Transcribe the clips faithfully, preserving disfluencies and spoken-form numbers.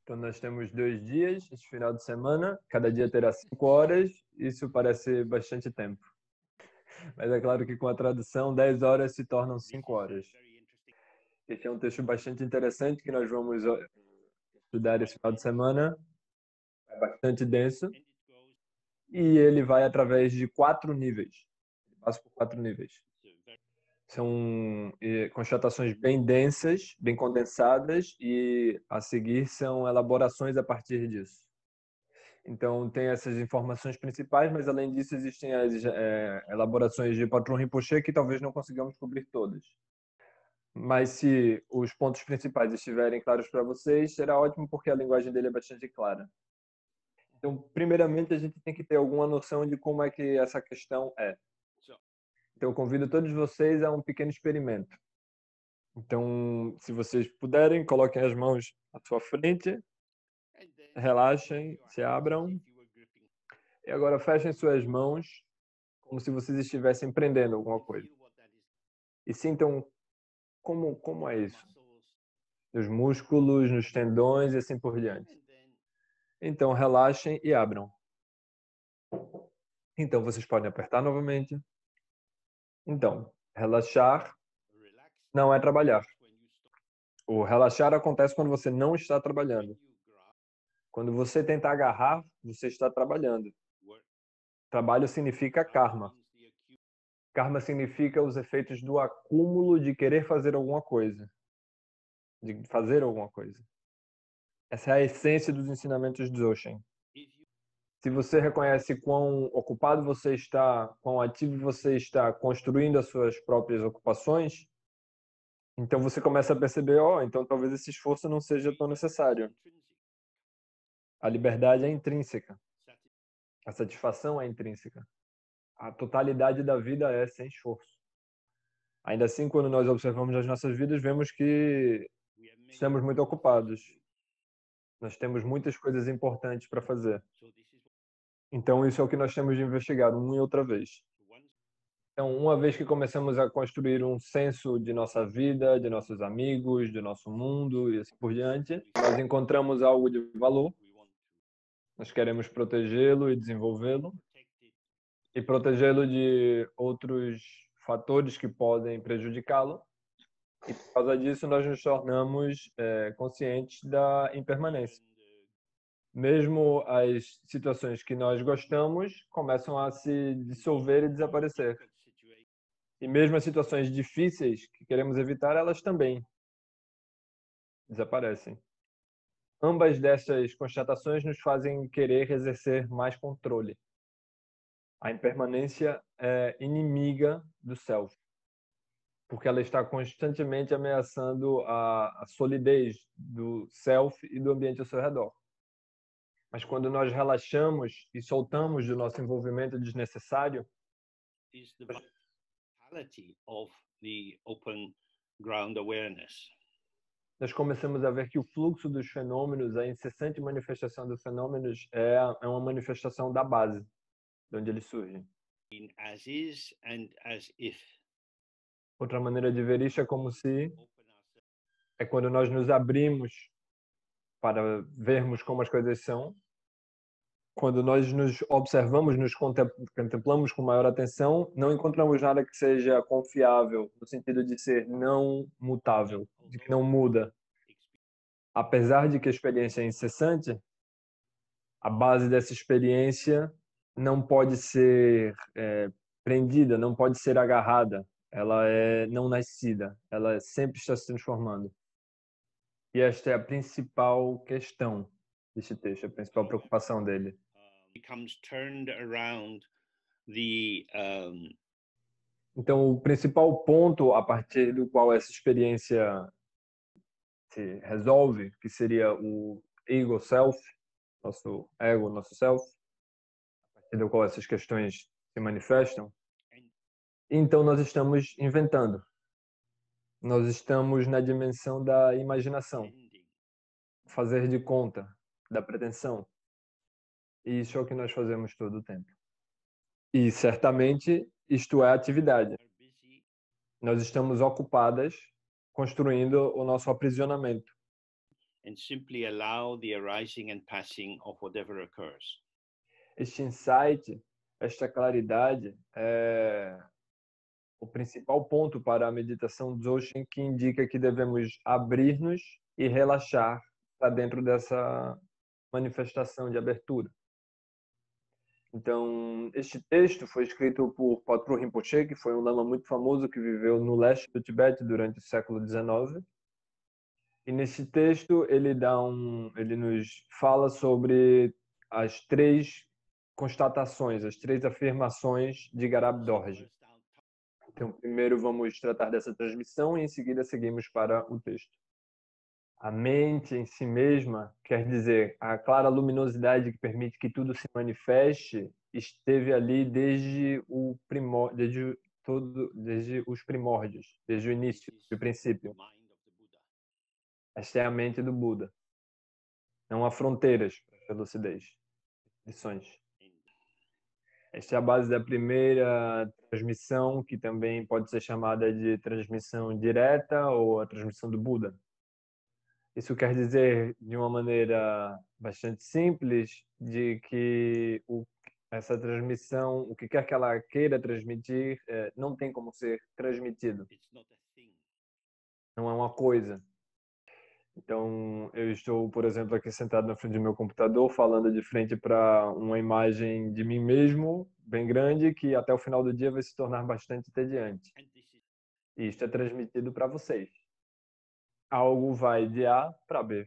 Então, nós temos dois dias, esse final de semana, cada dia terá cinco horas, isso parece bastante tempo. Mas é claro que com a tradução, dez horas se tornam cinco horas. Esse é um texto bastante interessante que nós vamos estudar esse final de semana, é bastante denso, e ele vai através de quatro níveis. Ele passa por quatro níveis. São eh, constatações bem densas, bem condensadas, e a seguir são elaborações a partir disso. Então, tem essas informações principais, mas além disso existem as é, elaborações de Patrão Rinpoche que talvez não consigamos cobrir todas. Mas se os pontos principais estiverem claros para vocês, será ótimo porque a linguagem dele é bastante clara. Então, primeiramente, a gente tem que ter alguma noção de como é que essa questão é. Então, eu convido todos vocês a um pequeno experimento. Então, se vocês puderem, coloquem as mãos à sua frente, relaxem, se abram. E agora fechem suas mãos como se vocês estivessem prendendo alguma coisa. E sintam como, como é isso. Nos músculos, nos tendões e assim por diante. Então, relaxem e abram. Então, vocês podem apertar novamente. Então, relaxar não é trabalhar. O relaxar acontece quando você não está trabalhando. Quando você tenta agarrar, você está trabalhando. Trabalho significa karma. Karma significa os efeitos do acúmulo de querer fazer alguma coisa. De fazer alguma coisa. Essa é a essência dos ensinamentos de Dzogchen. Se você reconhece quão ocupado você está, quão ativo você está construindo as suas próprias ocupações, então você começa a perceber, ó, oh, então talvez esse esforço não seja tão necessário. A liberdade é intrínseca. A satisfação é intrínseca. A totalidade da vida é sem esforço. Ainda assim, quando nós observamos as nossas vidas, vemos que estamos muito ocupados. Nós temos muitas coisas importantes para fazer. Então, isso é o que nós temos de investigar uma e outra vez. Então, uma vez que começamos a construir um senso de nossa vida, de nossos amigos, do nosso mundo e assim por diante, nós encontramos algo de valor, nós queremos protegê-lo e desenvolvê-lo, e protegê-lo de outros fatores que podem prejudicá-lo. E por causa disso, nós nos tornamos é, conscientes da impermanência. Mesmo as situações que nós gostamos começam a se dissolver e desaparecer. E mesmo as situações difíceis que queremos evitar, elas também desaparecem. Ambas dessas constatações nos fazem querer exercer mais controle. A impermanência é inimiga do self, porque ela está constantemente ameaçando a, a solidez do self e do ambiente ao seu redor. Mas quando nós relaxamos e soltamos do nosso envolvimento desnecessário, nós começamos a ver que o fluxo dos fenômenos, a incessante manifestação dos fenômenos é, é uma manifestação da base, de onde eles surgem. As is and as if. Outra maneira de ver isso é como se é quando nós nos abrimos para vermos como as coisas são. Quando nós nos observamos, nos contemplamos com maior atenção, não encontramos nada que seja confiável, no sentido de ser não mutável, de que não muda. Apesar de que a experiência é incessante, a base dessa experiência não pode ser é, prendida, não pode ser agarrada. Ela é não nascida, ela sempre está se transformando. E esta é a principal questão deste texto, a principal preocupação dele. Então, o principal ponto a partir do qual essa experiência se resolve, que seria o ego self, nosso ego, nosso self, a partir do qual essas questões se manifestam, então nós estamos inventando. Nós estamos na dimensão da imaginação, fazer de conta, da pretensão. E isso é o que nós fazemos todo o tempo. E certamente isto é atividade. Nós estamos ocupadas construindo o nosso aprisionamento. and simply allow the arising and passing of whatever occurs. Este insight, esta claridade é o principal ponto para a meditação Dzogchen, que indica que devemos abrir-nos e relaxar para dentro dessa manifestação de abertura. Então, este texto foi escrito por Patrul Rinpoche, que foi um lama muito famoso que viveu no leste do Tibete durante o século dezenove. E nesse texto ele dá um, ele nos fala sobre as três constatações, as três afirmações de Garab Dorje. Então, primeiro vamos tratar dessa transmissão e em seguida seguimos para o texto. A mente em si mesma, quer dizer, a clara luminosidade que permite que tudo se manifeste, esteve ali desde o primor, desde todo, desde os primórdios, desde o início, do princípio. Esta é a mente do Buda. Não há fronteiras para a lucidez, lições. Esta é a base da primeira transmissão, que também pode ser chamada de transmissão direta ou a transmissão do Buda. Isso quer dizer, de uma maneira bastante simples, de que o, essa transmissão, o que quer que ela queira transmitir, é, não tem como ser transmitido. Não é uma coisa. Então, eu estou, por exemplo, aqui sentado na frente do meu computador, falando de frente para uma imagem de mim mesmo, bem grande, que até o final do dia vai se tornar bastante entediante. E isto é transmitido para vocês. Algo vai de A para B.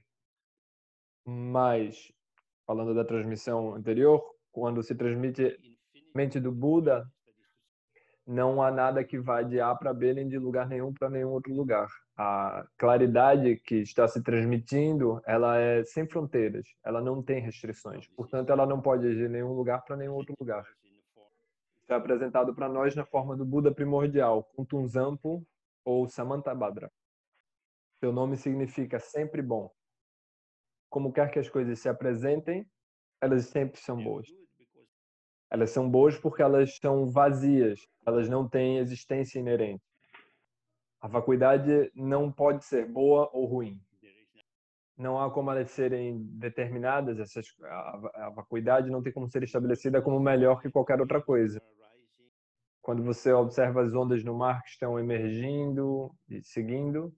Mas, falando da transmissão anterior, quando se transmite a mente do Buda, não há nada que vá de A para B, nem de lugar nenhum para nenhum outro lugar. A claridade que está se transmitindo, ela é sem fronteiras, ela não tem restrições. Portanto, ela não pode ir de nenhum lugar para nenhum outro lugar. Está apresentado para nós na forma do Buda primordial, Kuntunzampo ou Samantabhadra. Seu nome significa sempre bom. Como quer que as coisas se apresentem, elas sempre são boas. Elas são boas porque elas são vazias, elas não têm existência inerente. A vacuidade não pode ser boa ou ruim. Não há como elas serem determinadas, essas, a, a vacuidade não tem como ser estabelecida como melhor que qualquer outra coisa. Quando você observa as ondas no mar que estão emergindo e seguindo,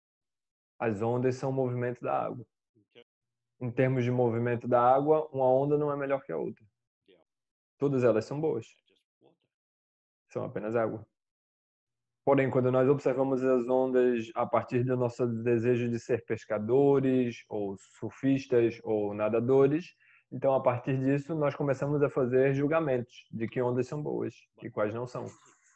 as ondas são o movimento da água. Em termos de movimento da água, uma onda não é melhor que a outra. Todas elas são boas. São apenas água. Porém, quando nós observamos as ondas a partir do nosso desejo de ser pescadores, ou surfistas, ou nadadores, então, a partir disso, nós começamos a fazer julgamentos de que ondas são boas e quais não são.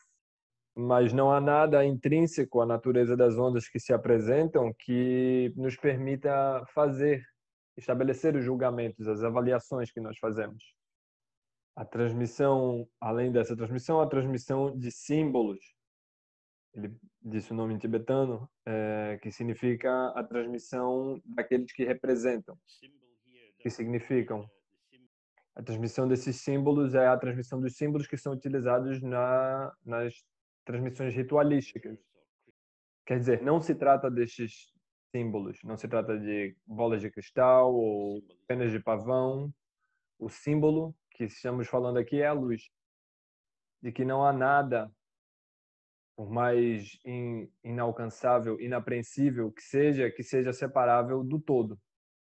Mas não há nada intrínseco à natureza das ondas que se apresentam que nos permita fazer, estabelecer os julgamentos, as avaliações que nós fazemos. A transmissão, além dessa transmissão, a transmissão de símbolos. Ele disse o nome em tibetano, é, que significa a transmissão daqueles que representam, que significam. A transmissão desses símbolos é a transmissão dos símbolos que são utilizados na, nas transmissões ritualísticas. Quer dizer, não se trata destes símbolos, não se trata de bolas de cristal ou penas de pavão. O símbolo que estamos falando aqui é a luz. De que não há nada, por mais in, inalcançável, inapreensível que seja, que seja separável do todo.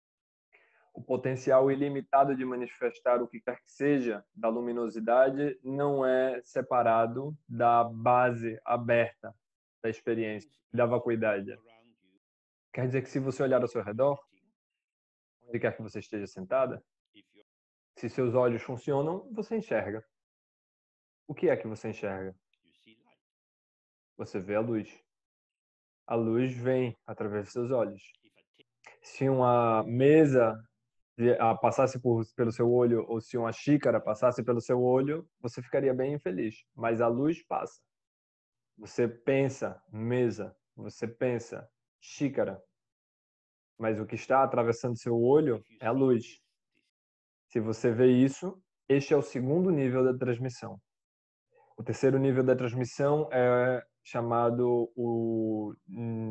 O potencial ilimitado de manifestar o que quer que seja da luminosidade não é separado da base aberta da experiência, da vacuidade. Quer dizer que se você olhar ao seu redor, onde quer que você esteja sentada, se seus olhos funcionam, você enxerga. O que é que você enxerga? Você vê a luz. A luz vem através de seus olhos. Se uma mesa passasse por, pelo seu olho ou se uma xícara passasse pelo seu olho, você ficaria bem infeliz. Mas a luz passa. Você pensa mesa, você pensa xícara. Mas o que está atravessando seu olho é a luz. Se você vê isso, este é o segundo nível da transmissão. O terceiro nível da transmissão é chamado o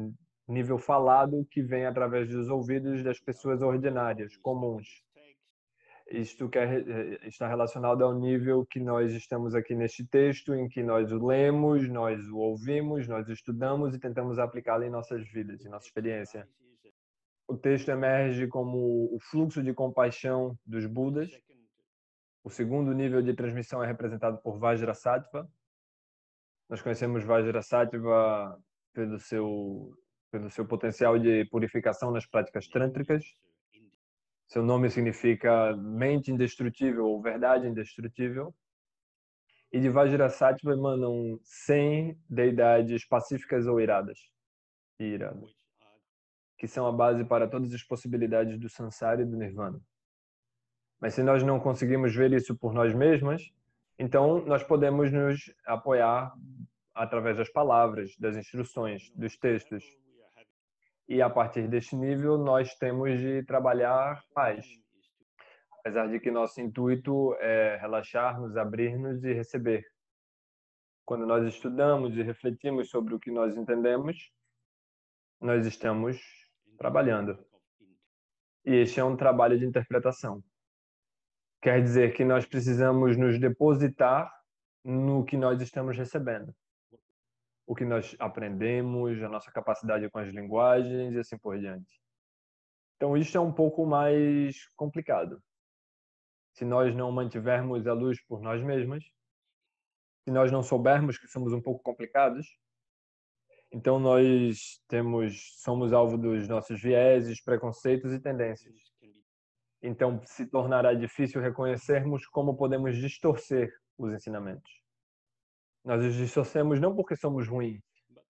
nível falado que vem através dos ouvidos das pessoas ordinárias, comuns. Isto quer, está relacionado ao nível que nós estamos aqui neste texto, em que nós o lemos, nós o ouvimos, nós o estudamos e tentamos aplicá-lo em nossas vidas, em nossa experiência. O texto emerge como o fluxo de compaixão dos Budas. O segundo nível de transmissão é representado por Vajrasattva. Nós conhecemos Vajrasattva pelo seu, pelo seu potencial de purificação nas práticas tântricas. Seu nome significa mente indestrutível ou verdade indestrutível. E de Vajrasattva emanam cem deidades pacíficas ou iradas, iradas, que são a base para todas as possibilidades do Sansara e do Nirvana. Mas se nós não conseguimos ver isso por nós mesmas, então nós podemos nos apoiar através das palavras, das instruções, dos textos. E a partir deste nível, nós temos de trabalhar mais. Apesar de que nosso intuito é relaxar, nos abrir-nos e receber. Quando nós estudamos e refletimos sobre o que nós entendemos, nós estamos trabalhando. E este é um trabalho de interpretação. Quer dizer que nós precisamos nos depositar no que nós estamos recebendo. O que nós aprendemos, a nossa capacidade com as linguagens e assim por diante. Então, isso é um pouco mais complicado. Se nós não mantivermos a luz por nós mesmos, se nós não soubermos que somos um pouco complicados, então nós temos, somos alvo dos nossos vieses, preconceitos e tendências. Então, se tornará difícil reconhecermos como podemos distorcer os ensinamentos. Nós os distorcemos não porque somos ruins,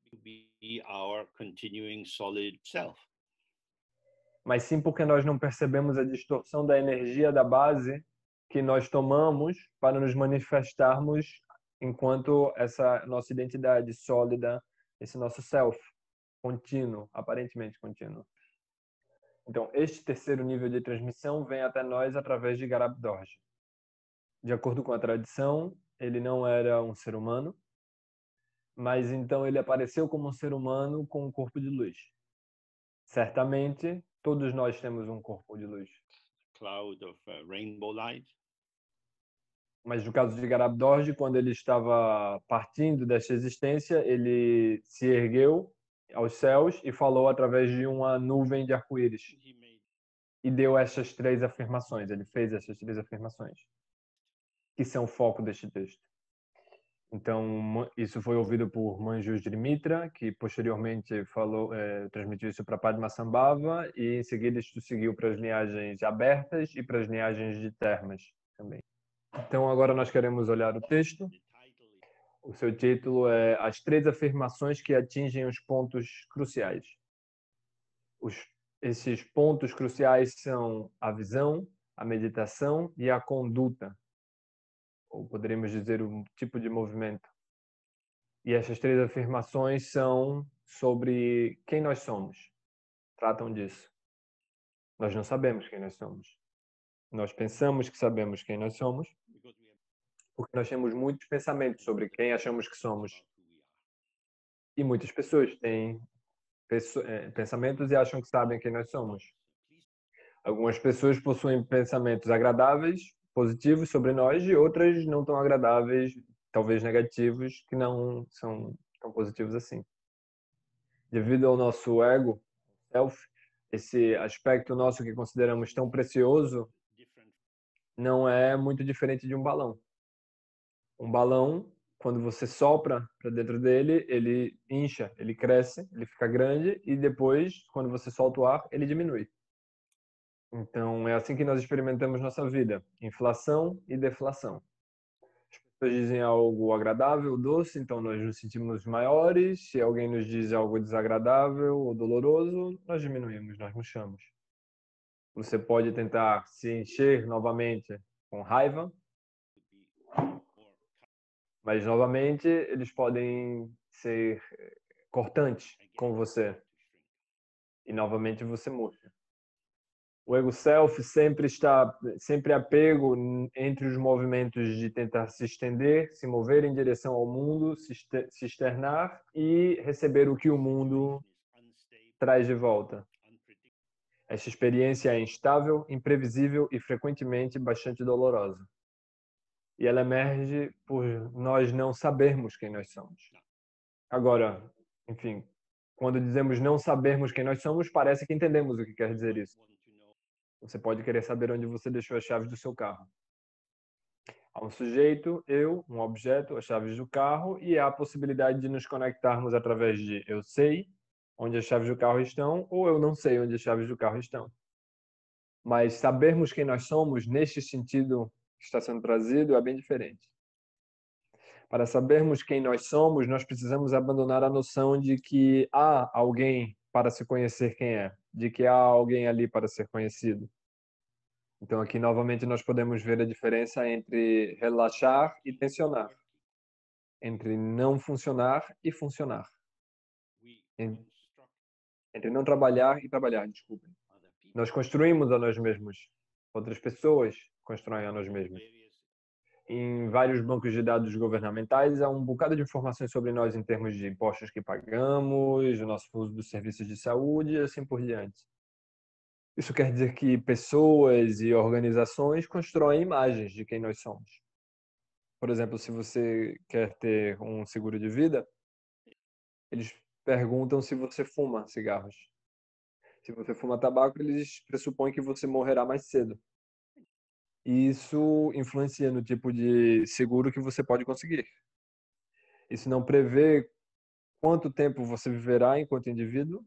mas sim porque nós não percebemos a distorção da energia da base que nós tomamos para nos manifestarmos enquanto essa nossa identidade sólida, esse nosso self contínuo, aparentemente contínuo. Então, este terceiro nível de transmissão vem até nós através de Garab Dorje. De acordo com a tradição, ele não era um ser humano, mas então ele apareceu como um ser humano com um corpo de luz. Certamente, todos nós temos um corpo de luz. Cloud of uh, rainbow light. Mas no caso de Garab Dorje, quando ele estava partindo desta existência, ele se ergueu aos céus e falou através de uma nuvem de arco-íris. E deu essas três afirmações, ele fez essas três afirmações, que são o foco deste texto. Então, isso foi ouvido por Manjushri Mitra, que posteriormente falou, é, transmitiu isso para Padmasambhava, e em seguida isto seguiu para as linhagens abertas e para as linhagens de termas também. Então, agora nós queremos olhar o texto. O seu título é As Três Afirmações que Atingem os Pontos Cruciais. Os, esses pontos cruciais são a visão, a meditação e a conduta, ou poderíamos dizer um tipo de movimento. E essas três afirmações são sobre quem nós somos. Tratam disso. Nós não sabemos quem nós somos. Nós pensamos que sabemos quem nós somos, porque nós temos muitos pensamentos sobre quem achamos que somos. E muitas pessoas têm pensamentos e acham que sabem quem nós somos. Algumas pessoas possuem pensamentos agradáveis, positivos sobre nós, e outras não tão agradáveis, talvez negativos, que não são tão positivos assim. Devido ao nosso ego, self, esse aspecto nosso que consideramos tão precioso, não é muito diferente de um balão. Um balão, quando você sopra para dentro dele, ele incha, ele cresce, ele fica grande e depois, quando você solta o ar, ele diminui. Então, é assim que nós experimentamos nossa vida, inflação e deflação. As pessoas dizem algo agradável, doce, então nós nos sentimos maiores. Se alguém nos diz algo desagradável ou doloroso, nós diminuímos, nós murchamos. Você pode tentar se encher novamente com raiva, mas novamente eles podem ser cortantes com você e novamente você murcha. O ego self sempre está sempre apego entre os movimentos de tentar se estender, se mover em direção ao mundo, se externar e receber o que o mundo traz de volta? Esta experiência é instável, imprevisível e frequentemente bastante dolorosa. E ela emerge por nós não sabermos quem nós somos. Agora, enfim, quando dizemos não sabermos quem nós somos, parece que entendemos o que quer dizer isso. Você pode querer saber onde você deixou as chaves do seu carro. Há um sujeito, eu, um objeto, as chaves do carro, e há a possibilidade de nos conectarmos através de eu sei onde as chaves do carro estão ou eu não sei onde as chaves do carro estão. Mas sabermos quem nós somos, neste sentido que está sendo trazido, é bem diferente. Para sabermos quem nós somos, nós precisamos abandonar a noção de que há alguém para se conhecer quem é, de que há alguém ali para ser conhecido. Então, aqui novamente nós podemos ver a diferença entre relaxar e tensionar, entre não funcionar e funcionar, entre não trabalhar e trabalhar, desculpem. Nós construímos a nós mesmos, outras pessoas constroem a nós mesmos. Em vários bancos de dados governamentais há um bocado de informações sobre nós em termos de impostos que pagamos, o nosso uso dos serviços de saúde e assim por diante. Isso quer dizer que pessoas e organizações constroem imagens de quem nós somos. Por exemplo, se você quer ter um seguro de vida, eles perguntam se você fuma cigarros. Se você fuma tabaco, eles pressupõem que você morrerá mais cedo. E isso influencia no tipo de seguro que você pode conseguir. Isso não prevê quanto tempo você viverá enquanto indivíduo.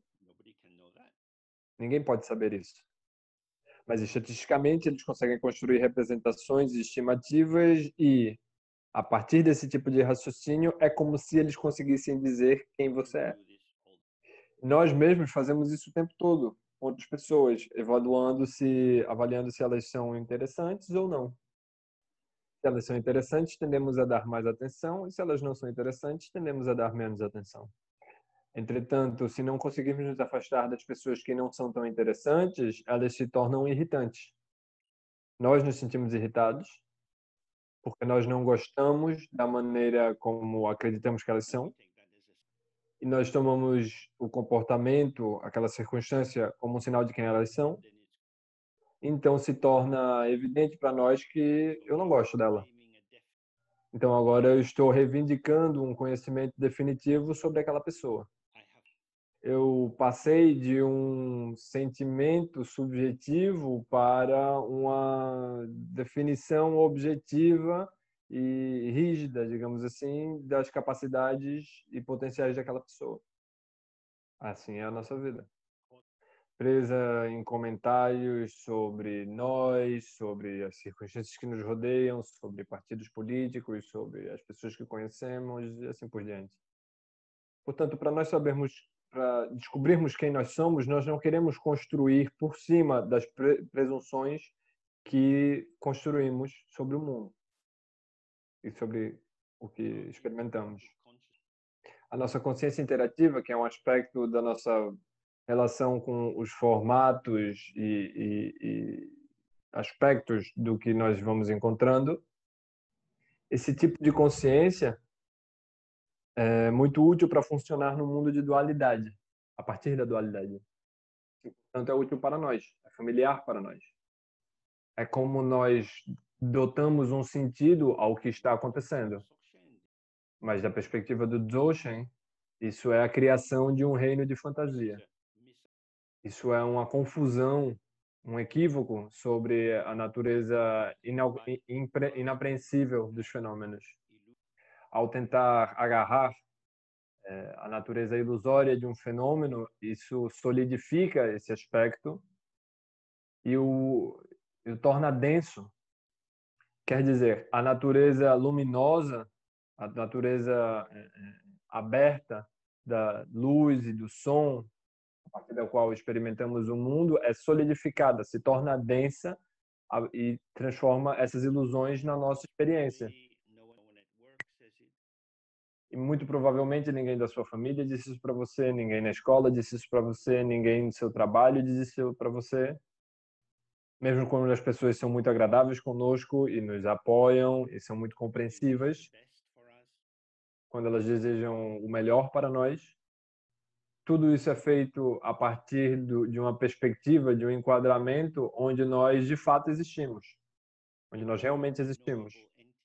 Ninguém pode saber isso. Mas estatisticamente eles conseguem construir representações estimativas e, a partir desse tipo de raciocínio, é como se eles conseguissem dizer quem você é. Nós mesmos fazemos isso o tempo todo com outras pessoas, avaliando se, avaliando se elas são interessantes ou não. Se elas são interessantes, tendemos a dar mais atenção, e se elas não são interessantes, tendemos a dar menos atenção. Entretanto, se não conseguirmos nos afastar das pessoas que não são tão interessantes, elas se tornam irritantes. Nós nos sentimos irritados porque nós não gostamos da maneira como acreditamos que elas são, e nós tomamos o comportamento, aquela circunstância, como um sinal de quem elas são. Então se torna evidente para nós que eu não gosto dela. Então agora eu estou reivindicando um conhecimento definitivo sobre aquela pessoa. Eu passei de um sentimento subjetivo para uma definição objetiva e rígida, digamos assim, das capacidades e potenciais daquela pessoa. Assim é a nossa vida. Presa em comentários sobre nós, sobre as circunstâncias que nos rodeiam, sobre partidos políticos, sobre as pessoas que conhecemos e assim por diante. Portanto, para nós sabermos, para descobrirmos quem nós somos, nós não queremos construir por cima das presunções que construímos sobre o mundo e sobre o que experimentamos. A nossa consciência interativa, que é um aspecto da nossa relação com os formatos e, e, e aspectos do que nós vamos encontrando, esse tipo de consciência é muito útil para funcionar no mundo de dualidade, a partir da dualidade. Portanto, é útil para nós, é familiar para nós. É como nós dotamos um sentido ao que está acontecendo. Mas da perspectiva do Dzogchen, isso é a criação de um reino de fantasia. Isso é uma confusão, um equívoco sobre a natureza inapreensível dos fenômenos. Ao tentar agarrar é, a natureza ilusória de um fenômeno, isso solidifica esse aspecto e o, e o torna denso. Quer dizer, a natureza luminosa, a natureza é, aberta da luz e do som, a partir da qual experimentamos o mundo, é solidificada, se torna densa e transforma essas ilusões na nossa experiência. E muito provavelmente ninguém da sua família disse isso para você, ninguém na escola disse isso para você, ninguém no seu trabalho disse isso para você. Mesmo quando as pessoas são muito agradáveis conosco e nos apoiam e são muito compreensivas, quando elas desejam o melhor para nós, tudo isso é feito a partir do, de uma perspectiva, de um enquadramento onde nós de fato existimos, onde nós realmente existimos,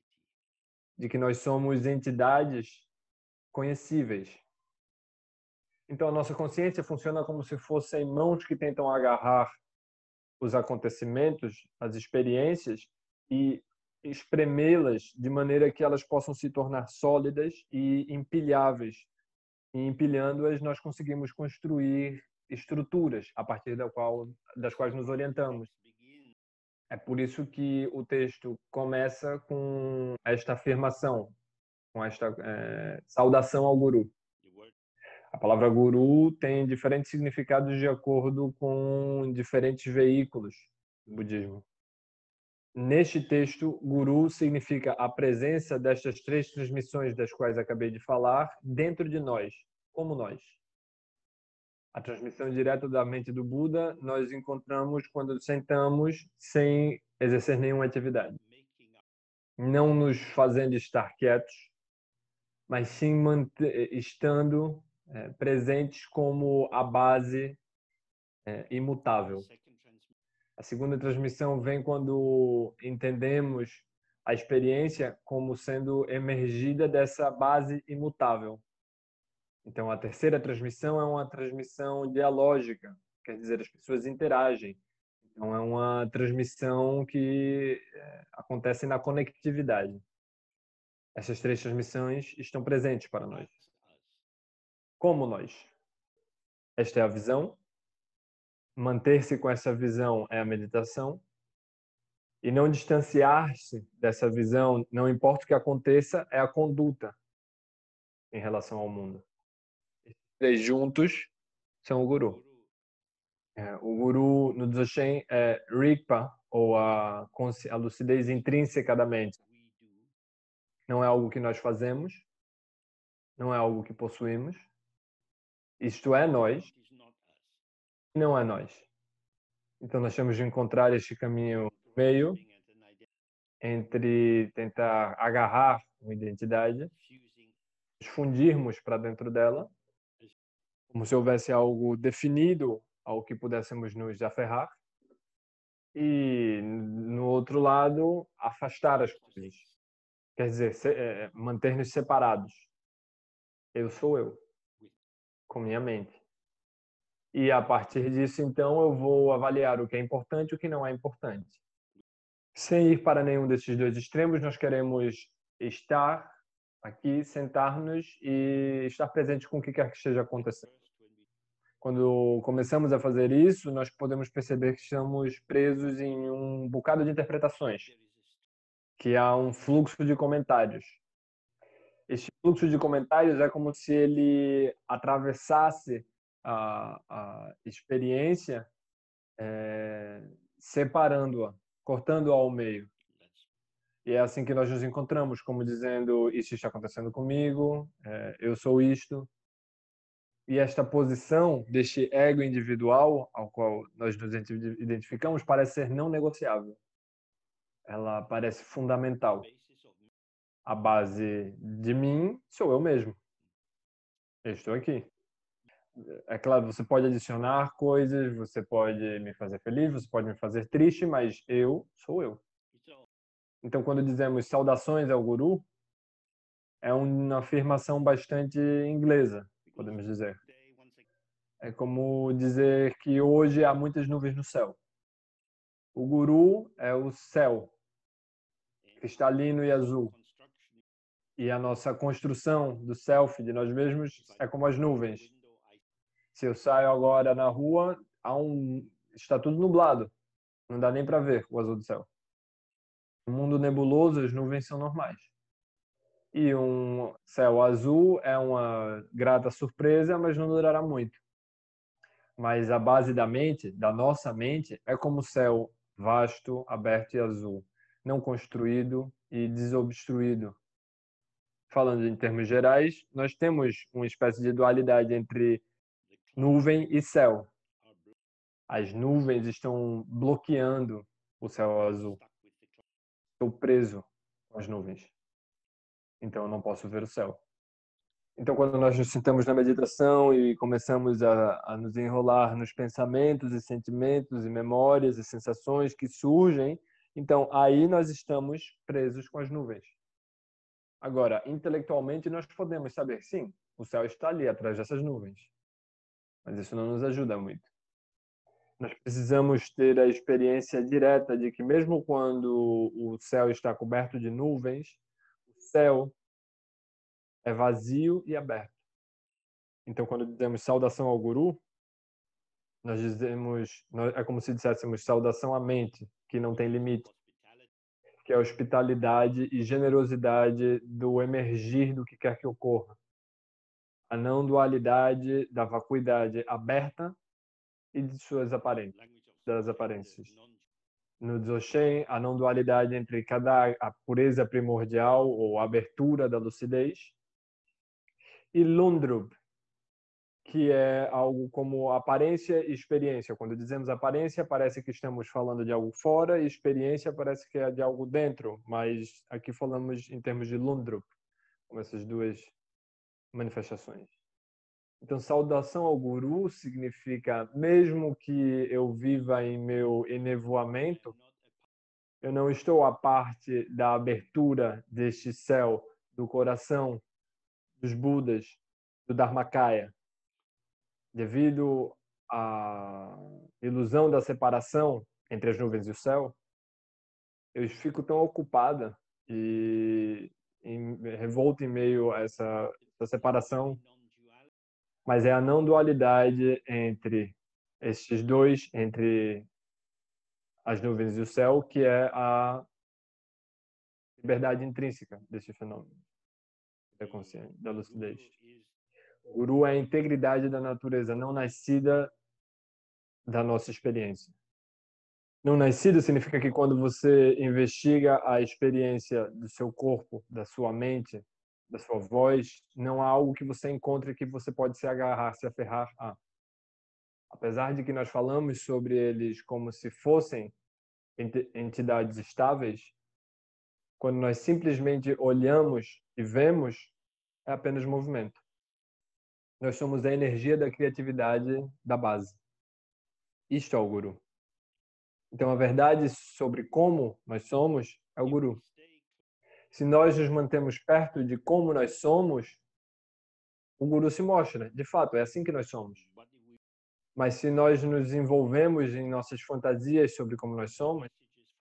de que nós somos entidades conhecíveis. Então a nossa consciência funciona como se fossem mãos que tentam agarrar os acontecimentos, as experiências e espremê-las de maneira que elas possam se tornar sólidas e empilháveis. E empilhando-as, nós conseguimos construir estruturas a partir da qual, das quais nos orientamos. É por isso que o texto começa com esta afirmação, com esta é, saudação ao guru. A palavra guru tem diferentes significados de acordo com diferentes veículos do budismo. Neste texto, guru significa a presença destas três transmissões das quais acabei de falar dentro de nós, como nós. A transmissão direta da mente do Buda nós encontramos quando sentamos sem exercer nenhuma atividade. Não nos fazendo estar quietos, mas sim manter, estando é, presentes como a base é, imutável. A segunda transmissão vem quando entendemos a experiência como sendo emergida dessa base imutável. Então, a terceira transmissão é uma transmissão dialógica, quer dizer, as pessoas interagem. Então, é uma transmissão que é, acontece na conectividade. Essas três transmissões estão presentes para nós. Como nós? Esta é a visão. Manter-se com essa visão é a meditação. E não distanciar-se dessa visão, não importa o que aconteça, é a conduta em relação ao mundo. Esses três juntos são o guru. É, o guru no Dzogchen é Rigpa, ou a, a lucidez intrínseca da mente. Não é algo que nós fazemos, não é algo que possuímos. Isto é nós, não é nós. Então nós temos de encontrar este caminho meio entre tentar agarrar uma identidade, nos fundirmos para dentro dela, como se houvesse algo definido ao que pudéssemos nos aferrar, e no outro lado afastar as coisas. Quer dizer, se, é, manter-nos separados. Eu sou eu, com minha mente. E a partir disso, então, eu vou avaliar o que é importante e o que não é importante. Sem ir para nenhum desses dois extremos, nós queremos estar aqui, sentar-nos e estar presentes com o que quer que esteja acontecendo. Quando começamos a fazer isso, nós podemos perceber que estamos presos em um bocado de interpretações, que há um fluxo de comentários. Este fluxo de comentários é como se ele atravessasse a, a experiência, é, separando-a, cortando-a ao meio. E é assim que nós nos encontramos, como dizendo, isso está acontecendo comigo, é, eu sou isto. E esta posição deste ego individual ao qual nós nos identificamos parece ser não negociável. Ela parece fundamental. A base de mim sou eu mesmo. Eu estou aqui. É claro, você pode adicionar coisas, você pode me fazer feliz, você pode me fazer triste, mas eu sou eu. Então, quando dizemos saudações ao guru, é uma afirmação bastante inglesa, podemos dizer. É como dizer que hoje há muitas nuvens no céu. O guru é o céu, cristalino e azul. E a nossa construção do self, de nós mesmos, é como as nuvens. Se eu saio agora na rua, há um... está tudo nublado. Não dá nem para ver o azul do céu. No mundo nebuloso, as nuvens são normais. E um céu azul é uma grata surpresa, mas não durará muito. Mas a base da mente, da nossa mente, é como o céu vasto, aberto e azul, não construído e desobstruído. Falando em termos gerais, nós temos uma espécie de dualidade entre nuvem e céu. As nuvens estão bloqueando o céu azul. Estou preso com as nuvens. Então eu não posso ver o céu. Então, quando nós nos sentamos na meditação e começamos a, a nos enrolar nos pensamentos e sentimentos e memórias e sensações que surgem, então aí nós estamos presos com as nuvens. Agora, intelectualmente, nós podemos saber, sim, o céu está ali atrás dessas nuvens, mas isso não nos ajuda muito. Nós precisamos ter a experiência direta de que mesmo quando o céu está coberto de nuvens, o céu é vazio e aberto. Então, quando dizemos saudação ao guru, nós dizemos, é como se disséssemos saudação à mente, que não tem limite, que é a hospitalidade e generosidade do emergir do que quer que ocorra. A não dualidade da vacuidade aberta e de suas aparências, das aparências. No Dzogchen, a não dualidade entre cada a pureza primordial ou abertura da lucidez e Lundrup, que é algo como aparência e experiência. Quando dizemos aparência, parece que estamos falando de algo fora, e experiência parece que é de algo dentro, mas aqui falamos em termos de Lundrup, com essas duas manifestações. Então, saudação ao guru significa, mesmo que eu viva em meu enevoamento, eu não estou à parte da abertura deste céu, do coração, dos Budas, do Dharmakaya. Devido à ilusão da separação entre as nuvens e o céu, eu fico tão ocupada e em, revolta em meio a essa, essa separação, mas é a não dualidade entre estes dois, entre as nuvens e o céu, que é a liberdade intrínseca deste fenômeno da consciência, da lucidez. O guru é a integridade da natureza, não nascida da nossa experiência. Não nascido significa que quando você investiga a experiência do seu corpo, da sua mente, da sua voz, não há algo que você encontre que você pode se agarrar, se aferrar a. Apesar de que nós falamos sobre eles como se fossem entidades estáveis, quando nós simplesmente olhamos e vemos, é apenas movimento. Nós somos a energia da criatividade da base. Isto é o guru. Então, a verdade sobre como nós somos é o guru. Se nós nos mantemos perto de como nós somos, o guru se mostra. De fato, é assim que nós somos. Mas se nós nos envolvemos em nossas fantasias sobre como nós somos,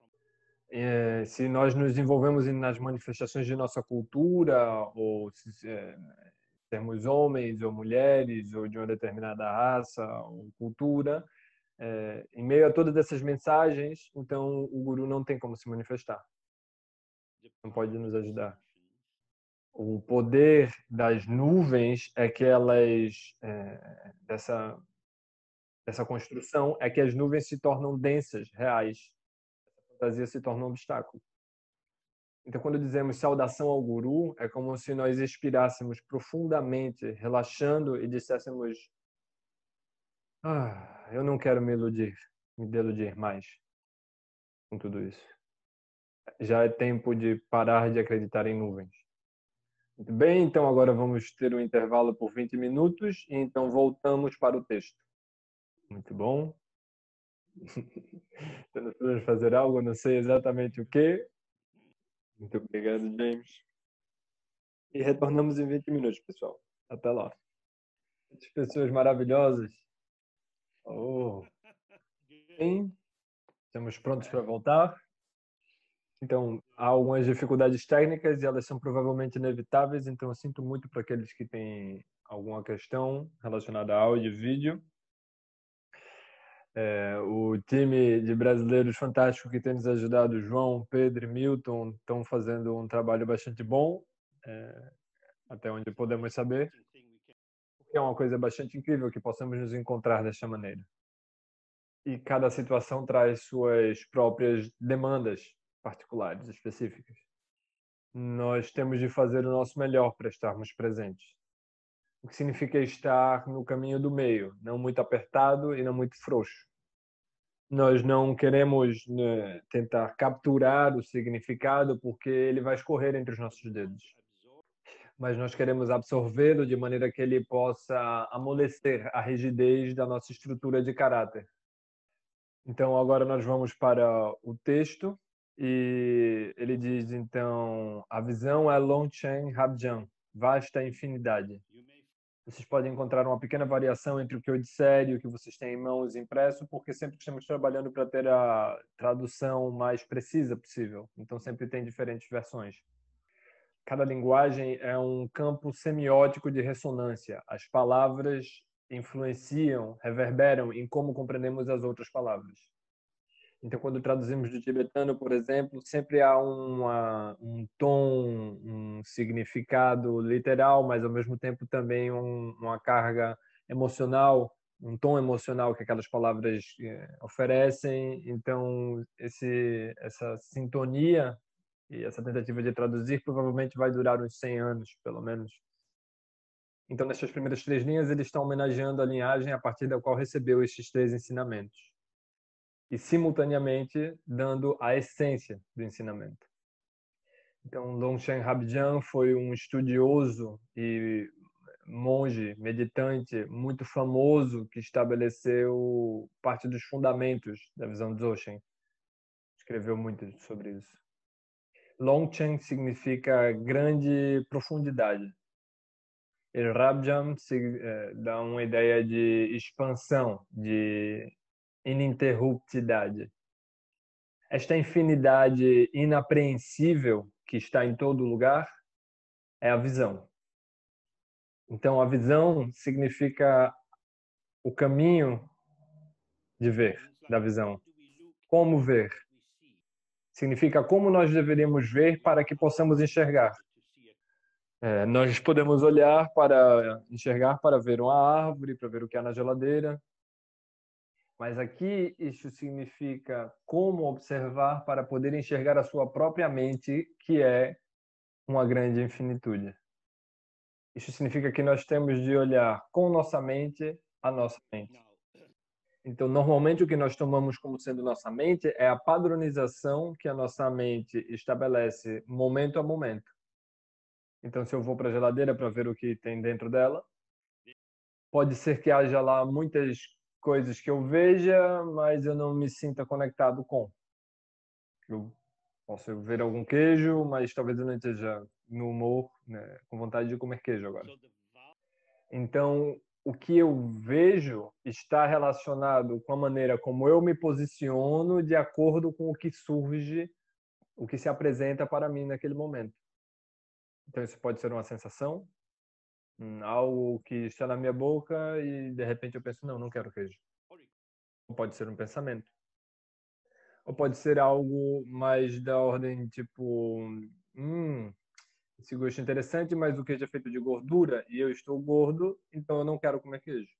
é, se nós nos envolvemos nas manifestações de nossa cultura, ou se é, sermos homens ou mulheres, ou de uma determinada raça ou cultura, é, em meio a todas essas mensagens, então o guru não tem como se manifestar. Não pode nos ajudar. O poder das nuvens é que elas, é, dessa, dessa construção, é que as nuvens se tornam densas, reais. A fantasia se torna um obstáculo. Então, quando dizemos saudação ao guru, é como se nós expirássemos profundamente, relaxando e disséssemos: ah, eu não quero me iludir, me deludir mais com tudo isso. Já é tempo de parar de acreditar em nuvens. Muito bem, então agora vamos ter um intervalo por vinte minutos e então voltamos para o texto. Muito bom. Nós podemos fazer algo, não sei exatamente o que. Muito obrigado, James. E retornamos em vinte minutos, pessoal. Até lá. As pessoas maravilhosas. Oh. Sim, estamos prontos para voltar. Então, há algumas dificuldades técnicas e elas são provavelmente inevitáveis, então eu sinto muito para aqueles que têm alguma questão relacionada a áudio e vídeo. É, o time de brasileiros fantástico que tem nos ajudado, João, Pedro e Milton, estão fazendo um trabalho bastante bom, é, até onde podemos saber, porque é uma coisa bastante incrível que possamos nos encontrar desta maneira. E cada situação traz suas próprias demandas particulares, específicas. Nós temos de fazer o nosso melhor para estarmos presentes. O que significa estar no caminho do meio, não muito apertado e não muito frouxo. Nós não queremos, né, tentar capturar o significado porque ele vai escorrer entre os nossos dedos. mas nós queremos absorvê-lo de maneira que ele possa amolecer a rigidez da nossa estrutura de caráter. Então, agora nós vamos para o texto e ele diz, então, a visão é Longchen Rabjan, vasta infinidade. Vocês podem encontrar uma pequena variação entre o que eu disser e o que vocês têm em mãos impresso, porque sempre estamos trabalhando para ter a tradução mais precisa possível. Então, sempre tem diferentes versões. Cada linguagem é um campo semiótico de ressonância. As palavras influenciam, reverberam em como compreendemos as outras palavras. Então, quando traduzimos do tibetano, por exemplo, sempre há uma, um tom, um significado literal, mas ao mesmo tempo também um, uma carga emocional, um tom emocional que aquelas palavras eh, oferecem. Então, esse, essa sintonia e essa tentativa de traduzir provavelmente vai durar uns cem anos, pelo menos. Então, nessas primeiras três linhas, ele está homenageando a linhagem a partir da qual recebeu estes três ensinamentos. E, simultaneamente, dando a essência do ensinamento. Então, Longchen Rabjan foi um estudioso e monge, meditante, muito famoso, que estabeleceu parte dos fundamentos da visão Dzogchen. Escreveu muito sobre isso. Longchen significa grande profundidade. E Rabjan eh, dá uma ideia de expansão, de ininterruptidade. Esta infinidade inapreensível que está em todo lugar é a visão. Então, a visão significa o caminho de ver, da visão. Como ver? Significa como nós deveríamos ver para que possamos enxergar. É, nós podemos olhar para enxergar para ver uma árvore, para ver o que há na geladeira. Mas aqui isso significa como observar para poder enxergar a sua própria mente, que é uma grande infinitude. Isso significa que nós temos de olhar com nossa mente a nossa mente. Então, normalmente o que nós tomamos como sendo nossa mente é a padronização que a nossa mente estabelece momento a momento. Então, se eu vou para a geladeira para ver o que tem dentro dela, pode ser que haja lá muitas coisas que eu veja, mas eu não me sinta conectado com. Eu posso ver algum queijo, mas talvez eu não esteja no humor, né, com vontade de comer queijo agora. Então, o que eu vejo está relacionado com a maneira como eu me posiciono de acordo com o que surge, o que se apresenta para mim naquele momento. Então, isso pode ser uma sensação, algo que está na minha boca e, de repente, eu penso, não, não quero queijo. Ou pode ser um pensamento. Ou pode ser algo mais da ordem, tipo, hum, esse gosto é interessante, mas o queijo é feito de gordura e eu estou gordo, então eu não quero comer queijo.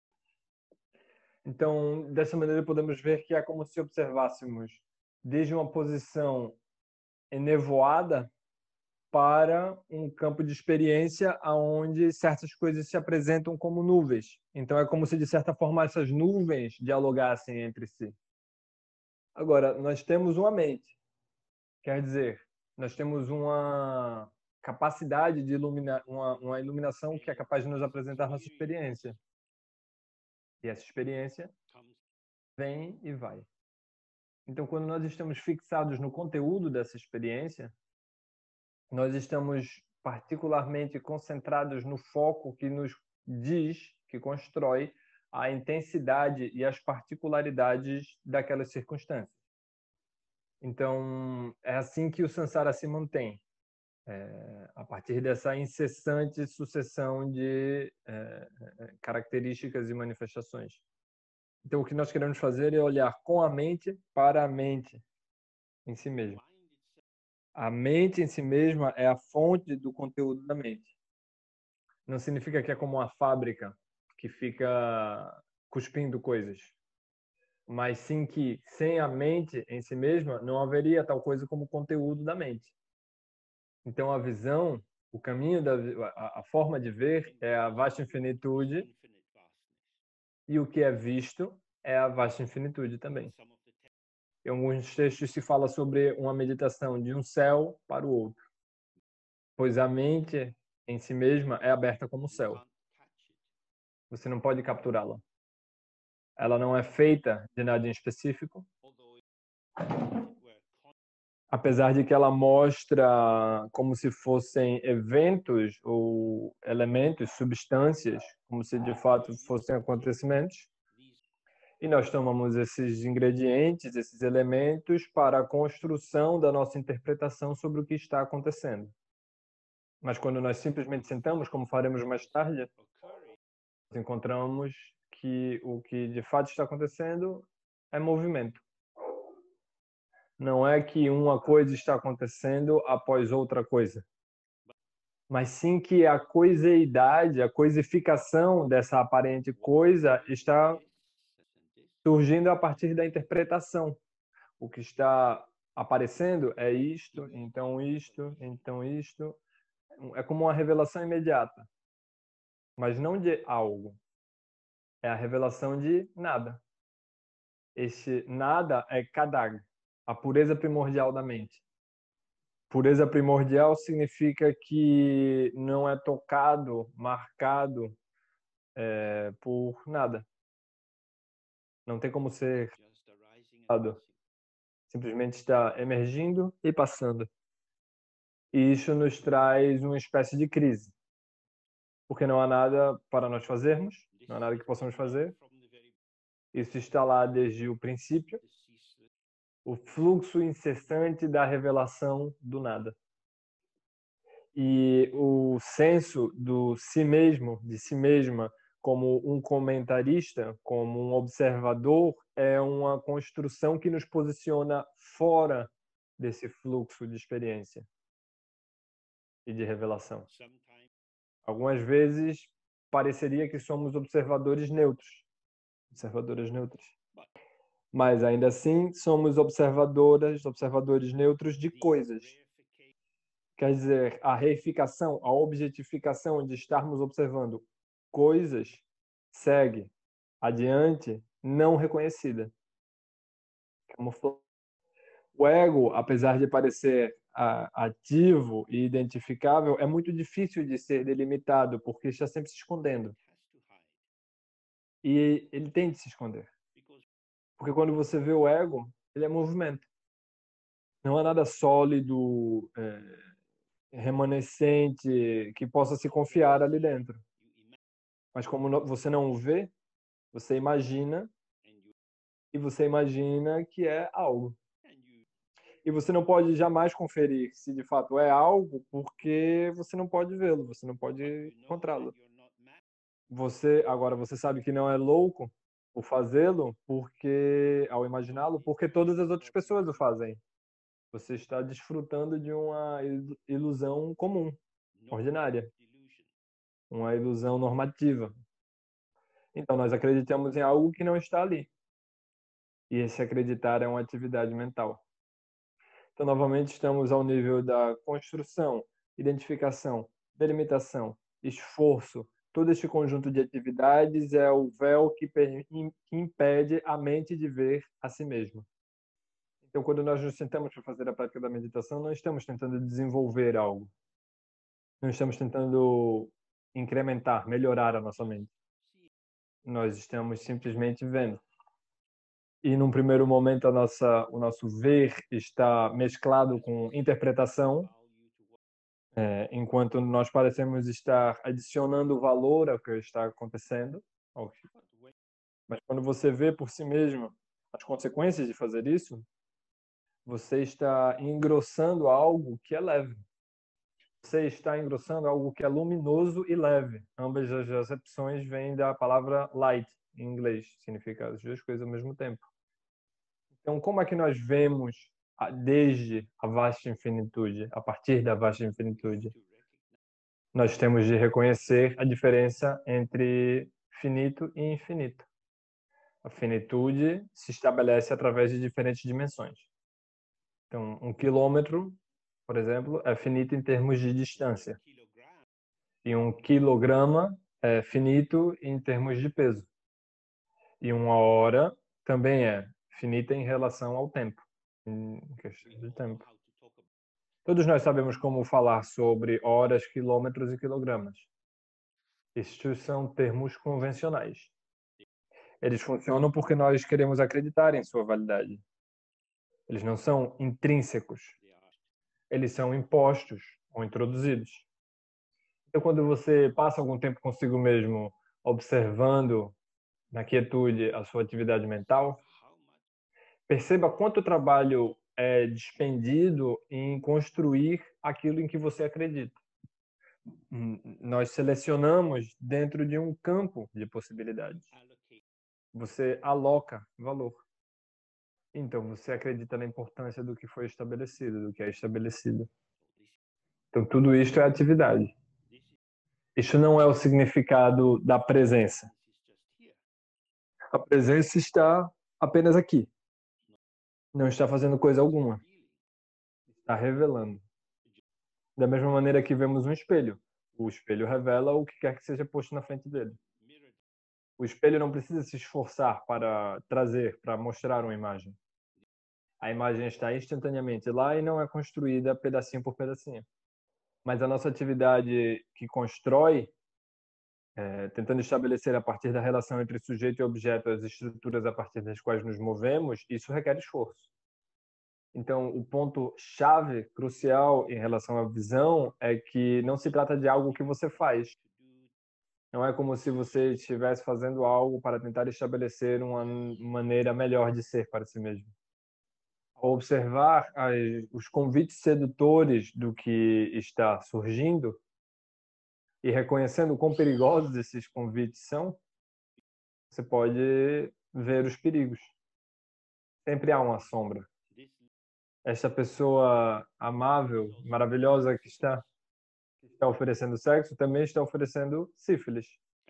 Então, dessa maneira, podemos ver que é como se observássemos desde uma posição enevoada para um campo de experiência onde certas coisas se apresentam como nuvens. Então, é como se, de certa forma, essas nuvens dialogassem entre si. Agora, nós temos uma mente. Quer dizer, nós temos uma capacidade de iluminar, uma, uma iluminação que é capaz de nos apresentar nossa experiência. E essa experiência vem e vai. Então, quando nós estamos fixados no conteúdo dessa experiência, nós estamos particularmente concentrados no foco que nos diz, que constrói a intensidade e as particularidades daquelas circunstâncias. Então, é assim que o Sansara se mantém, é, a partir dessa incessante sucessão de é, características e manifestações. Então, o que nós queremos fazer é olhar com a mente para a mente em si mesma. A mente em si mesma é a fonte do conteúdo da mente. Não significa que é como uma fábrica que fica cuspindo coisas, mas sim que sem a mente em si mesma não haveria tal coisa como conteúdo da mente. Então a visão, o caminho da a, a forma de ver é a vasta infinitude e o que é visto é a vasta infinitude também. Em alguns textos se fala sobre uma meditação de um céu para o outro, pois a mente em si mesma é aberta como o céu. Você não pode capturá-la. Ela não é feita de nada em específico, apesar de que ela mostra como se fossem eventos ou elementos, substâncias, como se de fato fossem acontecimentos. E nós tomamos esses ingredientes, esses elementos para a construção da nossa interpretação sobre o que está acontecendo. Mas quando nós simplesmente sentamos, como faremos mais tarde, nós encontramos que o que de fato está acontecendo é movimento. Não é que uma coisa está acontecendo após outra coisa, mas sim que a coiseidade, a coisificação dessa aparente coisa está surgindo a partir da interpretação. O que está aparecendo é isto, então isto, então isto. É como uma revelação imediata, mas não de algo. É a revelação de nada. Este nada é kadag, a pureza primordial da mente. Pureza primordial significa que não é tocado, marcado é, por nada. Não tem como ser tocado. Simplesmente está emergindo e passando. E isso nos traz uma espécie de crise. Porque não há nada para nós fazermos, não há nada que possamos fazer. Isso está lá desde o princípio, o fluxo incessante da revelação do nada. E o senso do si mesmo, de si mesma, como um comentarista, como um observador, é uma construção que nos posiciona fora desse fluxo de experiência e de revelação. Algumas vezes pareceria que somos observadores neutros, observadoras neutras. Mas ainda assim somos observadoras, observadores neutros de coisas. Quer dizer, a reificação, a objetificação de estarmos observando coisas segue adiante não reconhecida. O ego, apesar de parecer ativo e identificável, é muito difícil de ser delimitado porque está sempre se escondendo. E ele tem de se esconder. Porque quando você vê o ego, ele é movimento. Não há nada sólido, é, remanescente, que possa se confiar ali dentro. Mas como você não o vê, você imagina, e você imagina que é algo. E você não pode jamais conferir se de fato é algo, porque você não pode vê-lo, você não pode encontrá-lo. Você, agora, você sabe que não é louco o fazê-lo, porque ao imaginá-lo, porque todas as outras pessoas o fazem. Você está desfrutando de uma ilusão comum, ordinária, uma ilusão normativa. Então, nós acreditamos em algo que não está ali. E esse acreditar é uma atividade mental. Então, novamente, estamos ao nível da construção, identificação, delimitação, esforço. Todo este conjunto de atividades é o véu que, que impede a mente de ver a si mesma. Então, quando nós nos sentamos para fazer a prática da meditação, não estamos tentando desenvolver algo. Não estamos tentando incrementar, melhorar a nossa mente. Nós estamos simplesmente vendo. E num primeiro momento a nossa, o nosso ver está mesclado com interpretação, é, enquanto nós parecemos estar adicionando valor ao que está acontecendo. Mas quando você vê por si mesmo as consequências de fazer isso, você está engrossando algo que é leve. Você está engrossando algo que é luminoso e leve. Ambas as acepções vêm da palavra light, em inglês, significa as duas coisas ao mesmo tempo. Então, como é que nós vemos desde a vasta infinitude, a partir da vasta infinitude? Nós temos de reconhecer a diferença entre finito e infinito. A finitude se estabelece através de diferentes dimensões. Então, um quilômetro, por exemplo, é finito em termos de distância. E um quilograma é finito em termos de peso. E uma hora também é finita em relação ao tempo, em questão de tempo. Todos nós sabemos como falar sobre horas, quilômetros e quilogramas. Estes são termos convencionais. Eles funcionam porque nós queremos acreditar em sua validade. Eles não são intrínsecos. Eles são impostos ou introduzidos. Então, quando você passa algum tempo consigo mesmo observando na quietude a sua atividade mental, perceba quanto trabalho é despendido em construir aquilo em que você acredita. Nós selecionamos dentro de um campo de possibilidades. Você aloca valor. Então, você acredita na importância do que foi estabelecido, do que é estabelecido. Então, tudo isto é atividade. Isso não é o significado da presença. A presença está apenas aqui. Não está fazendo coisa alguma. Está revelando. Da mesma maneira que vemos um espelho. O espelho revela o que quer que seja posto na frente dele. O espelho não precisa se esforçar para trazer, para mostrar uma imagem. A imagem está instantaneamente lá e não é construída pedacinho por pedacinho. Mas a nossa atividade que constrói, é, tentando estabelecer a partir da relação entre sujeito e objeto as estruturas a partir das quais nos movemos, isso requer esforço. Então, o ponto-chave crucial em relação à visão é que não se trata de algo que você faz. Não é como se você estivesse fazendo algo para tentar estabelecer uma maneira melhor de ser para si mesmo. Ao observar as, os convites sedutores do que está surgindo e reconhecendo quão perigosos esses convites são, você pode ver os perigos. Sempre há uma sombra. Esta pessoa amável, maravilhosa que está, que está oferecendo sexo, também está oferecendo sífilis.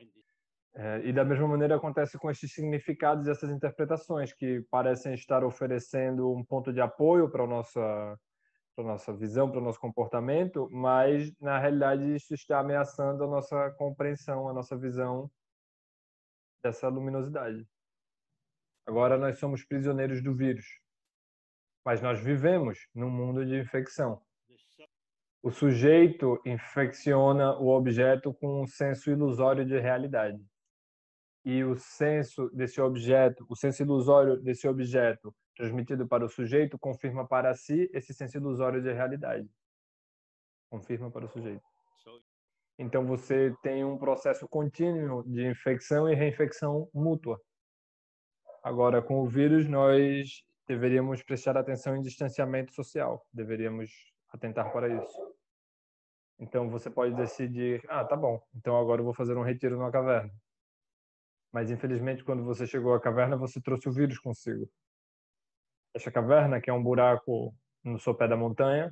É, e da mesma maneira acontece com estes significados e essas interpretações que parecem estar oferecendo um ponto de apoio para a nossa, para a nossa visão, para o nosso comportamento, mas na realidade isso está ameaçando a nossa compreensão, a nossa visão dessa luminosidade. Agora nós somos prisioneiros do vírus, mas nós vivemos num mundo de infecção. O sujeito infecciona o objeto com um senso ilusório de realidade. E o senso desse objeto, o senso ilusório desse objeto transmitido para o sujeito confirma para si esse senso ilusório de realidade. Confirma para o sujeito. Então você tem um processo contínuo de infecção e reinfecção mútua. Agora, com o vírus, nós deveríamos prestar atenção em distanciamento social. Deveríamos atentar para isso. Então você pode decidir, ah, tá bom, então agora eu vou fazer um retiro numa caverna. Mas infelizmente quando você chegou à caverna, você trouxe o vírus consigo. Esta caverna, que é um buraco no sopé da montanha,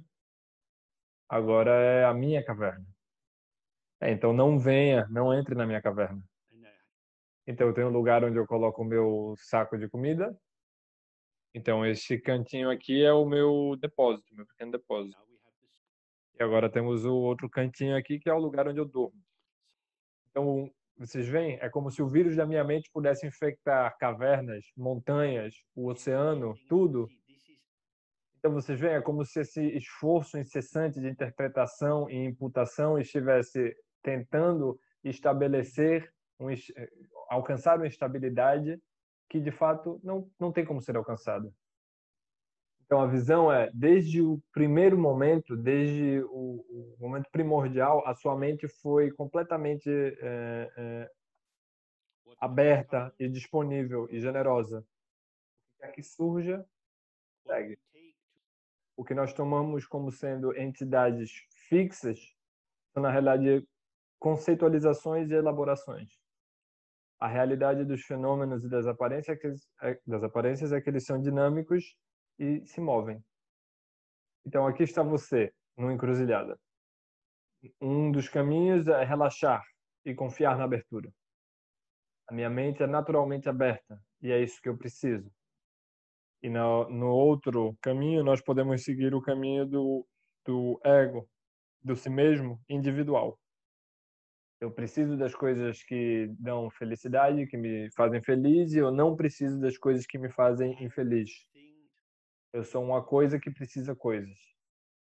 agora é a minha caverna. É, então não venha, não entre na minha caverna. Então eu tenho um lugar onde eu coloco o meu saco de comida. Então esse cantinho aqui é o meu depósito, meu pequeno depósito. E agora temos o outro cantinho aqui, que é o lugar onde eu durmo. Então, vocês veem, é como se o vírus da minha mente pudesse infectar cavernas, montanhas, o oceano, tudo. Então, vocês veem, é como se esse esforço incessante de interpretação e imputação estivesse tentando estabelecer, um, alcançar uma estabilidade que, de fato, não, não tem como ser alcançada. Então, a visão é, desde o primeiro momento, desde o, o momento primordial, a sua mente foi completamente é, é, aberta e disponível e generosa. O que quer que surja, segue. O que nós tomamos como sendo entidades fixas são, na realidade, conceitualizações e elaborações. A realidade dos fenômenos e das aparências, das aparências é que eles são dinâmicos e se movem. Então, aqui está você, numa encruzilhada. Um dos caminhos é relaxar e confiar na abertura. A minha mente é naturalmente aberta e é isso que eu preciso. E no, no outro caminho, nós podemos seguir o caminho do, do ego, do si mesmo individual. Eu preciso das coisas que dão felicidade, que me fazem feliz, e eu não preciso das coisas que me fazem infeliz. Eu sou uma coisa que precisa coisas.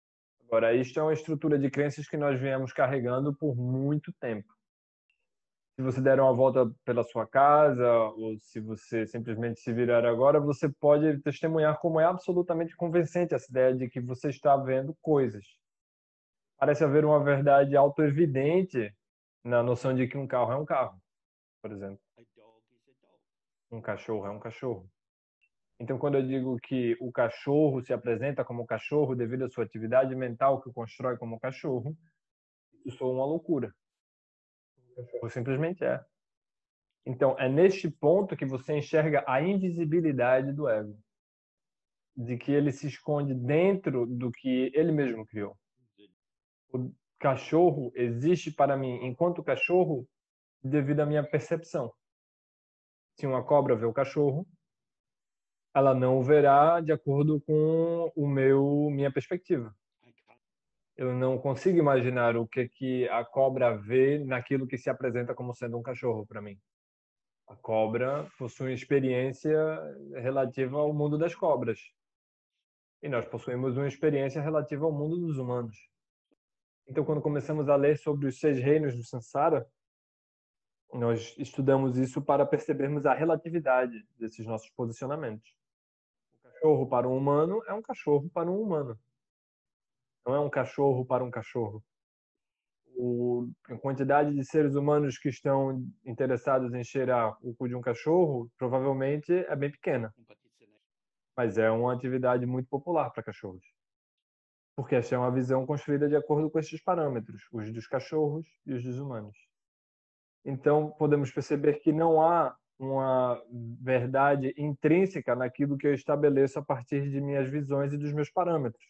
Agora, isto é uma estrutura de crenças que nós viemos carregando por muito tempo. Se você der uma volta pela sua casa, ou se você simplesmente se virar agora, você pode testemunhar como é absolutamente convincente essa ideia de que você está vendo coisas. Parece haver uma verdade autoevidente na noção de que um carro é um carro, por exemplo. Um cachorro é um cachorro. Então, quando eu digo que o cachorro se apresenta como cachorro devido à sua atividade mental que o constrói como cachorro, isso soa uma loucura. O cachorro simplesmente é. Então, é neste ponto que você enxerga a invisibilidade do ego, de que ele se esconde dentro do que ele mesmo criou. O cachorro existe para mim enquanto cachorro devido à minha percepção. Se uma cobra vê o cachorro, ela não o verá de acordo com o meu minha perspectiva. Eu não consigo imaginar o que que a cobra vê naquilo que se apresenta como sendo um cachorro para mim. A cobra possui experiência relativa ao mundo das cobras. E nós possuímos uma experiência relativa ao mundo dos humanos. Então, quando começamos a ler sobre os seis reinos do Sansara, nós estudamos isso para percebermos a relatividade desses nossos posicionamentos. Um cachorro para um humano é um cachorro para um humano. Não é um cachorro para um cachorro. O, a quantidade de seres humanos que estão interessados em cheirar o cu de um cachorro provavelmente é bem pequena. Mas é uma atividade muito popular para cachorros. Porque essa é uma visão construída de acordo com esses parâmetros, os dos cachorros e os dos humanos. Então, podemos perceber que não há uma verdade intrínseca naquilo que eu estabeleço a partir de minhas visões e dos meus parâmetros.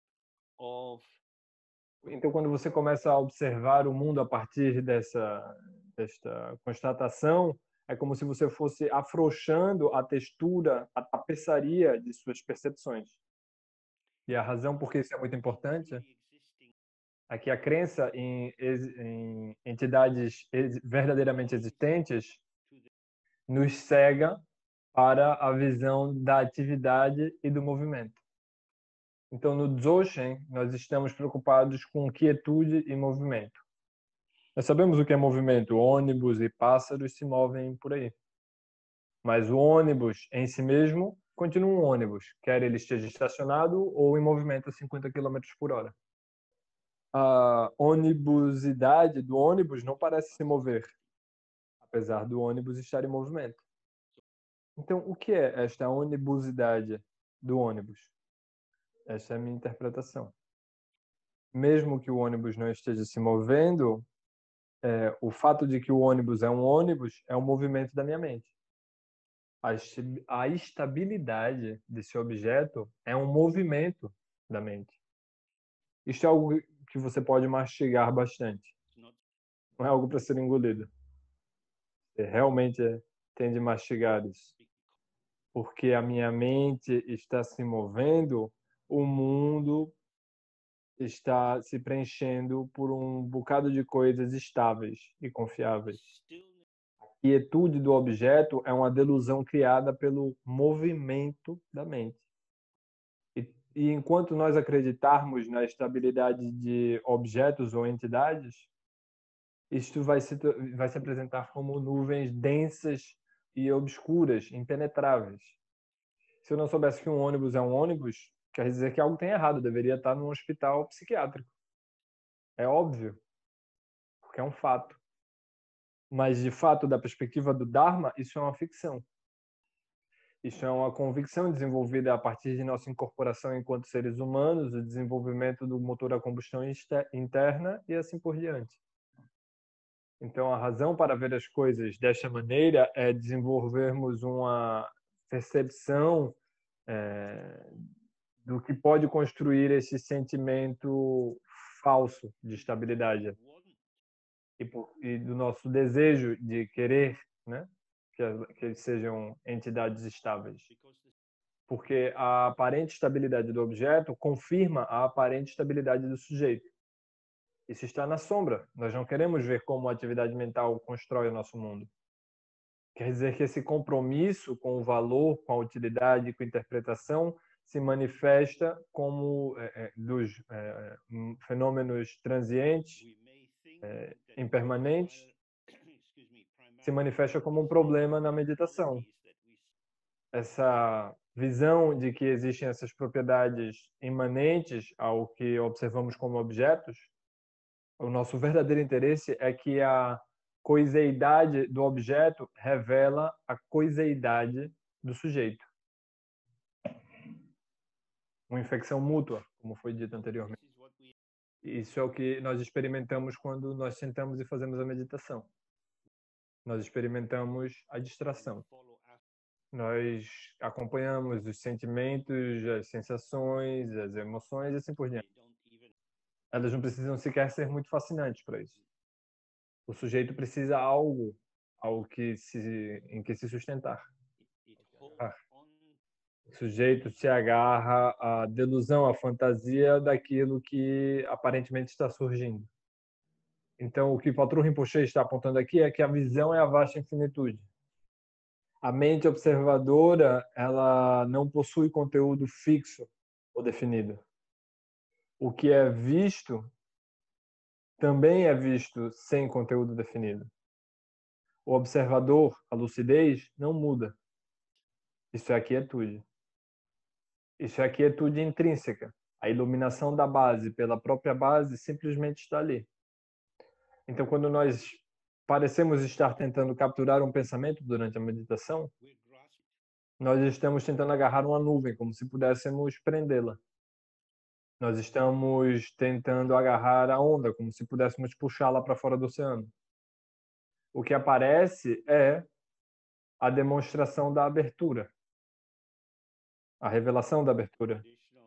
Então, quando você começa a observar o mundo a partir dessa, desta constatação, é como se você fosse afrouxando a textura, a tapeçaria de suas percepções. E a razão por que isso é muito importante é que a crença em, em entidades verdadeiramente existentes nos cega para a visão da atividade e do movimento. Então, no Dzogchen, nós estamos preocupados com quietude e movimento. Nós sabemos o que é movimento. Ônibus e pássaros se movem por aí. Mas o ônibus em si mesmo continua um ônibus, quer ele esteja estacionado ou em movimento a cinquenta quilômetros por hora. A onibusidade do ônibus não parece se mover, apesar do ônibus estar em movimento. Então, o que é esta onibusidade do ônibus? Essa é a minha interpretação. Mesmo que o ônibus não esteja se movendo, é, o fato de que o ônibus é um ônibus é um movimento da minha mente. A estabilidade desse objeto é um movimento da mente. Isto é algo que você pode mastigar bastante. Não é algo para ser engolido. Você realmente tem de mastigar isso. Porque a minha mente está se movendo, o mundo está se preenchendo por um bocado de coisas estáveis e confiáveis. A quietude do objeto é uma delusão criada pelo movimento da mente. E, e enquanto nós acreditarmos na estabilidade de objetos ou entidades, isto vai se, vai se apresentar como nuvens densas e obscuras, impenetráveis. Se eu não soubesse que um ônibus é um ônibus, quer dizer que algo tem errado, eu deveria estar num hospital psiquiátrico. É óbvio, porque é um fato. Mas, de fato, da perspectiva do Dharma, isso é uma ficção. Isso é uma convicção desenvolvida a partir de nossa incorporação enquanto seres humanos, o desenvolvimento do motor a combustão interna e assim por diante. Então, a razão para ver as coisas desta maneira é desenvolvermos uma percepção é, do que pode construir esse sentimento falso de estabilidade e, por, e do nosso desejo de querer, né, que, que eles sejam entidades estáveis. Porque a aparente estabilidade do objeto confirma a aparente estabilidade do sujeito. Isso está na sombra. Nós não queremos ver como a atividade mental constrói o nosso mundo. Quer dizer que esse compromisso com o valor, com a utilidade, com a interpretação, se manifesta como é, é, dos é, fenômenos transientes, é, impermanentes, se manifesta como um problema na meditação. Essa visão de que existem essas propriedades imanentes ao que observamos como objetos, o nosso verdadeiro interesse é que a coiseidade do objeto revela a coiseidade do sujeito. Uma infecção mútua, como foi dito anteriormente. Isso é o que nós experimentamos quando nós sentamos e fazemos a meditação. Nós experimentamos a distração. Nós acompanhamos os sentimentos, as sensações, as emoções e assim por diante. Elas não precisam sequer ser muito fascinantes para isso. O sujeito precisa algo ao que se, em que se sustentar. O sujeito se agarra à delusão, à fantasia daquilo que aparentemente está surgindo. Então, o que Patrul Rinpoche está apontando aqui é que a visão é a vasta infinitude. A mente observadora, ela não possui conteúdo fixo ou definido. O que é visto também é visto sem conteúdo definido. O observador, a lucidez, não muda. Isso é a quietude. Isso é a quietude intrínseca. A iluminação da base pela própria base simplesmente está ali. Então, quando nós parecemos estar tentando capturar um pensamento durante a meditação, nós estamos tentando agarrar uma nuvem, como se pudéssemos prendê-la. Nós estamos tentando agarrar a onda, como se pudéssemos puxá-la para fora do oceano. O que aparece é a demonstração da abertura, a revelação da abertura.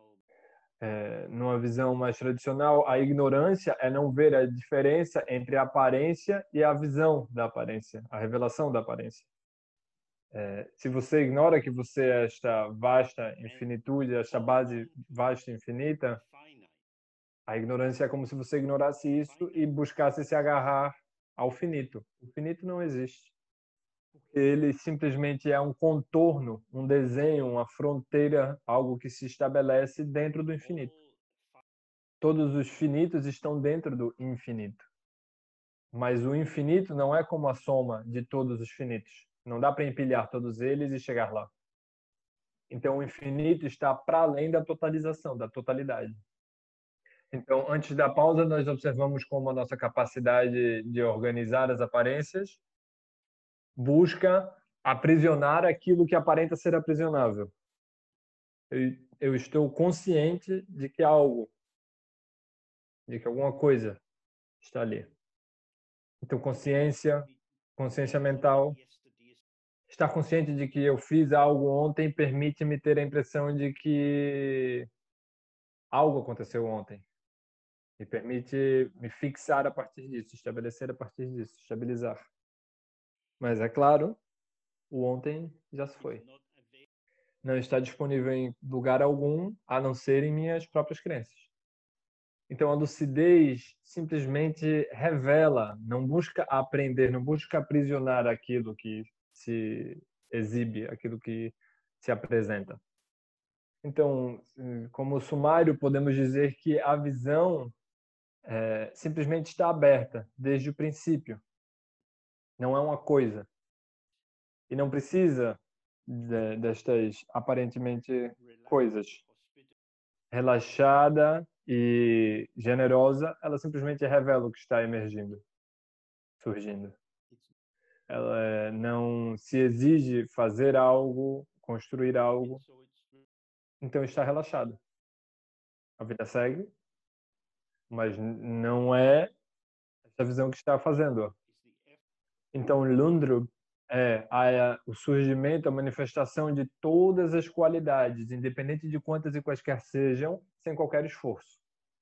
É, numa visão mais tradicional, a ignorância é não ver a diferença entre a aparência e a visão da aparência, a revelação da aparência. É, se você ignora que você é esta vasta infinitude, esta base vasta e infinita, a ignorância é como se você ignorasse isso e buscasse se agarrar ao finito. O finito não existe. Ele simplesmente é um contorno, um desenho, uma fronteira, algo que se estabelece dentro do infinito. Todos os finitos estão dentro do infinito. Mas o infinito não é como a soma de todos os finitos. Não dá para empilhar todos eles e chegar lá. Então, o infinito está para além da totalização, da totalidade. Então, antes da pausa, nós observamos como a nossa capacidade de organizar as aparências busca aprisionar aquilo que aparenta ser aprisionável. Eu, eu estou consciente de que algo, de que alguma coisa está ali. Então, consciência, consciência mental, estar consciente de que eu fiz algo ontem permite-me ter a impressão de que algo aconteceu ontem. Me permite me fixar a partir disso, estabelecer a partir disso, estabilizar. Mas, é claro, o ontem já se foi. Não está disponível em lugar algum, a não ser em minhas próprias crenças. Então, a lucidez simplesmente revela, não busca aprender, não busca aprisionar aquilo que se exibe, aquilo que se apresenta. Então, como sumário, podemos dizer que a visão é, simplesmente está aberta desde o princípio. Não é uma coisa. E não precisa de, destas aparentemente coisas. Relaxada e generosa, ela simplesmente revela o que está emergindo, surgindo. Ela não se exige fazer algo, construir algo, então está relaxada. A vida segue, mas não é essa visão que está fazendo. Então, Lundrup é a, o surgimento, a manifestação de todas as qualidades, independente de quantas e quaisquer sejam, sem qualquer esforço.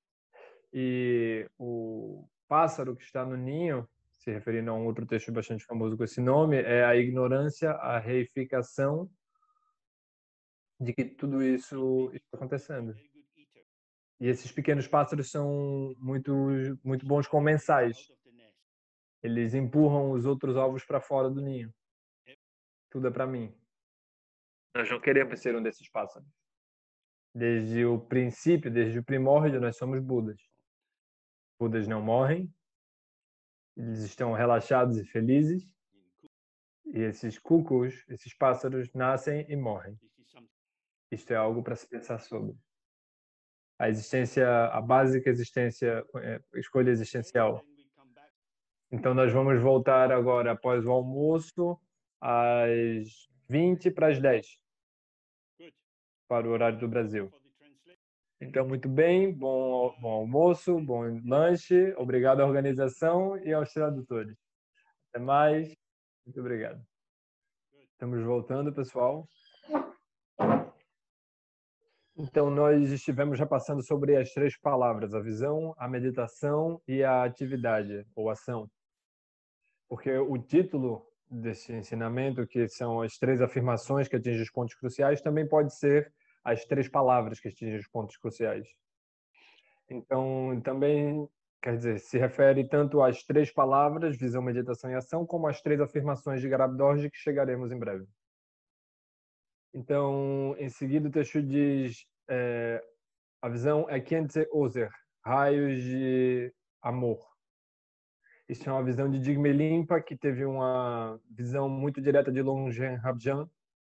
E o pássaro que está no ninho, se referindo a um outro texto bastante famoso com esse nome, é a ignorância, a reificação de que tudo isso está acontecendo. E esses pequenos pássaros são muito, muito bons comensais. Eles empurram os outros ovos para fora do ninho. Tudo é para mim. Nós não queremos ser um desses pássaros. Desde o princípio, desde o primórdio, nós somos Budas. Budas não morrem, eles estão relaxados e felizes, e esses cucos, esses pássaros, nascem e morrem. Isto é algo para se pensar sobre. A existência, a básica existência, a escolha existencial. Então, nós vamos voltar agora, após o almoço, às vinte para as dez, para o horário do Brasil. Então, muito bem, bom, bom almoço, bom lanche, obrigado à organização e aos tradutores. Até mais, muito obrigado. Estamos voltando, pessoal. Então, nós estivemos já passando sobre as três palavras, a visão, a meditação e a atividade, ou ação. Porque o título desse ensinamento, que são as três afirmações que atingem os pontos cruciais, também pode ser as três palavras que atingem os pontos cruciais. Então, também, quer dizer, se refere tanto às três palavras, visão, meditação e ação, como às três afirmações de Garab Dorje, que chegaremos em breve. Então, em seguida, o texto diz, é, a visão é Khyentse Ozer, raios de amor. Isso é uma visão de Digme Limpa, que teve uma visão muito direta de Longchen Rabjan,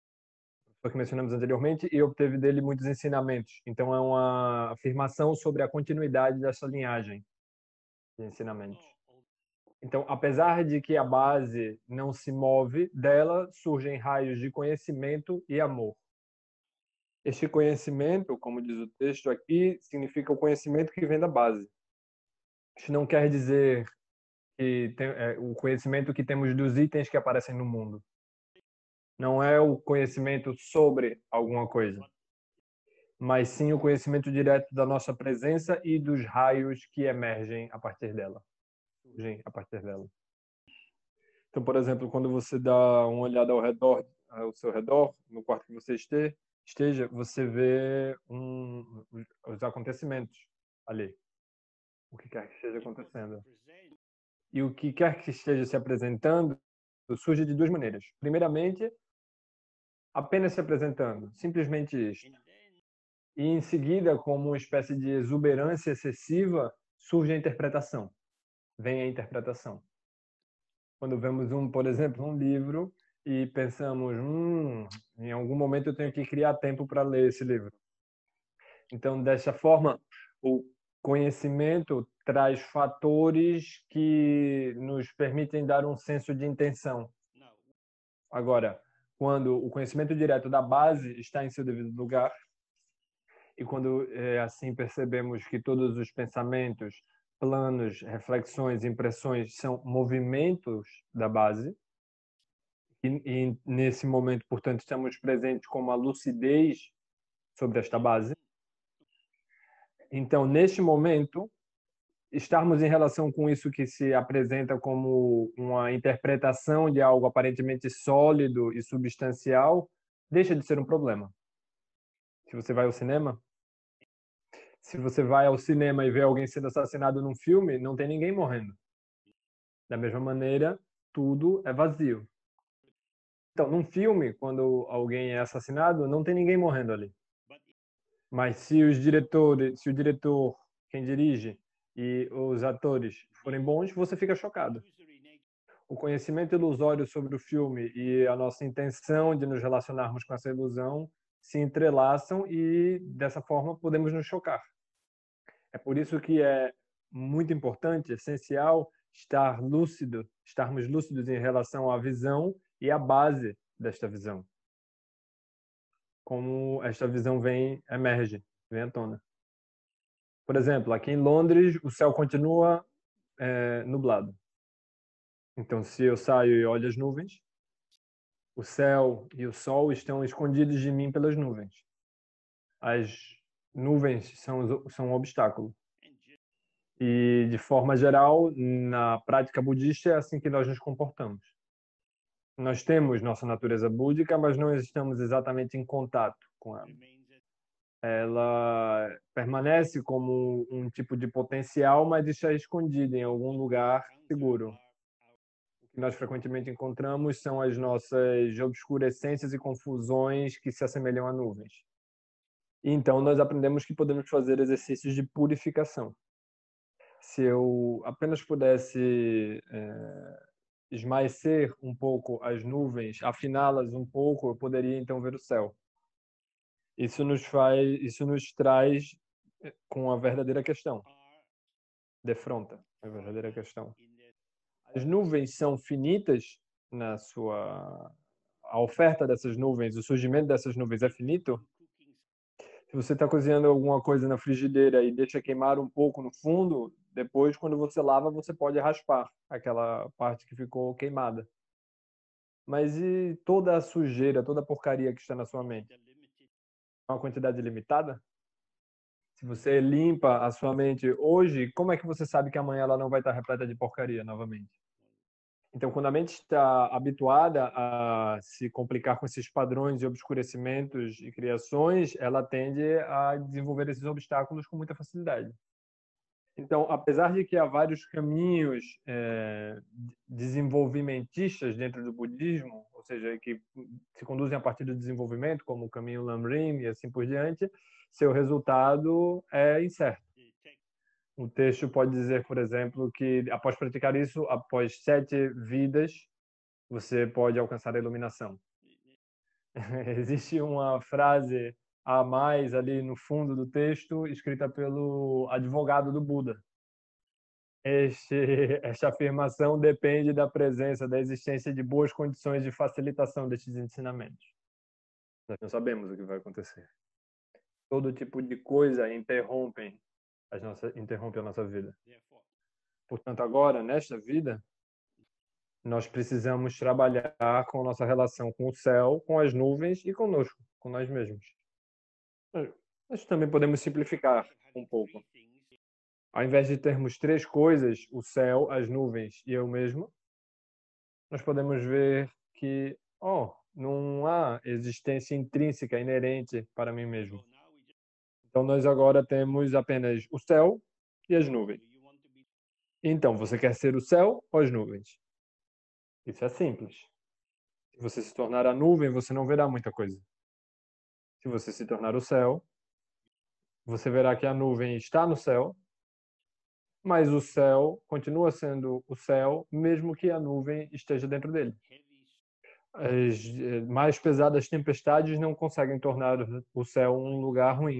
que mencionamos anteriormente, e obteve dele muitos ensinamentos. Então, é uma afirmação sobre a continuidade dessa linhagem de ensinamentos. Então, apesar de que a base não se move, dela surgem raios de conhecimento e amor. Este conhecimento, como diz o texto aqui, significa o conhecimento que vem da base. Isso não quer dizer que tem, é, o conhecimento que temos dos itens que aparecem no mundo. Não é o conhecimento sobre alguma coisa, mas sim o conhecimento direto da nossa presença e dos raios que emergem a partir dela. Surgem a partir dela. Então, por exemplo, quando você dá uma olhada ao redor, ao seu redor, no quarto que você esteja, você vê um, os acontecimentos ali. O que quer que esteja acontecendo. E o que quer que esteja se apresentando surge de duas maneiras. Primeiramente, apenas se apresentando, simplesmente isto. E em seguida, como uma espécie de exuberância excessiva, surge a interpretação. Vem a interpretação. Quando vemos, um, por exemplo, um livro e pensamos, hum, em algum momento eu tenho que criar tempo para ler esse livro. Então, dessa forma, o conhecimento traz fatores que nos permitem dar um senso de intenção. Agora, quando o conhecimento direto da base está em seu devido lugar, e quando é, assim percebemos que todos os pensamentos, planos, reflexões, impressões são movimentos da base, e, e nesse momento, portanto, estamos presentes com uma lucidez sobre esta base. Então, neste momento, estarmos em relação com isso que se apresenta como uma interpretação de algo aparentemente sólido e substancial, deixa de ser um problema. Se você vai ao cinema, se você vai ao cinema e vê alguém sendo assassinado num filme, não tem ninguém morrendo. Da mesma maneira, tudo é vazio. Então, num filme, quando alguém é assassinado, não tem ninguém morrendo ali. Mas se os diretores, se o diretor, quem dirige, e os atores forem bons, você fica chocado. O conhecimento ilusório sobre o filme e a nossa intenção de nos relacionarmos com essa ilusão se entrelaçam e, dessa forma, podemos nos chocar. É por isso que é muito importante, essencial, estar lúcido, estarmos lúcidos em relação à visão e à base desta visão. Como esta visão vem, emerge, vem à tona. Por exemplo, aqui em Londres, o céu continua é, nublado. Então, se eu saio e olho as nuvens, o céu e o sol estão escondidos de mim pelas nuvens. As nuvens são, são um obstáculo. E, de forma geral, na prática budista, é assim que nós nos comportamos. Nós temos nossa natureza búdica, mas não estamos exatamente em contato com ela. Ela permanece como um tipo de potencial, mas está escondida em algum lugar seguro. O que nós frequentemente encontramos são as nossas obscurecências e confusões que se assemelham a nuvens. Então, nós aprendemos que podemos fazer exercícios de purificação. Se eu apenas pudesse é, esmaecer um pouco as nuvens, afiná-las um pouco, eu poderia então ver o céu. Isso nos faz, isso nos traz com a verdadeira questão. Defronta a verdadeira questão. As nuvens são finitas na sua... A oferta dessas nuvens, o surgimento dessas nuvens é finito? Se você está cozinhando alguma coisa na frigideira e deixa queimar um pouco no fundo, depois, quando você lava, você pode raspar aquela parte que ficou queimada. Mas e toda a sujeira, toda a porcaria que está na sua mente? É uma quantidade limitada? Se você limpa a sua mente hoje, como é que você sabe que amanhã ela não vai estar repleta de porcaria novamente? Então, quando a mente está habituada a se complicar com esses padrões de obscurecimentos e criações, ela tende a desenvolver esses obstáculos com muita facilidade. Então, apesar de que há vários caminhos é, desenvolvimentistas dentro do budismo, ou seja, que se conduzem a partir do desenvolvimento, como o caminho Lamrim e assim por diante, seu resultado é incerto. O texto pode dizer, por exemplo, que após praticar isso, após sete vidas, você pode alcançar a iluminação. Existe uma frase a mais ali no fundo do texto, escrita pelo advogado do Buda. Este, esta afirmação depende da presença, da existência de boas condições de facilitação destes ensinamentos. Nós não sabemos o que vai acontecer. Todo tipo de coisa interrompe, as nossas, interrompe a nossa vida. Portanto, agora, nesta vida, nós precisamos trabalhar com a nossa relação com o céu, com as nuvens e conosco, com nós mesmos. Nós também podemos simplificar um pouco. Ao invés de termos três coisas, o céu, as nuvens e eu mesmo, nós podemos ver que, oh, não há existência intrínseca, inerente para mim mesmo. Então, nós agora temos apenas o céu e as nuvens. Então, você quer ser o céu ou as nuvens? Isso é simples. Se você se tornar a nuvem, você não verá muita coisa. Se você se tornar o céu, você verá que a nuvem está no céu, mas o céu continua sendo o céu, mesmo que a nuvem esteja dentro dele. As mais pesadas tempestades não conseguem tornar o céu um lugar ruim.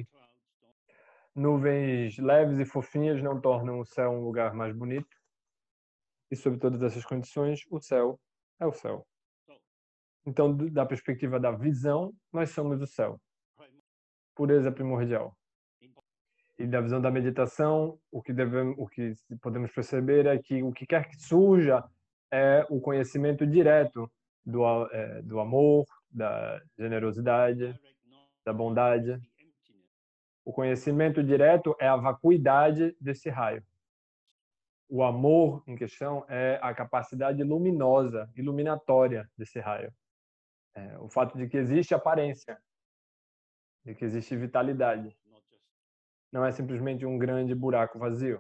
Nuvens leves e fofinhas não tornam o céu um lugar mais bonito. E sob todas essas condições, o céu é o céu. Então, da perspectiva da visão, nós somos o céu. Pureza primordial. E da visão da meditação, o que, devemos, o que podemos perceber é que o que quer que surja é o conhecimento direto do, é, do amor, da generosidade, da bondade. O conhecimento direto é a vacuidade desse raio. O amor em questão é a capacidade luminosa, iluminatória desse raio. É, o fato de que existe aparência, de que existe vitalidade. Não é simplesmente um grande buraco vazio.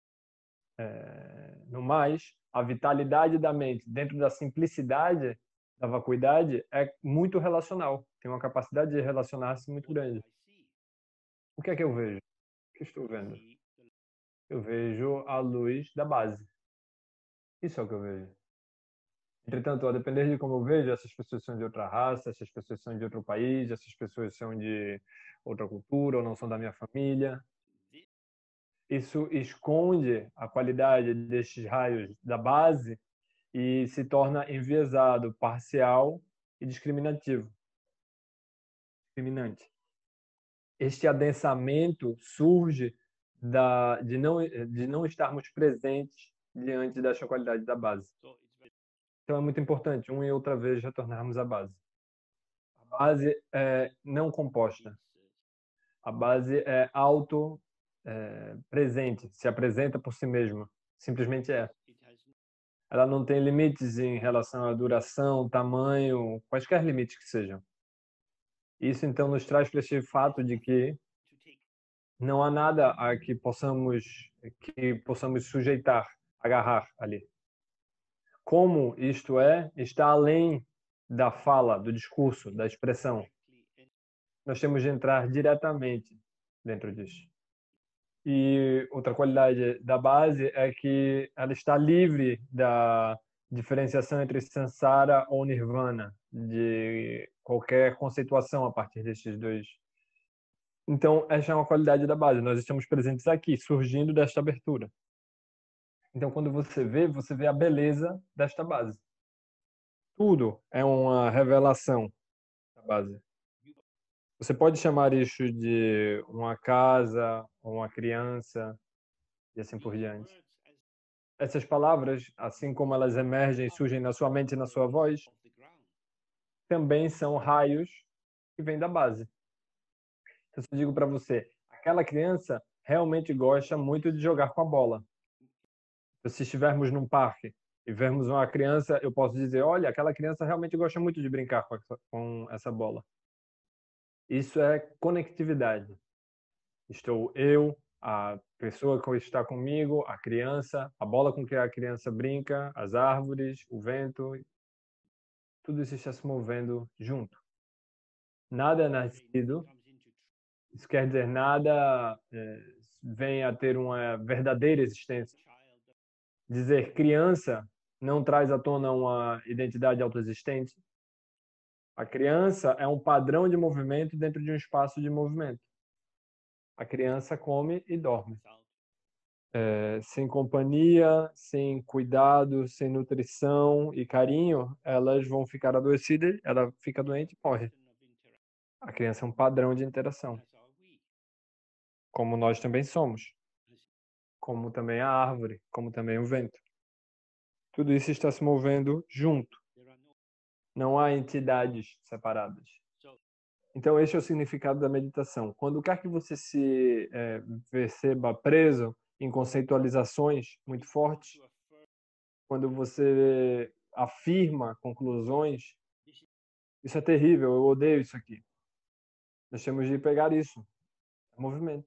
É, no mais, a vitalidade da mente, dentro da simplicidade da vacuidade, é muito relacional. Tem uma capacidade de relacionar-se muito grande. O que é que eu vejo? O que estou vendo? Eu vejo a luz da base. Isso é o que eu vejo. Entretanto, a depender de como eu vejo, essas pessoas são de outra raça, essas pessoas são de outro país, essas pessoas são de outra cultura ou não são da minha família. Isso esconde a qualidade destes raios da base e se torna enviesado, parcial e discriminativo. Discriminante. Este adensamento surge da, de, não, de não estarmos presentes diante desta qualidade da base. Então é muito importante, uma e outra vez, retornarmos à base. A base é não composta. A base é auto é, presente, se apresenta por si mesma. Simplesmente é. Ela não tem limites em relação à duração, tamanho, quaisquer limites que sejam. Isso, então, nos traz para este fato de que não há nada a que possamos, que possamos sujeitar, agarrar ali. Como isto é, está além da fala, do discurso, da expressão. nós temos de entrar diretamente dentro disso. E outra qualidade da base é que ela está livre da diferenciação entre samsara ou nirvana, de qualquer conceituação a partir destes dois. Então, essa é uma qualidade da base. Nós estamos presentes aqui, surgindo desta abertura. Então, quando você vê, você vê a beleza desta base. Tudo é uma revelação da base. Você pode chamar isso de uma casa, ou uma criança, e assim por diante. Essas palavras, assim como elas emergem e surgem na sua mente e na sua voz, também são raios que vêm da base. Então, se eu digo para você, aquela criança realmente gosta muito de jogar com a bola. Então, se estivermos num parque e vermos uma criança, eu posso dizer, olha, aquela criança realmente gosta muito de brincar com essa, com essa bola. Isso é conectividade. Estou eu, a pessoa que está comigo, a criança, a bola com que a criança brinca, as árvores, o vento, tudo isso está se movendo junto. Nada é nascido, isso quer dizer, nada é, vem a ter uma verdadeira existência. Dizer criança não traz à tona uma identidade autoexistente. A criança é um padrão de movimento dentro de um espaço de movimento. A criança come e dorme. É, sem companhia, sem cuidado, sem nutrição e carinho, elas vão ficar adoecidas, ela fica doente e morre. A criança é um padrão de interação, como nós também somos, como também a árvore, como também o vento. Tudo isso está se movendo junto. Não há entidades separadas. Então, esse é o significado da meditação. Quando quer que você se é, perceba preso em conceitualizações muito fortes, quando você afirma conclusões, isso é terrível, eu odeio isso aqui. Nós temos de pegar isso, é movimento.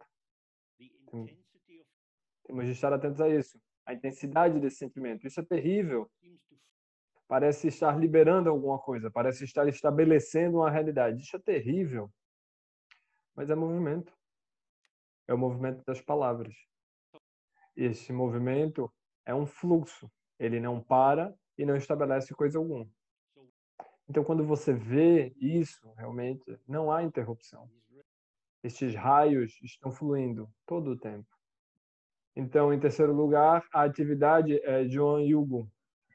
Temos de estar atentos a isso. A intensidade desse sentimento, isso é terrível. Parece estar liberando alguma coisa, parece estar estabelecendo uma realidade. Isso é terrível, mas é movimento. É o movimento das palavras. Esse movimento é um fluxo. Ele não para e não estabelece coisa alguma. Então, quando você vê isso, realmente, não há interrupção. Estes raios estão fluindo todo o tempo. Então, em terceiro lugar, a atividade é John Yugo,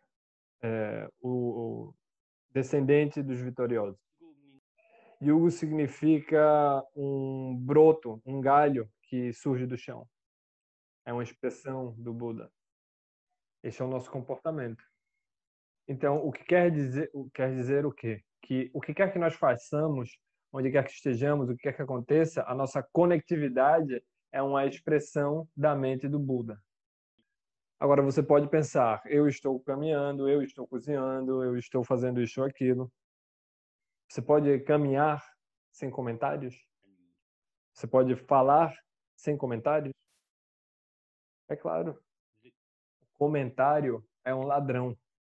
é, o, o descendente dos vitoriosos. Yugo significa um broto, um galho que surge do chão. É uma expressão do Buda. Esse é o nosso comportamento. Então, o que quer dizer, quer dizer o quê? Que o que quer que nós façamos, onde quer que estejamos, o que quer que aconteça, a nossa conectividade é uma expressão da mente do Buda. Agora, você pode pensar, eu estou caminhando, eu estou cozinhando, eu estou fazendo isso ou aquilo. Você pode caminhar sem comentários? Você pode falar sem comentários? É claro. O comentário é um ladrão.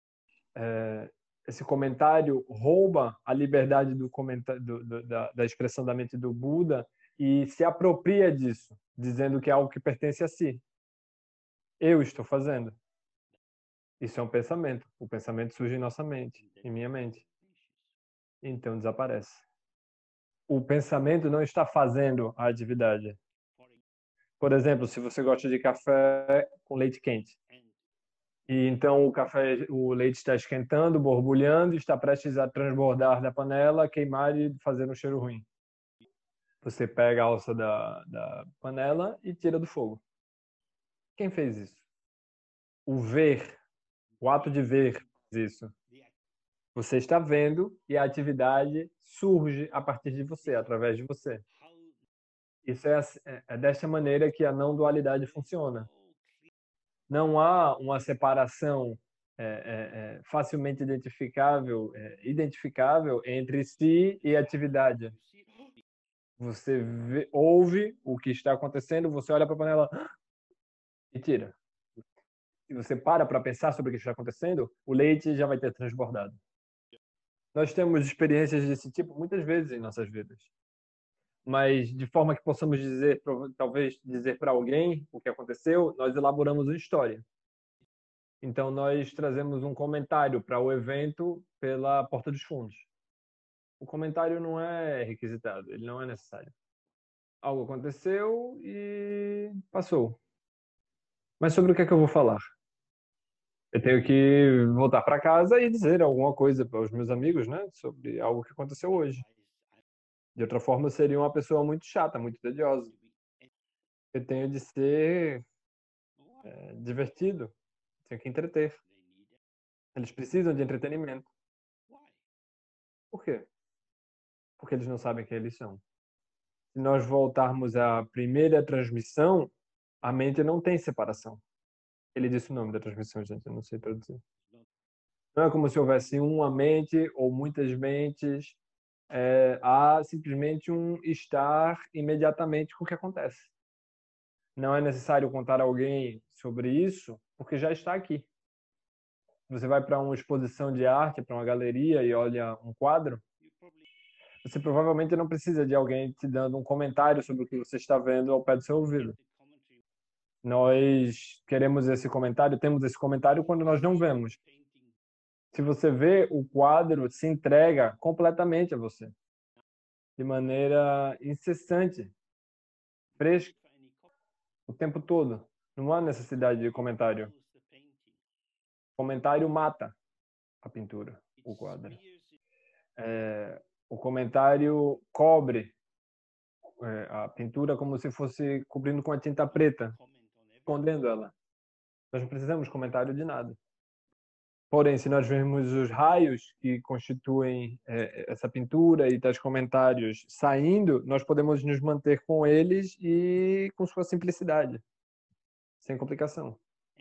É, esse comentário rouba a liberdade do comentário, do, do, da, da expressão da mente do Buda e se apropria disso, dizendo que é algo que pertence a si. Eu estou fazendo. Isso é um pensamento. O pensamento surge em nossa mente, em minha mente. Então desaparece. O pensamento não está fazendo a atividade. Por exemplo, se você gosta de café com leite quente, e então o café, o leite está esquentando, borbulhando, está prestes a transbordar da panela, queimar e fazer um cheiro ruim. Você pega a alça da, da panela e tira do fogo. Quem fez isso? O ver, o ato de ver faz isso. Você está vendo e a atividade surge a partir de você, através de você. Isso é, é desta maneira que a não dualidade funciona. Não há uma separação é, é, é, facilmente identificável, é, identificável entre si e atividade. Você vê, ouve o que está acontecendo, você olha para a panela e tira. Se você para para pensar sobre o que está acontecendo, o leite já vai ter transbordado. Nós temos experiências desse tipo muitas vezes em nossas vidas. mas de forma que possamos dizer, talvez dizer para alguém o que aconteceu, nós elaboramos uma história. Então, nós trazemos um comentário para o evento pela porta dos fundos. O comentário não é requisitado, ele não é necessário. Algo aconteceu e passou. Mas sobre o que é que eu vou falar? Eu tenho que voltar para casa e dizer alguma coisa para os meus amigos, né, sobre algo que aconteceu hoje. De outra forma, eu seria uma pessoa muito chata, muito tediosa. Eu tenho de ser é, divertido, tenho que entreter. Eles precisam de entretenimento. Por quê? Porque eles não sabem quem eles são. Se nós voltarmos à primeira transmissão, a mente não tem separação. Ele disse o nome da transmissão, gente, eu não sei traduzir. Não é como se houvesse uma mente ou muitas mentes. É, há simplesmente um estar imediatamente com o que acontece. Não é necessário contar a alguém sobre isso, porque já está aqui. Você vai para uma exposição de arte, para uma galeria e olha um quadro, você provavelmente não precisa de alguém te dando um comentário sobre o que você está vendo ao pé do seu ouvido. Nós queremos esse comentário, temos esse comentário quando nós não vemos. Se você vê, o quadro se entrega completamente a você, de maneira incessante, fresca, o tempo todo. Não há necessidade de comentário. O comentário mata a pintura, o quadro. É, o comentário cobre é, a pintura como se fosse cobrindo com a tinta preta, escondendo ela. Nós não precisamos comentário de nada. Porém, se nós vemos os raios que constituem é, essa pintura e tais comentários saindo, nós podemos nos manter com eles e com sua simplicidade, sem complicação.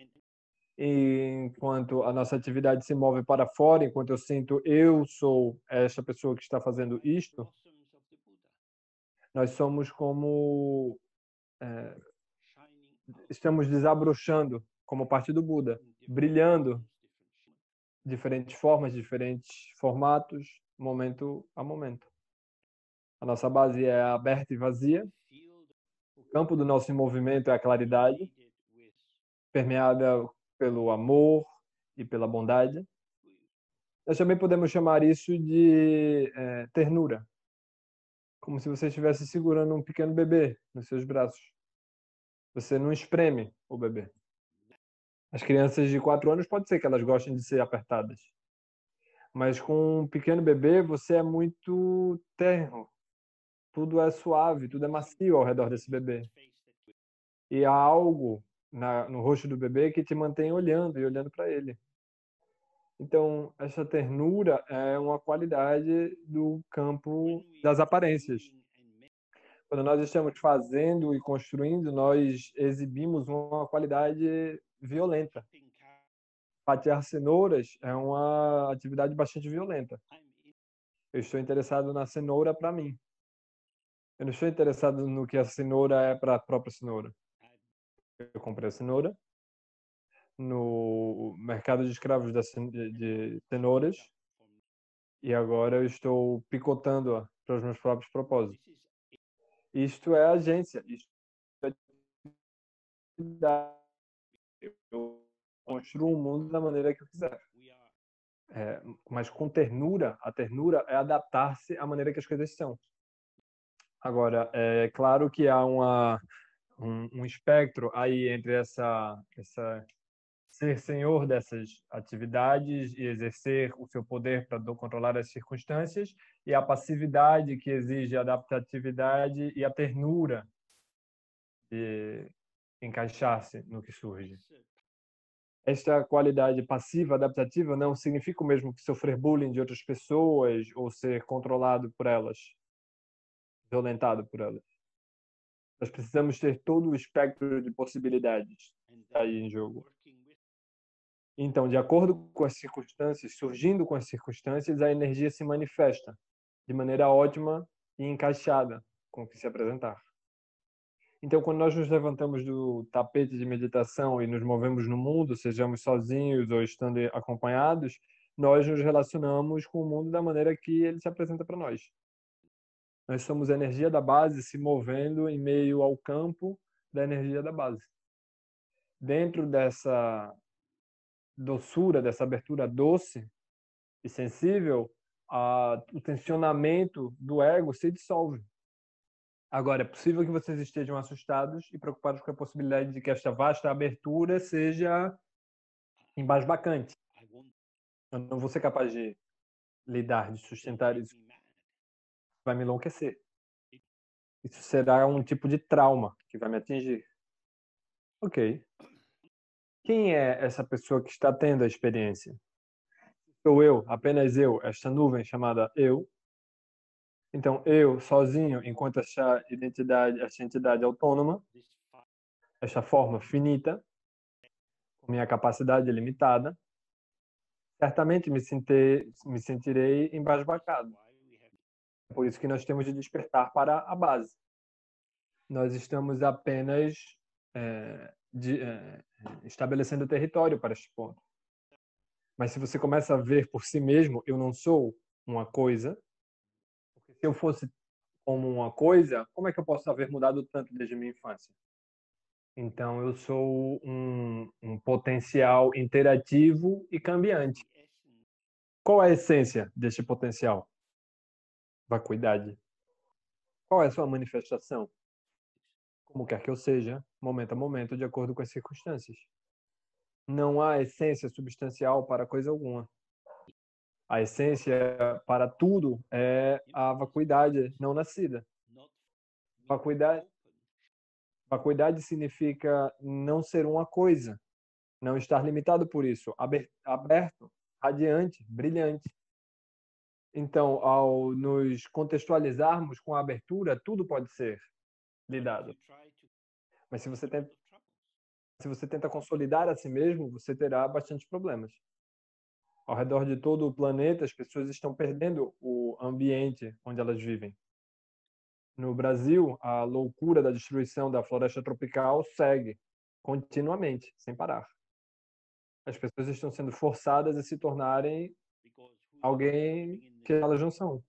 E enquanto a nossa atividade se move para fora, enquanto eu sinto eu sou esta pessoa que está fazendo isto, nós somos como é, estamos desabrochando como parte do Buda, brilhando diferentes formas, diferentes formatos, momento a momento. A nossa base é aberta e vazia. O campo do nosso movimento é a claridade, permeada pelo amor e pela bondade. Nós também podemos chamar isso de é, ternura, como se você estivesse segurando um pequeno bebê nos seus braços. Você não espreme o bebê. As crianças de quatro anos pode ser que elas gostem de ser apertadas, mas com um pequeno bebê você é muito terno. Tudo é suave, tudo é macio ao redor desse bebê. E há algo na, no rosto do bebê que te mantém olhando e olhando para ele. Então, essa ternura é uma qualidade do campo das aparências. Quando nós estamos fazendo e construindo, nós exibimos uma qualidade violenta. Fatiar cenouras é uma atividade bastante violenta. Eu estou interessado na cenoura para mim. Eu não estou interessado no que a cenoura é para a própria cenoura. Eu comprei a cenoura no mercado de escravos de cenouras e agora eu estou picotando-a para os meus próprios propósitos. Isto é agência, isto é atividade. Eu construo o mundo da maneira que eu quiser. É, mas com ternura, a ternura é adaptar-se à maneira que as coisas são. Agora, é claro que há uma, um, um espectro aí entre essa, essa ser senhor dessas atividades e exercer o seu poder para controlar as circunstâncias e a passividade que exige a adaptatividade e a ternura de encaixar-se no que surge. Esta qualidade passiva adaptativa não significa o mesmo que sofrer bullying de outras pessoas ou ser controlado por elas, violentado por elas. Nós precisamos ter todo o espectro de possibilidades aí em jogo. Então, de acordo com as circunstâncias, surgindo com as circunstâncias, a energia se manifesta de maneira ótima e encaixada com o que se apresentar. Então, quando nós nos levantamos do tapete de meditação e nos movemos no mundo, sejamos sozinhos ou estando acompanhados, nós nos relacionamos com o mundo da maneira que ele se apresenta para nós. Nós somos a energia da base se movendo em meio ao campo da energia da base. Dentro dessa doçura, dessa abertura doce e sensível, a, o tensionamento do ego se dissolve. Agora, é possível que vocês estejam assustados e preocupados com a possibilidade de que esta vasta abertura seja embasbacante. Eu não vou ser capaz de lidar, de sustentar isso. Vai me enlouquecer. Isso será um tipo de trauma que vai me atingir. Ok. Quem é essa pessoa que está tendo a experiência? Sou eu, apenas eu, esta nuvem chamada eu. Então, eu, sozinho, enquanto esta identidade, esta entidade autônoma, esta forma finita, com minha capacidade limitada, certamente me, sentir, me sentirei embasbacado. É por isso que nós temos de despertar para a base. Nós estamos apenas é, de, é, estabelecendo território para este ponto. Mas se você começa a ver por si mesmo, eu não sou uma coisa, porque se eu fosse como uma coisa, como é que eu posso haver mudado tanto desde a minha infância? Então, eu sou um, um potencial interativo e cambiante. Qual é a essência deste potencial? Vacuidade. Qual é a sua manifestação? Como quer que eu seja, momento a momento, de acordo com as circunstâncias. Não há essência substancial para coisa alguma. A essência para tudo é a vacuidade não nascida. Vacuidade, vacuidade significa não ser uma coisa, não estar limitado por isso, aberto, radiante, brilhante. Então, ao nos contextualizarmos com a abertura, tudo pode ser lidado. Mas se você tenta, se você tenta consolidar a si mesmo, você terá bastante problemas. Ao redor de todo o planeta, as pessoas estão perdendo o ambiente onde elas vivem. No Brasil, a loucura da destruição da floresta tropical segue continuamente, sem parar. As pessoas estão sendo forçadas a se tornarem alguém que elas não são,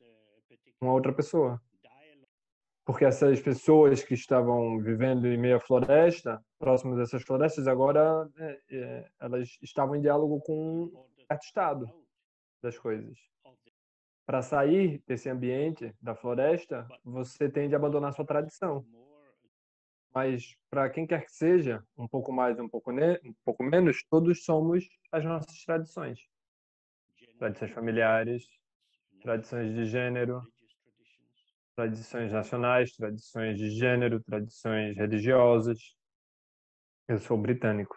uma outra pessoa. Porque essas pessoas que estavam vivendo em meio à floresta, próximas dessas florestas, agora é, é, elas estavam em diálogo com um certo estado das coisas. Para sair desse ambiente da floresta, você tem de abandonar sua tradição. Mas para quem quer que seja, um pouco mais, um pouco, um pouco menos, todos somos as nossas tradições. Tradições familiares, tradições de gênero, tradições nacionais, tradições de gênero, tradições religiosas. Eu sou britânico.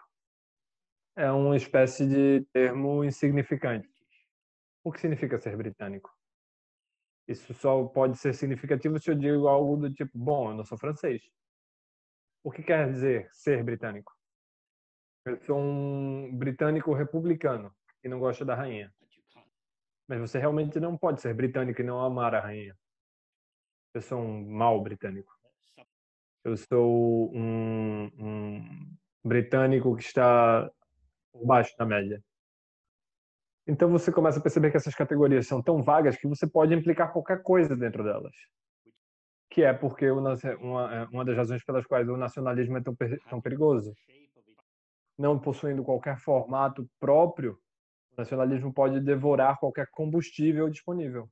É uma espécie de termo insignificante. O que significa ser britânico? Isso só pode ser significativo se eu digo algo do tipo, bom, eu não sou francês. O que quer dizer ser britânico? Eu sou um britânico republicano que não gosta da rainha. Mas você realmente não pode ser britânico e não amar a rainha. Eu sou um mau britânico. Eu sou um, um britânico que está por baixo da média. Então você começa a perceber que essas categorias são tão vagas que você pode implicar qualquer coisa dentro delas. Que é porque uma, uma das razões pelas quais o nacionalismo é tão, tão perigoso. Não possuindo qualquer formato próprio, o nacionalismo pode devorar qualquer combustível disponível.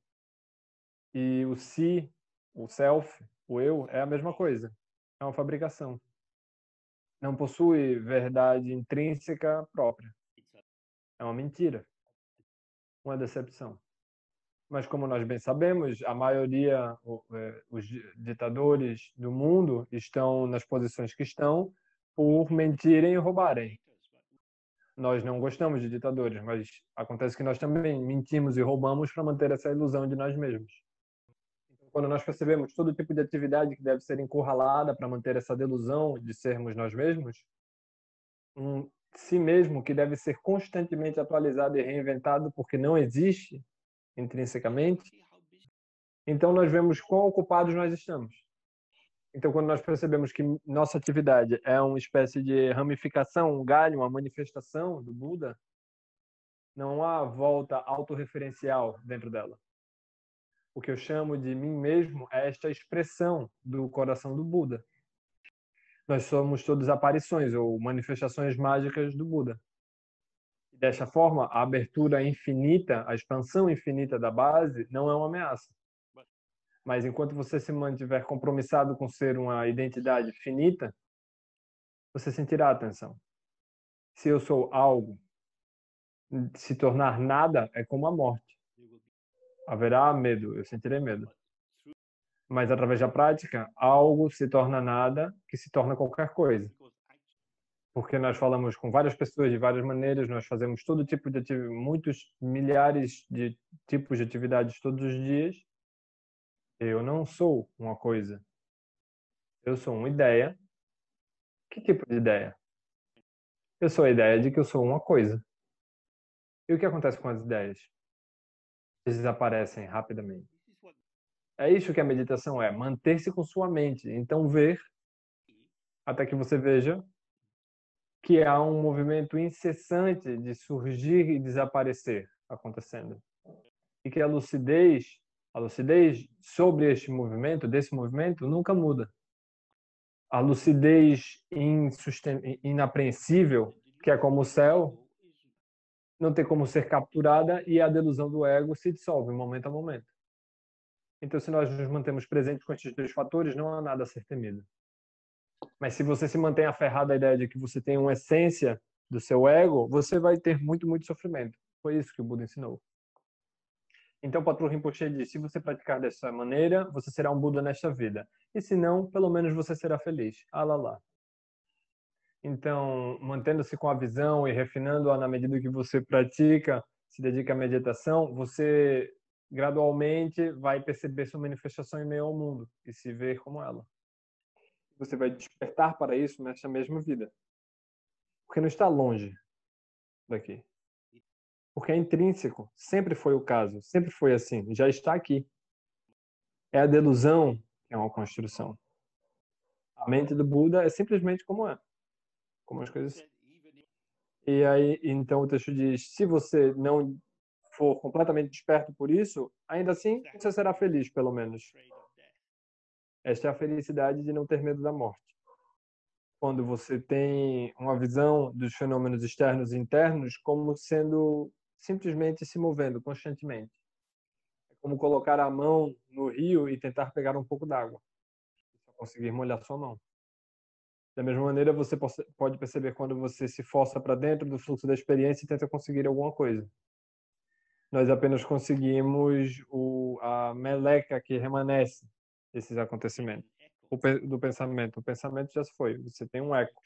E o si, o self, o eu, é a mesma coisa. É uma fabricação. Não possui verdade intrínseca própria. É uma mentira. Uma decepção. Mas como nós bem sabemos, a maioria, os ditadores do mundo estão nas posições que estão por mentirem e roubarem. Nós não gostamos de ditadores, mas acontece que nós também mentimos e roubamos para manter essa ilusão de nós mesmos. Então, quando nós percebemos todo tipo de atividade que deve ser encurralada para manter essa delusão de sermos nós mesmos, um si mesmo que deve ser constantemente atualizado e reinventado porque não existe intrinsecamente, então nós vemos quão ocupados nós estamos. Então, quando nós percebemos que nossa atividade é uma espécie de ramificação, um galho, uma manifestação do Buda, não há volta autorreferencial dentro dela. O que eu chamo de mim mesmo é esta expressão do coração do Buda. Nós somos todos aparições ou manifestações mágicas do Buda. Desta forma, a abertura infinita, a expansão infinita da base não é uma ameaça. Mas enquanto você se mantiver compromissado com ser uma identidade finita, você sentirá a tensão. Se eu sou algo, se tornar nada é como a morte. Haverá medo, eu sentirei medo. Mas através da prática, algo se torna nada, que se torna qualquer coisa. Porque nós falamos com várias pessoas de várias maneiras, nós fazemos todo tipo de atividade, muitos milhares de tipos de atividades todos os dias. Eu não sou uma coisa. Eu sou uma ideia. Que tipo de ideia? Eu sou a ideia de que eu sou uma coisa. E o que acontece com as ideias? Eles desaparecem rapidamente. É isso que a meditação é, manter-se com sua mente. Então ver, até que você veja que há um movimento incessante de surgir e desaparecer acontecendo. E que a lucidez, a lucidez sobre este movimento, desse movimento, nunca muda. A lucidez inapreensível, que é como o céu, não tem como ser capturada e a delusão do ego se dissolve momento a momento. Então, se nós nos mantemos presentes com estes dois fatores, não há nada a ser temido. Mas se você se mantém aferrado à ideia de que você tem uma essência do seu ego, você vai ter muito, muito sofrimento. Foi isso que o Buda ensinou. Então, Patrul Rinpoche disse, se você praticar dessa maneira, você será um Buda nesta vida. E se não, pelo menos você será feliz. Alalá. Então, mantendo-se com a visão e refinando-a na medida que você pratica, se dedica à meditação, você gradualmente vai perceber sua manifestação em meio ao mundo e se ver como ela. Você vai despertar para isso nesta mesma vida. Porque não está longe daqui. Porque é intrínseco. Sempre foi o caso. Sempre foi assim. Já está aqui. É a delusão que é uma construção. A mente do Buda é simplesmente como é. Como as coisas. E aí, então o texto diz, se você não for completamente desperto por isso, ainda assim você será feliz, pelo menos. Esta é a felicidade de não ter medo da morte. Quando você tem uma visão dos fenômenos externos e internos como sendo simplesmente se movendo constantemente. É como colocar a mão no rio e tentar pegar um pouco d'água. Só conseguir molhar sua mão. Da mesma maneira, você pode perceber quando você se força para dentro do fluxo da experiência e tenta conseguir alguma coisa. Nós apenas conseguimos o, a meleca que remanesce desses acontecimentos. O, do pensamento. O pensamento já se foi. Você tem um eco,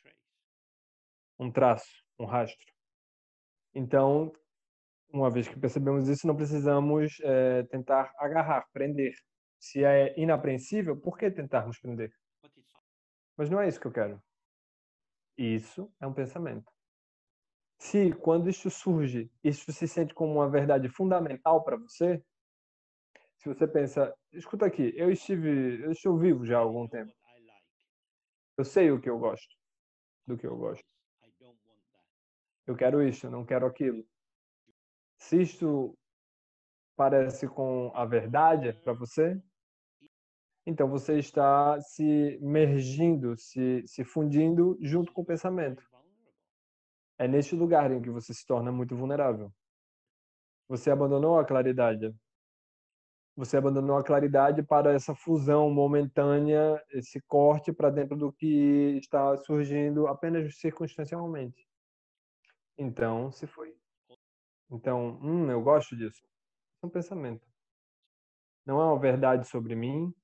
um traço, um rastro. Então, uma vez que percebemos isso, não precisamos é, tentar agarrar, prender. Se é inapreensível, por que tentarmos prender? Mas não é isso que eu quero. Isso é um pensamento. Se, quando isso surge, isso se sente como uma verdade fundamental para você, se você pensa, escuta aqui, eu estive, eu estou vivo já há algum tempo. Eu sei o que eu gosto, do que eu gosto. Eu quero isso, eu não quero aquilo. Se isto parece com a verdade para você, então você está se mergindo, se, se fundindo junto com o pensamento. É neste lugar em que você se torna muito vulnerável. Você abandonou a claridade. Você abandonou a claridade para essa fusão momentânea, esse corte para dentro do que está surgindo apenas circunstancialmente. Então, se foi. Então, hum, eu gosto disso. É um pensamento. Não é uma verdade sobre mim.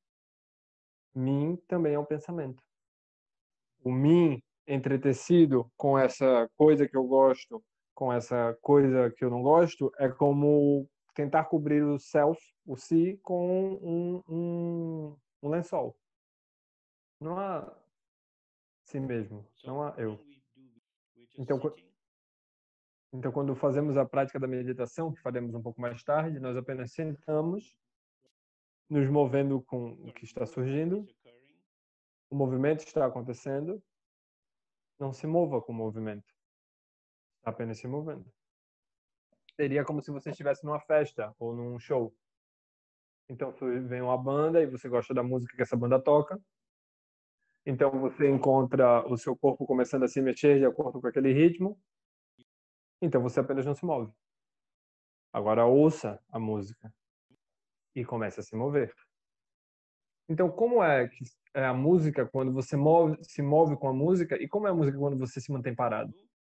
Mim também é um pensamento. O mim entretecido com essa coisa que eu gosto, com essa coisa que eu não gosto, é como tentar cobrir o self, o si, com um, um, um lençol. Não há si mesmo, não há eu. Então, então, quando fazemos a prática da meditação, que faremos um pouco mais tarde, nós apenas sentamos, nos movendo com o que está surgindo, o movimento está acontecendo, não se mova com o movimento, está apenas se movendo. Seria como se você estivesse numa festa ou num show. Então vem uma banda e você gosta da música que essa banda toca. Então você encontra o seu corpo começando a se mexer de acordo com aquele ritmo. Então você apenas não se move. Agora ouça a música e comece a se mover. Então como é que é a música quando você move, se move com a música e como é a música quando você se mantém parado?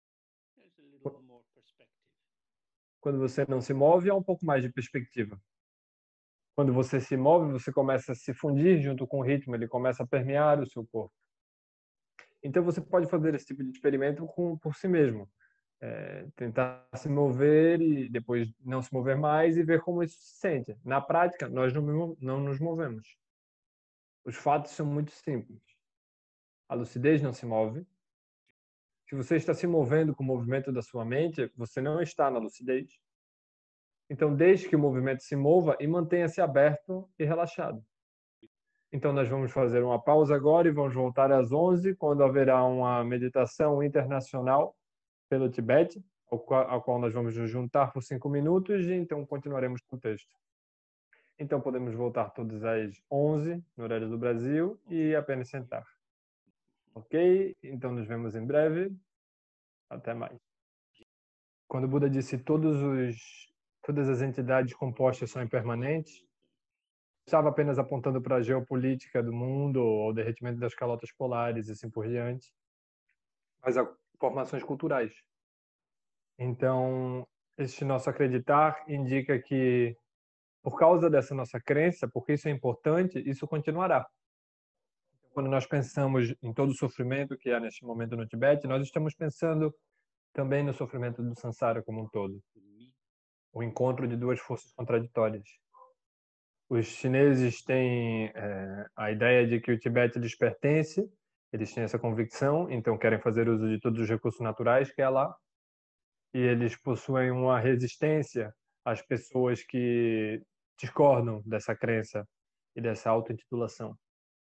Quando você não se move, há um pouco mais de perspectiva. Quando você se move, você começa a se fundir junto com o ritmo, ele começa a permear o seu corpo. Então você pode fazer esse tipo de experimento com, por si mesmo. É, tentar se mover e depois não se mover mais e ver como isso se sente. Na prática, nós não, não nos movemos. Os fatos são muito simples. A lucidez não se move. Se você está se movendo com o movimento da sua mente, você não está na lucidez. Então, deixe que o movimento se mova e mantenha-se aberto e relaxado. Então, nós vamos fazer uma pausa agora e vamos voltar às onze, quando haverá uma meditação internacional pelo Tibete, ao qual, ao qual nós vamos nos juntar por cinco minutos e então continuaremos com o texto. Então, podemos voltar todos às onze, no horário do Brasil, e apenas sentar. Ok? Então, nos vemos em breve. Até mais. Quando o Buda disse todos os, todas as entidades compostas são impermanentes, estava apenas apontando para a geopolítica do mundo, ou o derretimento das calotas polares e assim por diante, mas a formações culturais. Então, este nosso acreditar indica que, por causa dessa nossa crença, porque isso é importante, isso continuará. Quando nós pensamos em todo o sofrimento que há neste momento no Tibete, nós estamos pensando também no sofrimento do Sansara como um todo. O encontro de duas forças contraditórias. Os chineses têm é, a ideia de que o Tibete lhes pertence, eles têm essa convicção, então querem fazer uso de todos os recursos naturais que há lá, e eles possuem uma resistência às pessoas que discordam dessa crença e dessa auto-intitulação.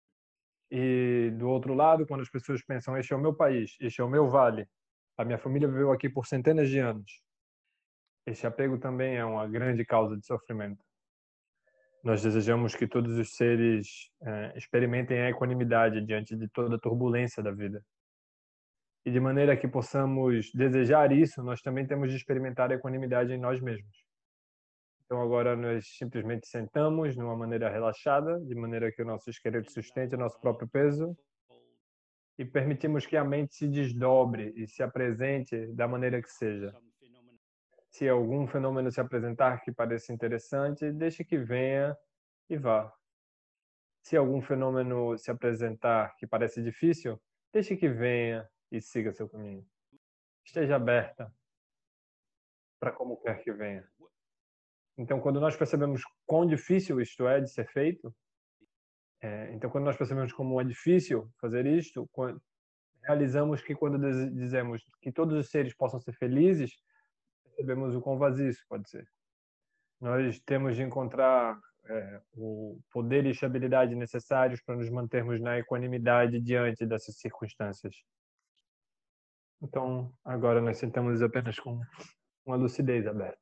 E do outro lado, quando as pessoas pensam, este é o meu país, este é o meu vale, a minha família viveu aqui por centenas de anos, este apego também é uma grande causa de sofrimento. Nós desejamos que todos os seres eh, experimentem a equanimidade diante de toda a turbulência da vida. E de maneira que possamos desejar isso, nós também temos de experimentar a equanimidade em nós mesmos. Então agora nós simplesmente sentamos de uma maneira relaxada, de maneira que o nosso esqueleto sustente o nosso próprio peso e permitimos que a mente se desdobre e se apresente da maneira que seja. Se algum fenômeno se apresentar que pareça interessante, deixe que venha e vá. Se algum fenômeno se apresentar que parece difícil, deixe que venha e siga seu caminho. Esteja aberta para como quer que venha. Então, quando nós percebemos quão difícil isto é de ser feito, é, então quando nós percebemos como é difícil fazer isto, quando, realizamos que quando dizemos que todos os seres possam ser felizes, percebemos o quão vazio isso pode ser. Nós temos de encontrar é, o poder e estabilidade necessários para nos mantermos na equanimidade diante dessas circunstâncias. Então, agora nós sentamos apenas com uma lucidez aberta.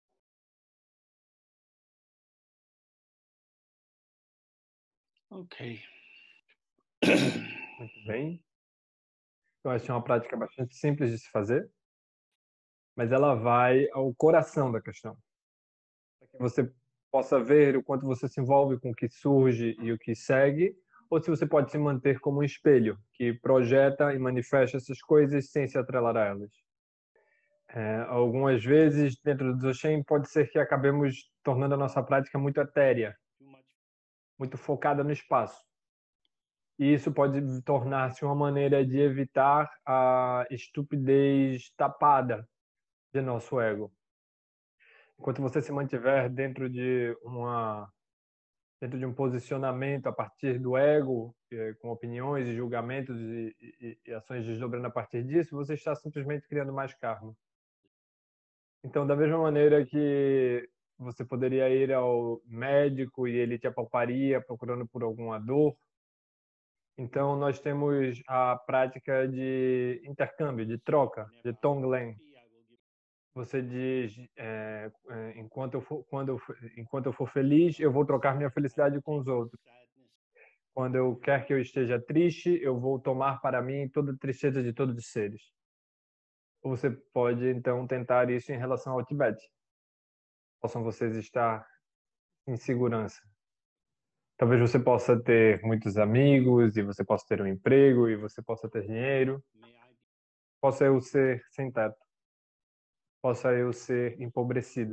Ok. Muito bem. Eu acho que é uma prática bastante simples de se fazer, mas ela vai ao coração da questão. Para que você possa ver o quanto você se envolve com o que surge e o que segue, ou se você pode se manter como um espelho, que projeta e manifesta essas coisas sem se atrelar a elas. É, algumas vezes, dentro do Dzogchen, pode ser que acabemos tornando a nossa prática muito etérea, muito focada no espaço. E isso pode tornar-se uma maneira de evitar a estupidez tapada de nosso ego. Enquanto você se mantiver dentro de uma dentro de um posicionamento a partir do ego, com opiniões e julgamentos e, e, e ações desdobrando a partir disso, você está simplesmente criando mais karma. Então, da mesma maneira que você poderia ir ao médico e ele te apalparia procurando por alguma dor, então nós temos a prática de intercâmbio, de troca, de tonglen. você diz, é, é, enquanto, eu for, quando eu, enquanto eu for feliz, eu vou trocar minha felicidade com os outros. Quando eu quer que eu esteja triste, eu vou tomar para mim toda a tristeza de todos os seres. Ou você pode, então, tentar isso em relação ao Tibete. Possam vocês estar em segurança. Talvez você possa ter muitos amigos, e você possa ter um emprego, e você possa ter dinheiro. Possa eu ser sem teto. Possa eu ser empobrecido.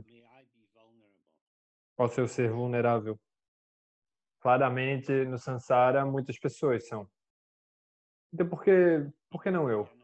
Possa eu ser vulnerável. Claramente, no Sansara, muitas pessoas são. Então, por que, por que não eu?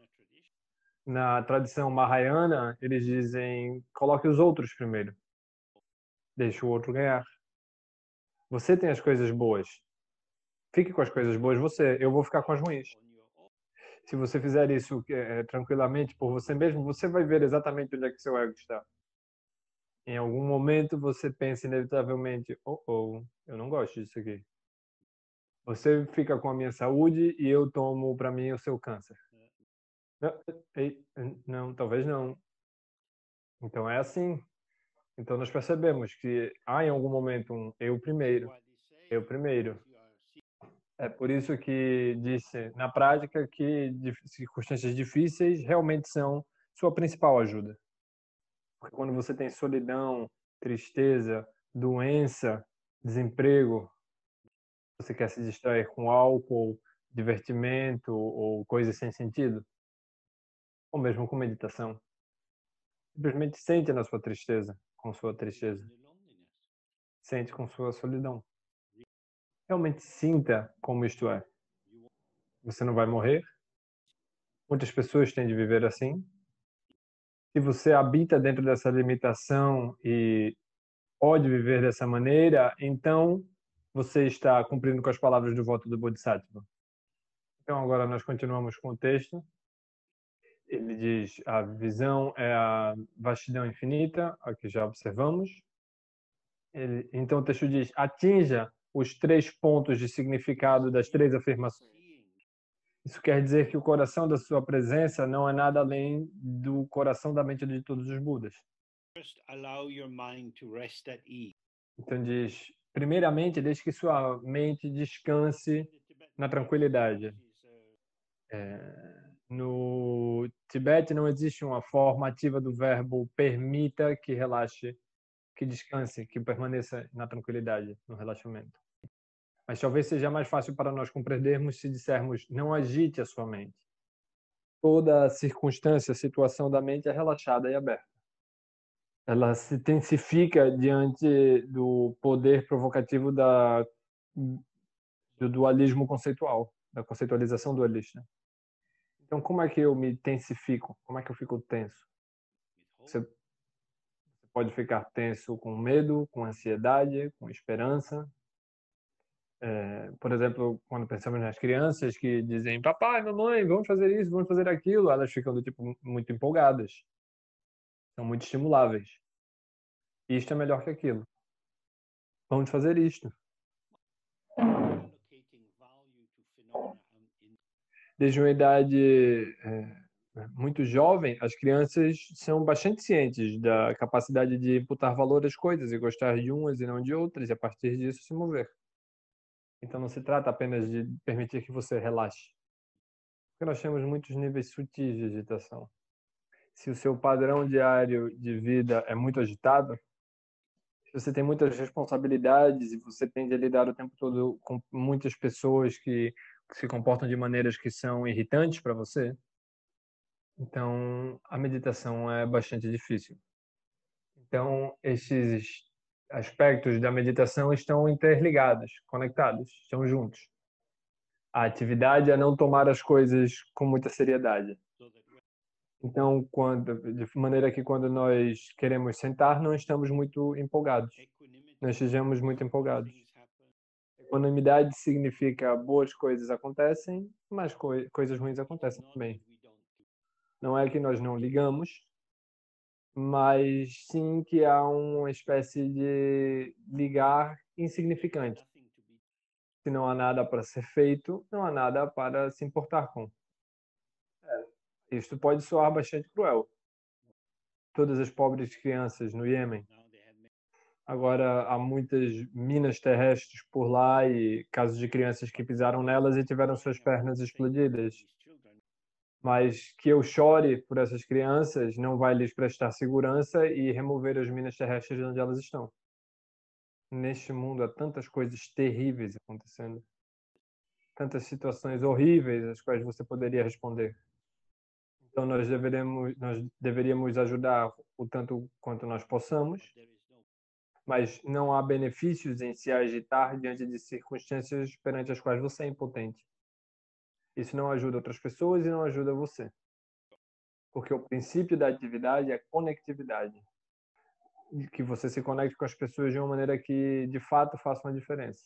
Na tradição Mahayana, eles dizem, coloque os outros primeiro. Deixe o outro ganhar. Você tem as coisas boas. Fique com as coisas boas você. Eu vou ficar com as ruins. Se você fizer isso é, tranquilamente por você mesmo, você vai ver exatamente onde é que seu ego está. Em algum momento você pensa inevitavelmente, oh, oh, eu não gosto disso aqui. Você fica com a minha saúde e eu tomo para mim o seu câncer. Não, ei, não, talvez não. Então é assim. Então nós percebemos que há em algum momento um eu primeiro, eu primeiro. É por isso que disse na prática que circunstâncias difíceis realmente são sua principal ajuda. Porque quando você tem solidão, tristeza, doença, desemprego, você quer se distrair com álcool, divertimento ou coisas sem sentido, ou mesmo com meditação. Simplesmente sente na sua tristeza, com sua tristeza. Sente com sua solidão. Realmente sinta como isto é. Você não vai morrer. Muitas pessoas têm de viver assim. Se você habita dentro dessa limitação e pode viver dessa maneira, então você está cumprindo com as palavras do voto do Bodhisattva. Então agora nós continuamos com o texto. Ele diz, a visão é a vastidão infinita, a que já observamos. Ele, então o texto diz, atinja os três pontos de significado das três afirmações. Isso quer dizer que o coração da sua presença não é nada além do coração da mente de todos os Budas. Então diz, primeiramente, deixe que sua mente descanse na tranquilidade. É, no Tibete não existe uma forma ativa do verbo permita que relaxe, que descanse, que permaneça na tranquilidade, no relaxamento. Mas talvez seja mais fácil para nós compreendermos se dissermos não agite a sua mente. Toda circunstância, situação da mente é relaxada e aberta. Ela se intensifica diante do poder provocativo da, do dualismo conceitual, da conceitualização dualista. Então, como é que eu me tensifico? Como é que eu fico tenso? Você pode ficar tenso com medo, com ansiedade, com esperança. É, por exemplo, quando pensamos nas crianças que dizem papai, mamãe, vamos fazer isso, vamos fazer aquilo, elas ficam do tipo muito empolgadas. São muito estimuláveis. Isto é melhor que aquilo. Vamos fazer isto. Desde uma idade é, muito jovem, as crianças são bastante cientes da capacidade de imputar valor às coisas e gostar de umas e não de outras, e a partir disso se mover. Então não se trata apenas de permitir que você relaxe. Porque nós temos muitos níveis sutis de agitação. Se o seu padrão diário de vida é muito agitado, se você tem muitas responsabilidades e você tende a lidar o tempo todo com muitas pessoas que, que se comportam de maneiras que são irritantes para você, então a meditação é bastante difícil. Então, esses aspectos da meditação estão interligados, conectados, estão juntos. A atividade é não tomar as coisas com muita seriedade. Então, quando, de maneira que quando nós queremos sentar, não estamos muito empolgados. Não estejamos muito empolgados. Equanimidade significa boas coisas acontecem, mas co coisas ruins acontecem também. Não é que nós não ligamos, mas sim que há uma espécie de ligar insignificante. Se não há nada para ser feito, não há nada para se importar com. É, isto pode soar bastante cruel. todas as pobres crianças no Iêmen. Agora há muitas minas terrestres por lá e casos de crianças que pisaram nelas e tiveram suas pernas explodidas. Mas que eu chore por essas crianças não vai lhes prestar segurança e remover as minas terrestres de onde elas estão. Neste mundo há tantas coisas terríveis acontecendo. Tantas situações horríveis às quais você poderia responder. Então nós deveríamos, nós deveríamos ajudar o tanto quanto nós possamos, mas não há benefícios em se agitar diante de circunstâncias perante as quais você é impotente. Isso não ajuda outras pessoas e não ajuda você. Porque o princípio da atividade é conectividade. Que você se conecte com as pessoas de uma maneira que, de fato, faça uma diferença.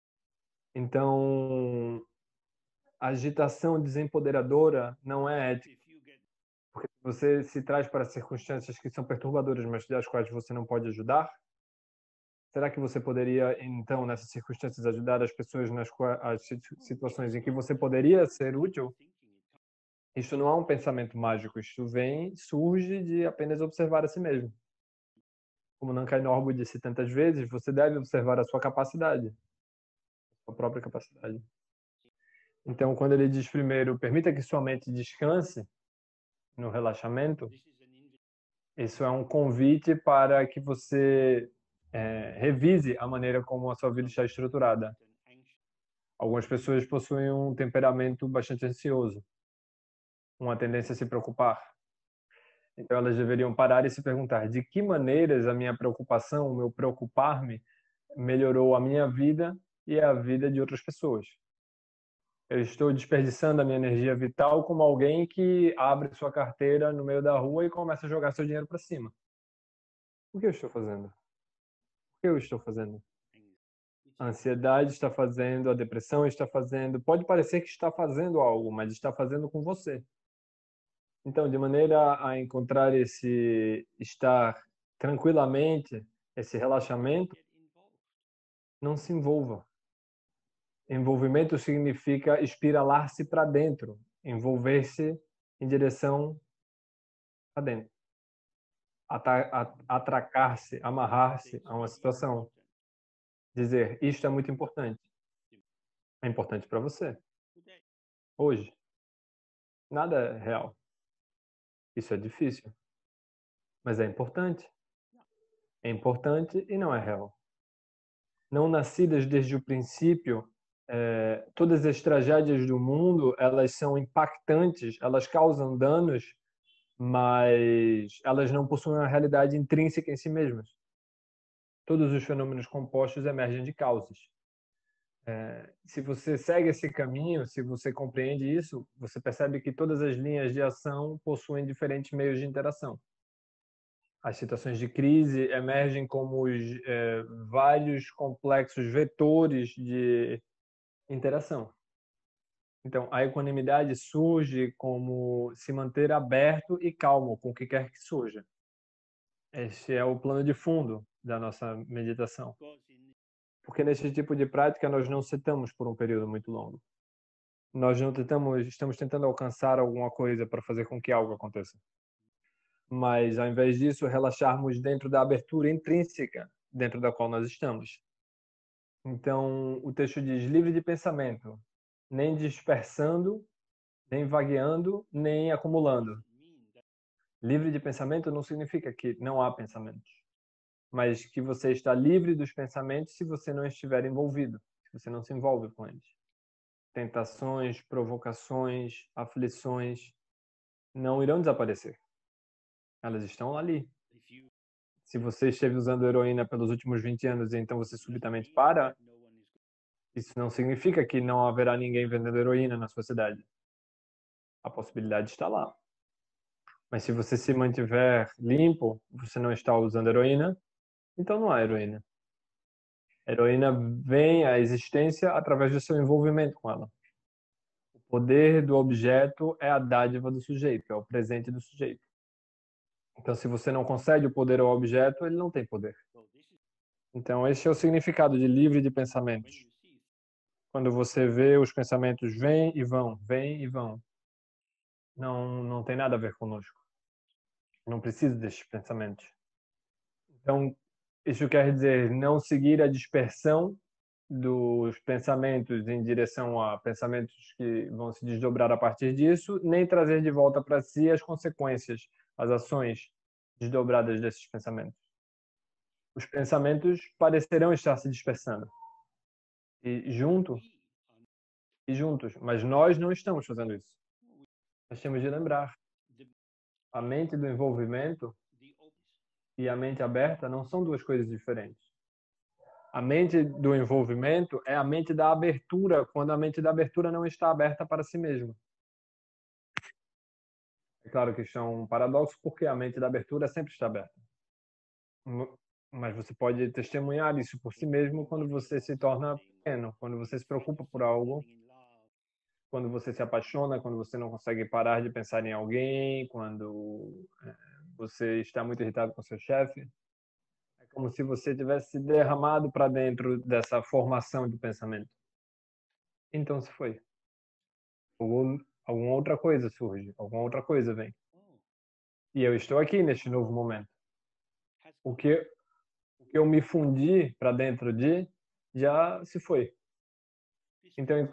Então, a agitação desempoderadora não é ética. Porque você se traz para circunstâncias que são perturbadoras, mas das quais você não pode ajudar. Será que você poderia, então, nessas circunstâncias, ajudar as pessoas nas as situações em que você poderia ser útil? Isto não é um pensamento mágico, isto vem, surge de apenas observar a si mesmo. Como Nankai Norbu disse tantas vezes, você deve observar a sua capacidade, a sua própria capacidade. Então, quando ele diz primeiro, permita que sua mente descanse no relaxamento, isso é um convite para que você é, revise a maneira como a sua vida está estruturada. Algumas pessoas possuem um temperamento bastante ansioso, uma tendência a se preocupar. Então elas deveriam parar e se perguntar de que maneiras a minha preocupação, o meu preocupar-me, melhorou a minha vida e a vida de outras pessoas. Eu estou desperdiçando a minha energia vital como alguém que abre sua carteira no meio da rua e começa a jogar seu dinheiro para cima. O que eu estou fazendo? O que eu estou fazendo? A ansiedade está fazendo, a depressão está fazendo. Pode parecer que está fazendo algo, mas está fazendo com você. Então, de maneira a encontrar esse estar tranquilamente, esse relaxamento, não se envolva. Envolvimento significa espiralar-se para dentro, envolver-se em direção a dentro. Atracar-se, amarrar-se a uma situação. Dizer, isto é muito importante. É importante para você. Hoje. Nada é real. Isso é difícil. Mas é importante. É importante e não é real. Não nascidas desde o princípio, é, todas as tragédias do mundo, elas são impactantes, elas causam danos, mas elas não possuem uma realidade intrínseca em si mesmas. Todos os fenômenos compostos emergem de causas. É, se você segue esse caminho, se você compreende isso, você percebe que todas as linhas de ação possuem diferentes meios de interação. As situações de crise emergem como os é, vários complexos vetores de interação. Então, a equanimidade surge como se manter aberto e calmo com o que quer que surja. Este é o plano de fundo da nossa meditação. Porque nesse tipo de prática nós não sentamos por um período muito longo. Nós não tentamos, estamos tentando alcançar alguma coisa para fazer com que algo aconteça. Mas, ao invés disso, relaxarmos dentro da abertura intrínseca dentro da qual nós estamos. Então, o texto diz livre de pensamento, nem dispersando, nem vagueando, nem acumulando. Livre de pensamento não significa que não há pensamentos, mas que você está livre dos pensamentos se você não estiver envolvido, se você não se envolve com eles. Tentações, provocações, aflições não irão desaparecer. Elas estão ali. Se você esteve usando heroína pelos últimos vinte anos e então você subitamente para, isso não significa que não haverá ninguém vendendo heroína na sua cidade. A possibilidade está lá. Mas se você se mantiver limpo, você não está usando heroína, então não há heroína. A heroína vem à existência através do seu envolvimento com ela. O poder do objeto é a dádiva do sujeito, é o presente do sujeito. Então, se você não concede o poder ao objeto, ele não tem poder. Então, esse é o significado de livre de pensamentos. Quando você vê os pensamentos vêm e vão, vêm e vão. Não, não tem nada a ver conosco. Não preciso desses pensamentos. Então, isso quer dizer não seguir a dispersão dos pensamentos em direção a pensamentos que vão se desdobrar a partir disso, nem trazer de volta para si as consequências, as ações desdobradas desses pensamentos. Os pensamentos parecerão estar se dispersando e junto e juntos, mas nós não estamos fazendo isso. Nós temos de lembrar, a mente do envolvimento e a mente aberta não são duas coisas diferentes. A mente do envolvimento é a mente da abertura, quando a mente da abertura não está aberta para si mesma. É claro que isso é um paradoxo, porque a mente da abertura sempre está aberta. Mas você pode testemunhar isso por si mesmo quando você se torna pequeno, quando você se preocupa por algo, quando você se apaixona, quando você não consegue parar de pensar em alguém, quando você está muito irritado com seu chefe. É como se você tivesse se derramado para dentro dessa formação de pensamento. Então se foi. Algum, alguma outra coisa surge, alguma outra coisa vem. E eu estou aqui neste novo momento. O que, o que eu me fundi para dentro de já se foi. Então,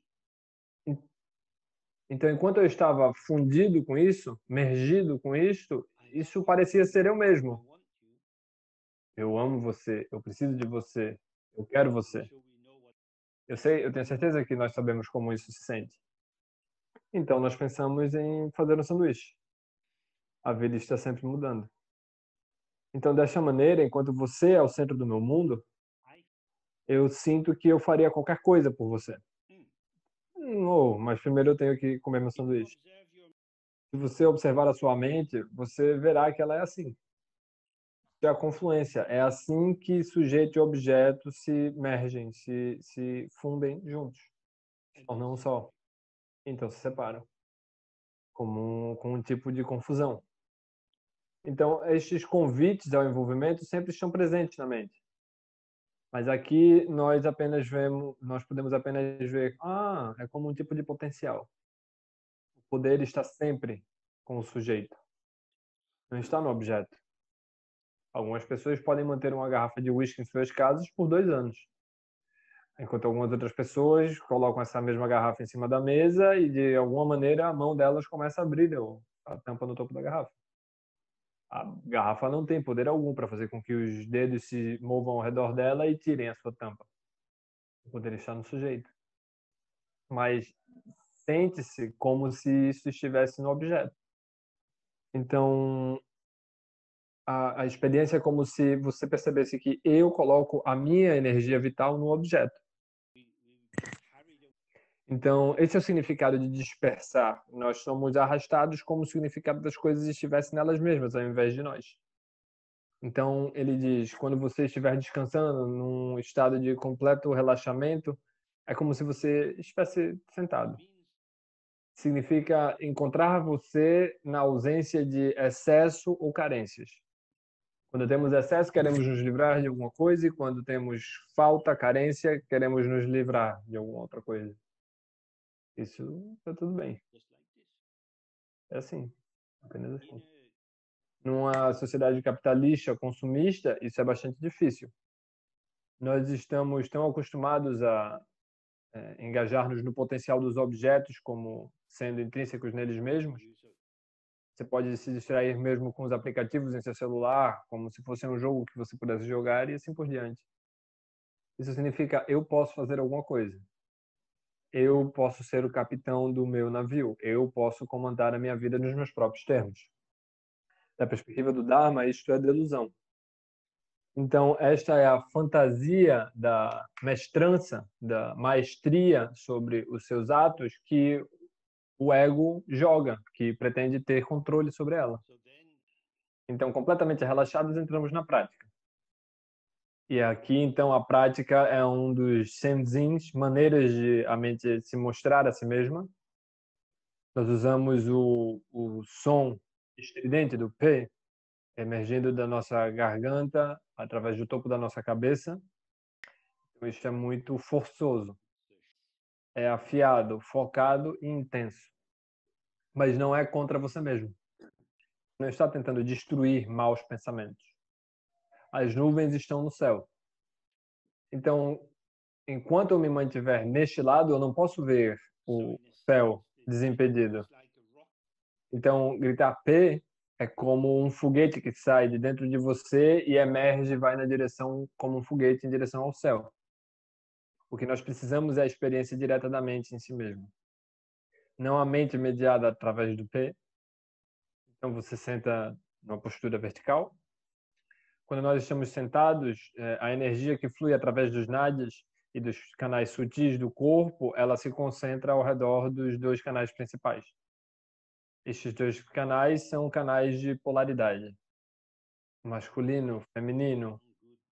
então, enquanto eu estava fundido com isso, mergido com isto, isso parecia ser eu mesmo. Eu amo você, eu preciso de você, eu quero você. Eu sei, eu tenho certeza que nós sabemos como isso se sente. Então nós pensamos em fazer um sanduíche. A vida está sempre mudando. Então dessa maneira, enquanto você é o centro do meu mundo, eu sinto que eu faria qualquer coisa por você. Oh, mas primeiro eu tenho que comer meu sanduíche. Se você observar a sua mente, você verá que ela é assim. É a confluência. É assim que sujeito e objeto se mergem, se, se fundem juntos. Se tornam um só. Então se separam. Como um, com um tipo de confusão. Então, estes convites ao envolvimento sempre estão presentes na mente. Mas aqui nós apenas vemos, nós podemos apenas ver, ah, é como um tipo de potencial. O poder está sempre com o sujeito. Não está no objeto. Algumas pessoas podem manter uma garrafa de uísque em suas casas por dois anos. Enquanto algumas outras pessoas colocam essa mesma garrafa em cima da mesa e, de alguma maneira, a mão delas começa a abrir a tampa no topo da garrafa. A garrafa não tem poder algum para fazer com que os dedos se movam ao redor dela e tirem a sua tampa. O poder está no sujeito. Mas sente-se como se isso estivesse no objeto. Então, a, a experiência é como se você percebesse que eu coloco a minha energia vital no objeto. Então, esse é o significado de dispersar. Nós somos arrastados como se o significado das coisas estivesse nelas mesmas, ao invés de nós. Então, ele diz, quando você estiver descansando num estado de completo relaxamento, é como se você estivesse sentado. Significa encontrar você na ausência de excesso ou carências. Quando temos excesso, queremos nos livrar de alguma coisa, e quando temos falta, carência, queremos nos livrar de alguma outra coisa. Isso está tudo bem. É assim, apenas assim. Numa sociedade capitalista, consumista, isso é bastante difícil. Nós estamos tão acostumados a é, engajar-nos no potencial dos objetos como sendo intrínsecos neles mesmos. Você pode se distrair mesmo com os aplicativos em seu celular, como se fosse um jogo que você pudesse jogar e assim por diante. Isso significa eu posso fazer alguma coisa. Eu posso ser o capitão do meu navio. Eu posso comandar a minha vida nos meus próprios termos. Da perspectiva do Dharma, isto é delusão. Então, esta é a fantasia da mestrança, da maestria sobre os seus atos que o ego joga, que pretende ter controle sobre ela. Então, completamente relaxados, entramos na prática. E aqui, então, a prática é um dos senzins, maneiras de a mente se mostrar a si mesma. Nós usamos o, o som estridente do P, emergindo da nossa garganta, através do topo da nossa cabeça. Então, isso é muito forçoso. É afiado, focado e intenso. Mas não é contra você mesmo. não está tentando destruir maus pensamentos. As nuvens estão no céu. Então, enquanto eu me mantiver neste lado, eu não posso ver o céu desimpedido. Então, gritar P é como um foguete que sai de dentro de você e emerge e vai na direção, como um foguete em direção ao céu. O que nós precisamos é a experiência direta da mente em si mesmo. Não a mente mediada através do P. Então, você senta numa postura vertical. Quando nós estamos sentados, a energia que flui através dos nadis e dos canais sutis do corpo, ela se concentra ao redor dos dois canais principais. Estes dois canais são canais de polaridade. Masculino, feminino,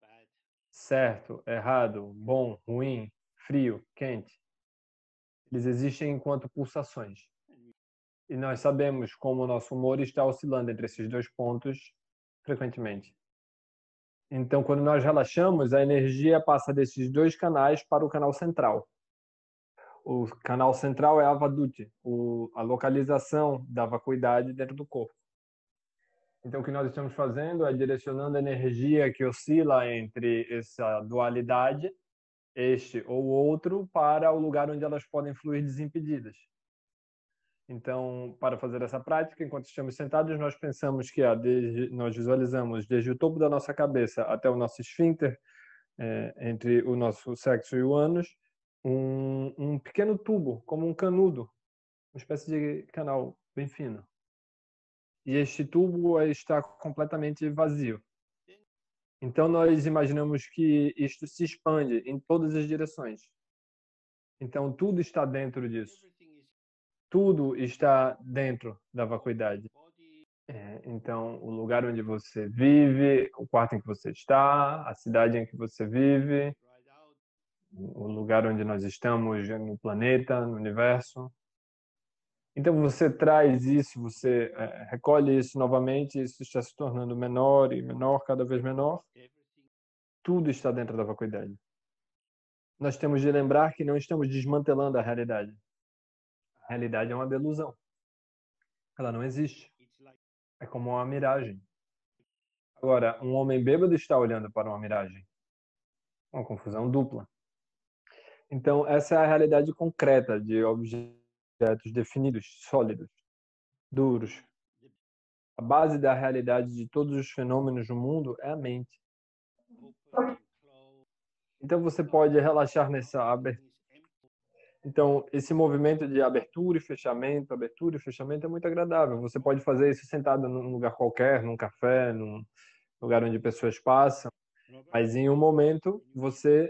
certo, errado, bom, ruim, frio, quente. Eles existem enquanto pulsações. E nós sabemos como o nosso humor está oscilando entre esses dois pontos frequentemente. Então, quando nós relaxamos, a energia passa desses dois canais para o canal central. O canal central é a Avadhuti, a localização da vacuidade dentro do corpo. Então, o que nós estamos fazendo é direcionando a energia que oscila entre essa dualidade, este ou outro, para o lugar onde elas podem fluir desimpedidas. Então, para fazer essa prática, enquanto estamos sentados, nós pensamos que ah, desde, nós visualizamos desde o topo da nossa cabeça até o nosso esfíncter, é, entre o nosso sexo e o ânus, um, um pequeno tubo, como um canudo, uma espécie de canal bem fino. E este tubo está completamente vazio. Então, nós imaginamos que isto se expande em todas as direções. Então, tudo está dentro disso. Tudo está dentro da vacuidade. É, então, o lugar onde você vive, o quarto em que você está, a cidade em que você vive, o lugar onde nós estamos no planeta, no universo. Então, você traz isso, você é, recolhe isso novamente, isso está se tornando menor e menor, cada vez menor. Tudo está dentro da vacuidade. Nós temos de lembrar que não estamos desmantelando a realidade. A realidade é uma delusão. Ela não existe. É como uma miragem. Agora, um homem bêbado está olhando para uma miragem. Uma confusão dupla. Então, essa é a realidade concreta de objetos definidos, sólidos, duros. A base da realidade de todos os fenômenos do mundo é a mente. Então, você pode relaxar nessa abertura. Então, esse movimento de abertura e fechamento, abertura e fechamento é muito agradável. Você pode fazer isso sentado num lugar qualquer, num café, num lugar onde pessoas passam. Mas em um momento, você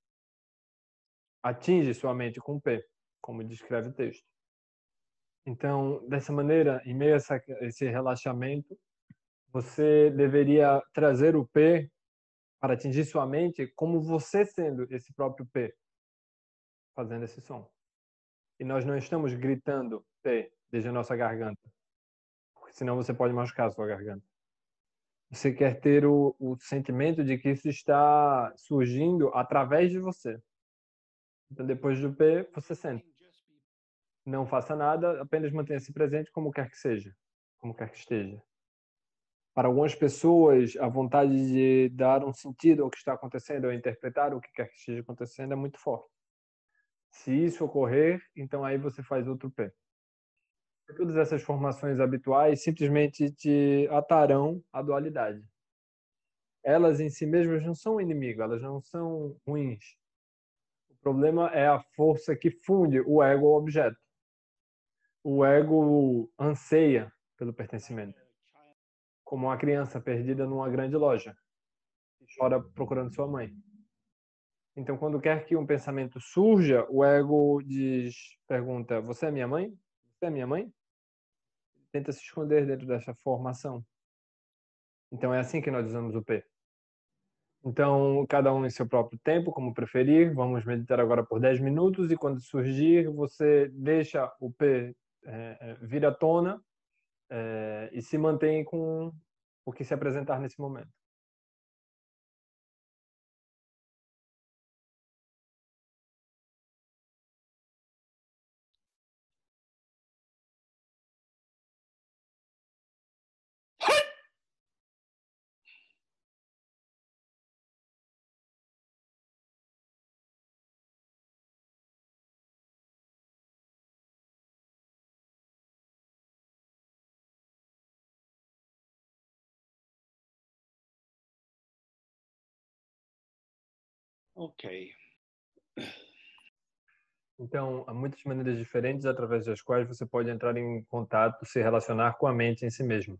atinge sua mente com o P, como descreve o texto. Então, dessa maneira, em meio a essa, esse relaxamento, você deveria trazer o P para atingir sua mente como você sendo esse próprio P, fazendo esse som. E nós não estamos gritando P desde a nossa garganta, porque senão você pode machucar a sua garganta. Você quer ter o, o sentimento de que isso está surgindo através de você. Então, depois do P, você sente. Não faça nada, apenas mantenha-se presente como quer que seja, como quer que esteja. Para algumas pessoas, a vontade de dar um sentido ao que está acontecendo, ou interpretar o que quer que esteja acontecendo, é muito forte. Se isso ocorrer, então aí você faz outro pé. Todas essas formações habituais simplesmente te atarão à dualidade. Elas em si mesmas não são inimigo, elas não são ruins. O problema é a força que funde o ego ao objeto. O ego anseia pelo pertencimento, como uma criança perdida numa grande loja, que chora procurando sua mãe. Então, quando quer que um pensamento surja, o ego diz, pergunta: você é minha mãe? Você é minha mãe? Tenta se esconder dentro dessa formação. Então, é assim que nós usamos o P. Então, cada um em seu próprio tempo, como preferir. Vamos meditar agora por dez minutos e quando surgir, você deixa o P é, vir à tona é, e se mantém com o que se apresentar nesse momento. Okay. Então, há muitas maneiras diferentes através das quais você pode entrar em contato, se relacionar com a mente em si mesmo.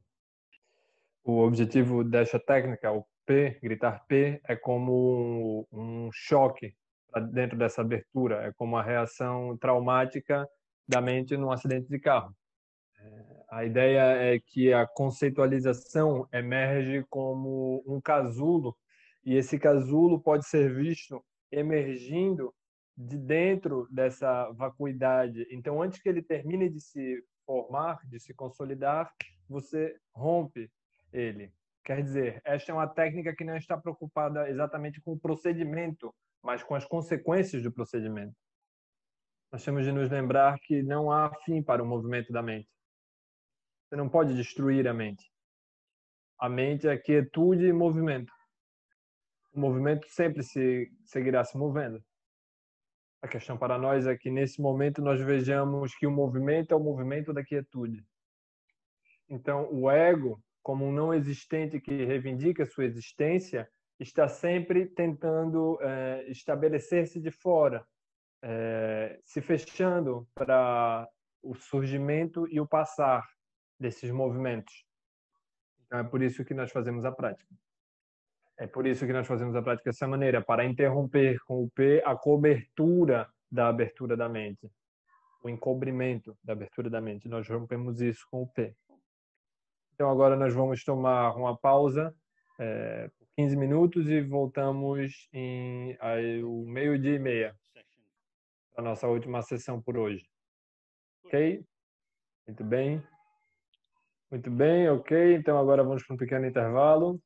O objetivo desta técnica, o P, gritar P, é como um, um choque pra dentro dessa abertura, é como a reação traumática da mente num acidente de carro. A ideia é que a conceitualização emerge como um casulo, e esse casulo pode ser visto emergindo de dentro dessa vacuidade. Então, antes que ele termine de se formar, de se consolidar, você rompe ele. Quer dizer, esta é uma técnica que não está preocupada exatamente com o procedimento, mas com as consequências do procedimento. Nós temos de nos lembrar que não há fim para o movimento da mente. Você não pode destruir a mente. A mente é quietude e movimento. O movimento sempre se seguirá se movendo. A questão para nós é que nesse momento nós vejamos que o movimento é o movimento da quietude. Então, o ego, como um não existente que reivindica sua existência, está sempre tentando é, estabelecer-se de fora, é, se fechando para o surgimento e o passar desses movimentos. Então, é por isso que nós fazemos a prática. É por isso que nós fazemos a prática dessa maneira, para interromper com o P a cobertura da abertura da mente, o encobrimento da abertura da mente. Nós rompemos isso com o P. Então, agora nós vamos tomar uma pausa é, por quinze minutos e voltamos em aí, o meio-dia e meia para a nossa última sessão por hoje. Ok? Muito bem. Muito bem, ok. Então, agora vamos para um pequeno intervalo.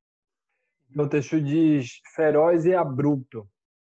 O texto diz feroz e abrupto,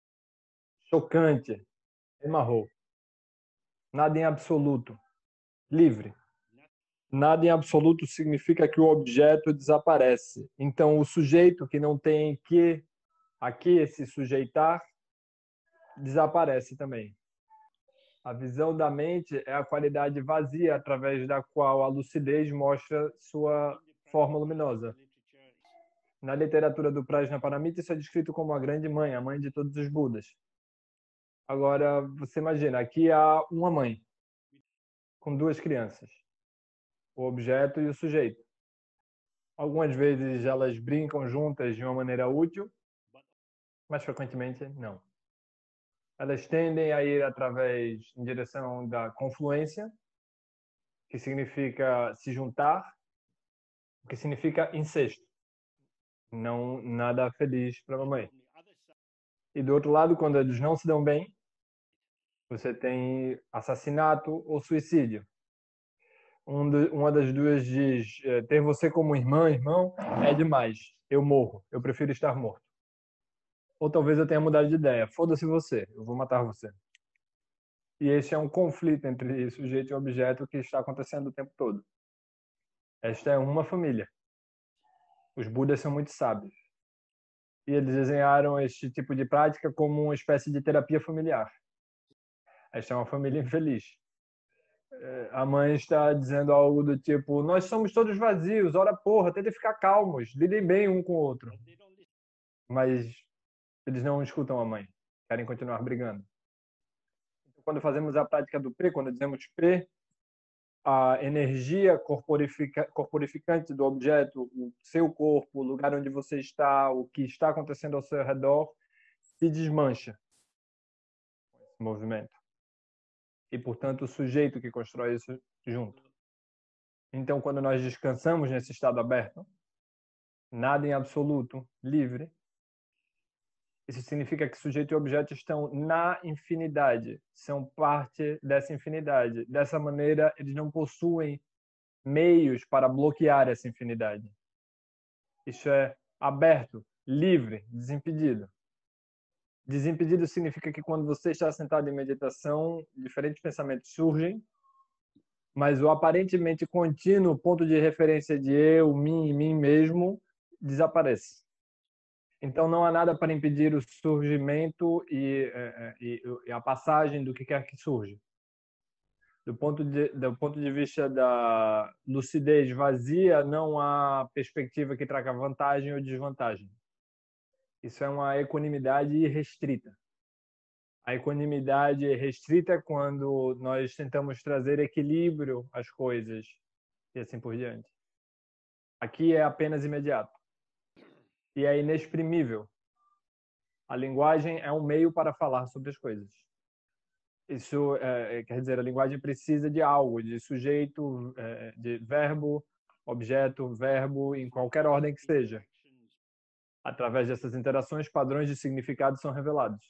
chocante, emarrou. Nada em absoluto, livre. Nada em absoluto significa que o objeto desaparece. Então, o sujeito que não tem que aqui se sujeitar desaparece também. A visão da mente é a qualidade vazia através da qual a lucidez mostra sua forma luminosa. Na literatura do Prajnaparamita, isso é descrito como a grande mãe, a mãe de todos os Budas. Agora, você imagina, aqui há uma mãe com duas crianças, o objeto e o sujeito. Algumas vezes elas brincam juntas de uma maneira útil, mas frequentemente não. Elas tendem a ir através, em direção da confluência, que significa se juntar, o que significa incesto. Não nada feliz para a mamãe. E do outro lado, quando eles não se dão bem, você tem assassinato ou suicídio. Um do, uma das duas diz, ter você como irmã, irmão, é demais. Eu morro. Eu prefiro estar morto. Ou talvez eu tenha mudado de ideia. Foda-se você. Eu vou matar você. E esse é um conflito entre sujeito e objeto que está acontecendo o tempo todo. Esta é uma família. Os Budas são muito sábios. E eles desenharam este tipo de prática como uma espécie de terapia familiar. Esta é uma família infeliz. A mãe está dizendo algo do tipo: nós somos todos vazios, ora porra, tentem ficar calmos, lidem bem um com o outro. Mas eles não escutam a mãe, querem continuar brigando. Quando fazemos a prática do P, quando dizemos P, a energia corporifica, corporificante do objeto, o seu corpo, o lugar onde você está, o que está acontecendo ao seu redor, se desmancha com esse movimento. E, portanto, o sujeito que constrói isso junto. Então, quando nós descansamos nesse estado aberto, nada em absoluto, livre, isso significa que sujeito e objeto estão na infinidade, são parte dessa infinidade. Dessa maneira, eles não possuem meios para bloquear essa infinidade. Isso é aberto, livre, desimpedido. Desimpedido significa que quando você está sentado em meditação, diferentes pensamentos surgem, mas o aparentemente contínuo ponto de referência de eu, mim e mim mesmo desaparece. Então não há nada para impedir o surgimento e, e, e a passagem do que quer que surja. Do ponto de, do ponto de vista da lucidez vazia, não há perspectiva que traga vantagem ou desvantagem. Isso é uma equanimidade restrita. A equanimidade restrita é quando nós tentamos trazer equilíbrio às coisas e assim por diante. Aqui é apenas imediato e é inexprimível. A linguagem é um meio para falar sobre as coisas. Isso é, quer dizer, a linguagem precisa de algo, de sujeito, é, de verbo, objeto, verbo, em qualquer ordem que seja. Através dessas interações, padrões de significado são revelados.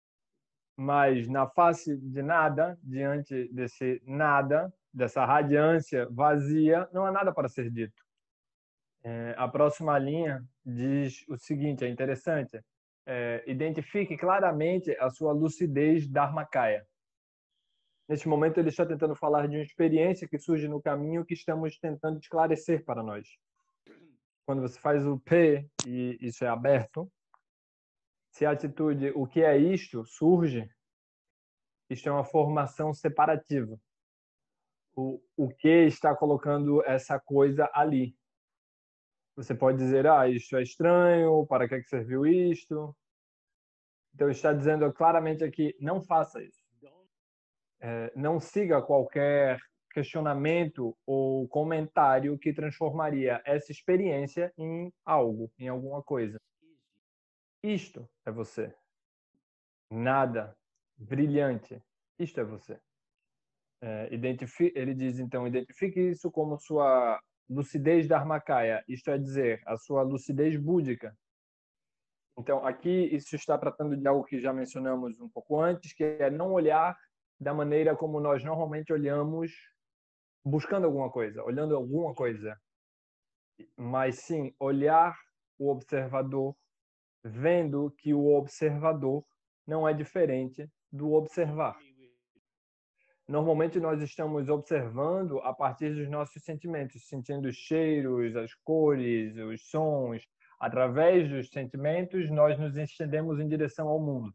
Mas na face de nada, diante desse nada, dessa radiância vazia, não há nada para ser dito. É, a próxima linha diz o seguinte, é interessante, é, identifique claramente a sua lucidez dharmakaya. Neste momento ele está tentando falar de uma experiência que surge no caminho que estamos tentando esclarecer para nós. Quando você faz o P e isso é aberto, se a atitude, o que é isto, surge, isto é uma formação separativa. O, o que está colocando essa coisa ali. Você pode dizer, ah, isto é estranho, para que serviu isto? Então está dizendo claramente aqui, não faça isso. É, não siga qualquer questionamento ou comentário que transformaria essa experiência em algo, em alguma coisa. Isto é você. Nada brilhante. Isto é você. É, ele diz, então, identifique isso como sua lucidez dharmakaya, isto é dizer, a sua lucidez búdica. Então, aqui isso está tratando de algo que já mencionamos um pouco antes, que é não olhar da maneira como nós normalmente olhamos, buscando alguma coisa, olhando alguma coisa. Mas sim, olhar o observador, vendo que o observador não é diferente do observar. Normalmente nós estamos observando a partir dos nossos sentimentos, sentindo os cheiros, as cores, os sons. Através dos sentimentos, nós nos estendemos em direção ao mundo.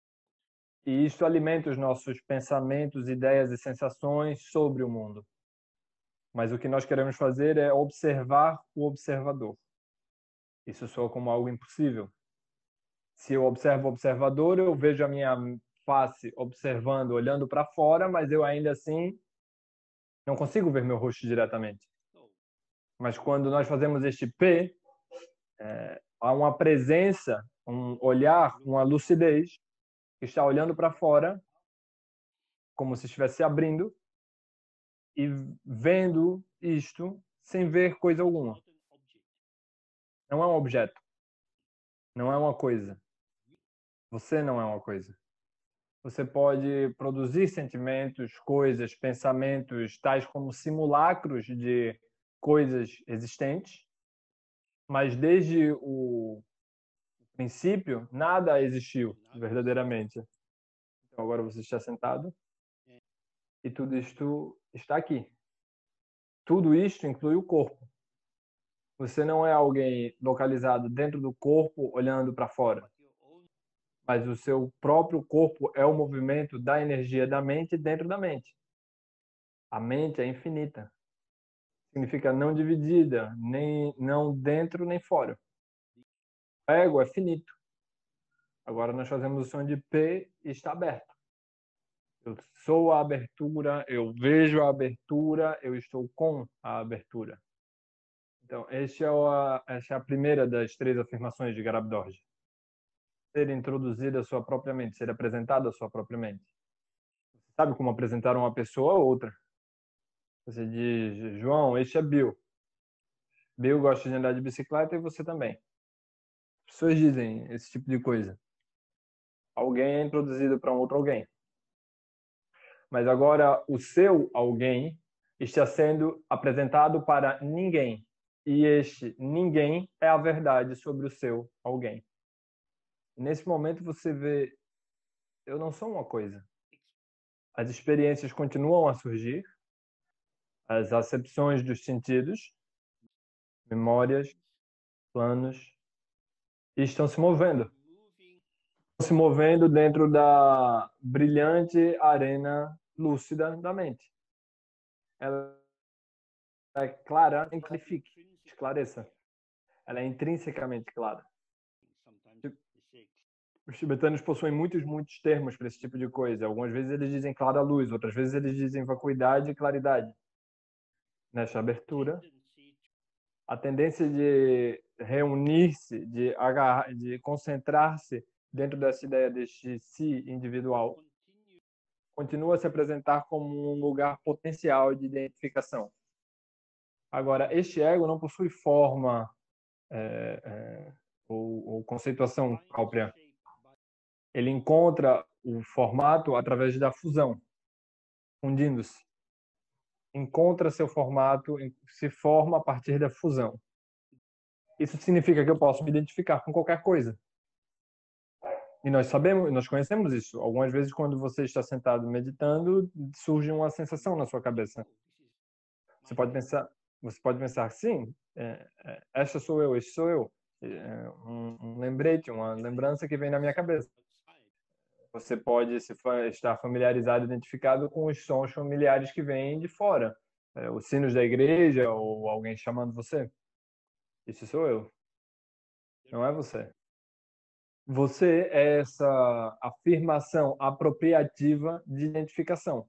E isso alimenta os nossos pensamentos, ideias e sensações sobre o mundo. Mas o que nós queremos fazer é observar o observador. Isso soa como algo impossível. Se eu observo o observador, eu vejo a minha face observando, olhando para fora, mas eu ainda assim não consigo ver meu rosto diretamente. Mas quando nós fazemos este P, é, há uma presença, um olhar, uma lucidez que está olhando para fora, como se estivesse se abrindo e vendo isto sem ver coisa alguma. Não é um objeto. Não é uma coisa. Você não é uma coisa. Você pode produzir sentimentos, coisas, pensamentos, tais como simulacros de coisas existentes, mas desde o princípio, nada existiu verdadeiramente. Então agora você está sentado e tudo isto está aqui. Tudo isto inclui o corpo. Você não é alguém localizado dentro do corpo olhando para fora, mas o seu próprio corpo é o movimento da energia da mente dentro da mente. A mente é infinita. Significa não dividida, nem não dentro nem fora. O ego é finito. Agora nós fazemos o som de P e está aberto. Eu sou a abertura, eu vejo a abertura, eu estou com a abertura. Então, este é a, esta é a primeira das três afirmações de Garab Dorje. Ser introduzida à sua própria mente, ser apresentada à sua própria mente. Você sabe como apresentar uma pessoa a outra. Você diz, João, este é Bill. Bill gosta de andar de bicicleta e você também. As pessoas dizem esse tipo de coisa. Alguém é introduzido para um outro alguém. Mas agora o seu alguém está sendo apresentado para ninguém. E este ninguém é a verdade sobre o seu alguém. Nesse momento você vê, eu não sou uma coisa. As experiências continuam a surgir, as acepções dos sentidos, memórias, planos, e estão se movendo. Estão se movendo dentro da brilhante arena lúcida da mente. Ela é clara, simplifique, esclareça. Ela é intrinsecamente clara. Os tibetanos possuem muitos, muitos termos para esse tipo de coisa. Algumas vezes eles dizem clara luz, outras vezes eles dizem vacuidade e claridade. Nesta abertura, a tendência de reunir-se, de agarrar, de concentrar-se dentro dessa ideia deste si individual, continua a se apresentar como um lugar potencial de identificação. Agora, este ego não possui forma é, é, ou, ou conceituação própria. Ele encontra o formato através da fusão, fundindo-se. Encontra seu formato, se forma a partir da fusão. Isso significa que eu posso me identificar com qualquer coisa. E nós sabemos, nós conhecemos isso. Algumas vezes, quando você está sentado meditando, surge uma sensação na sua cabeça. Você pode pensar, você pode pensar, sim, é, é, esta sou eu, este sou eu. É um, um lembrete, uma lembrança que vem na minha cabeça. Você pode se estar familiarizado, identificado com os sons familiares que vêm de fora. É, os sinos da igreja ou alguém chamando você. Isso sou eu. Não é você. Você é essa afirmação apropriativa de identificação.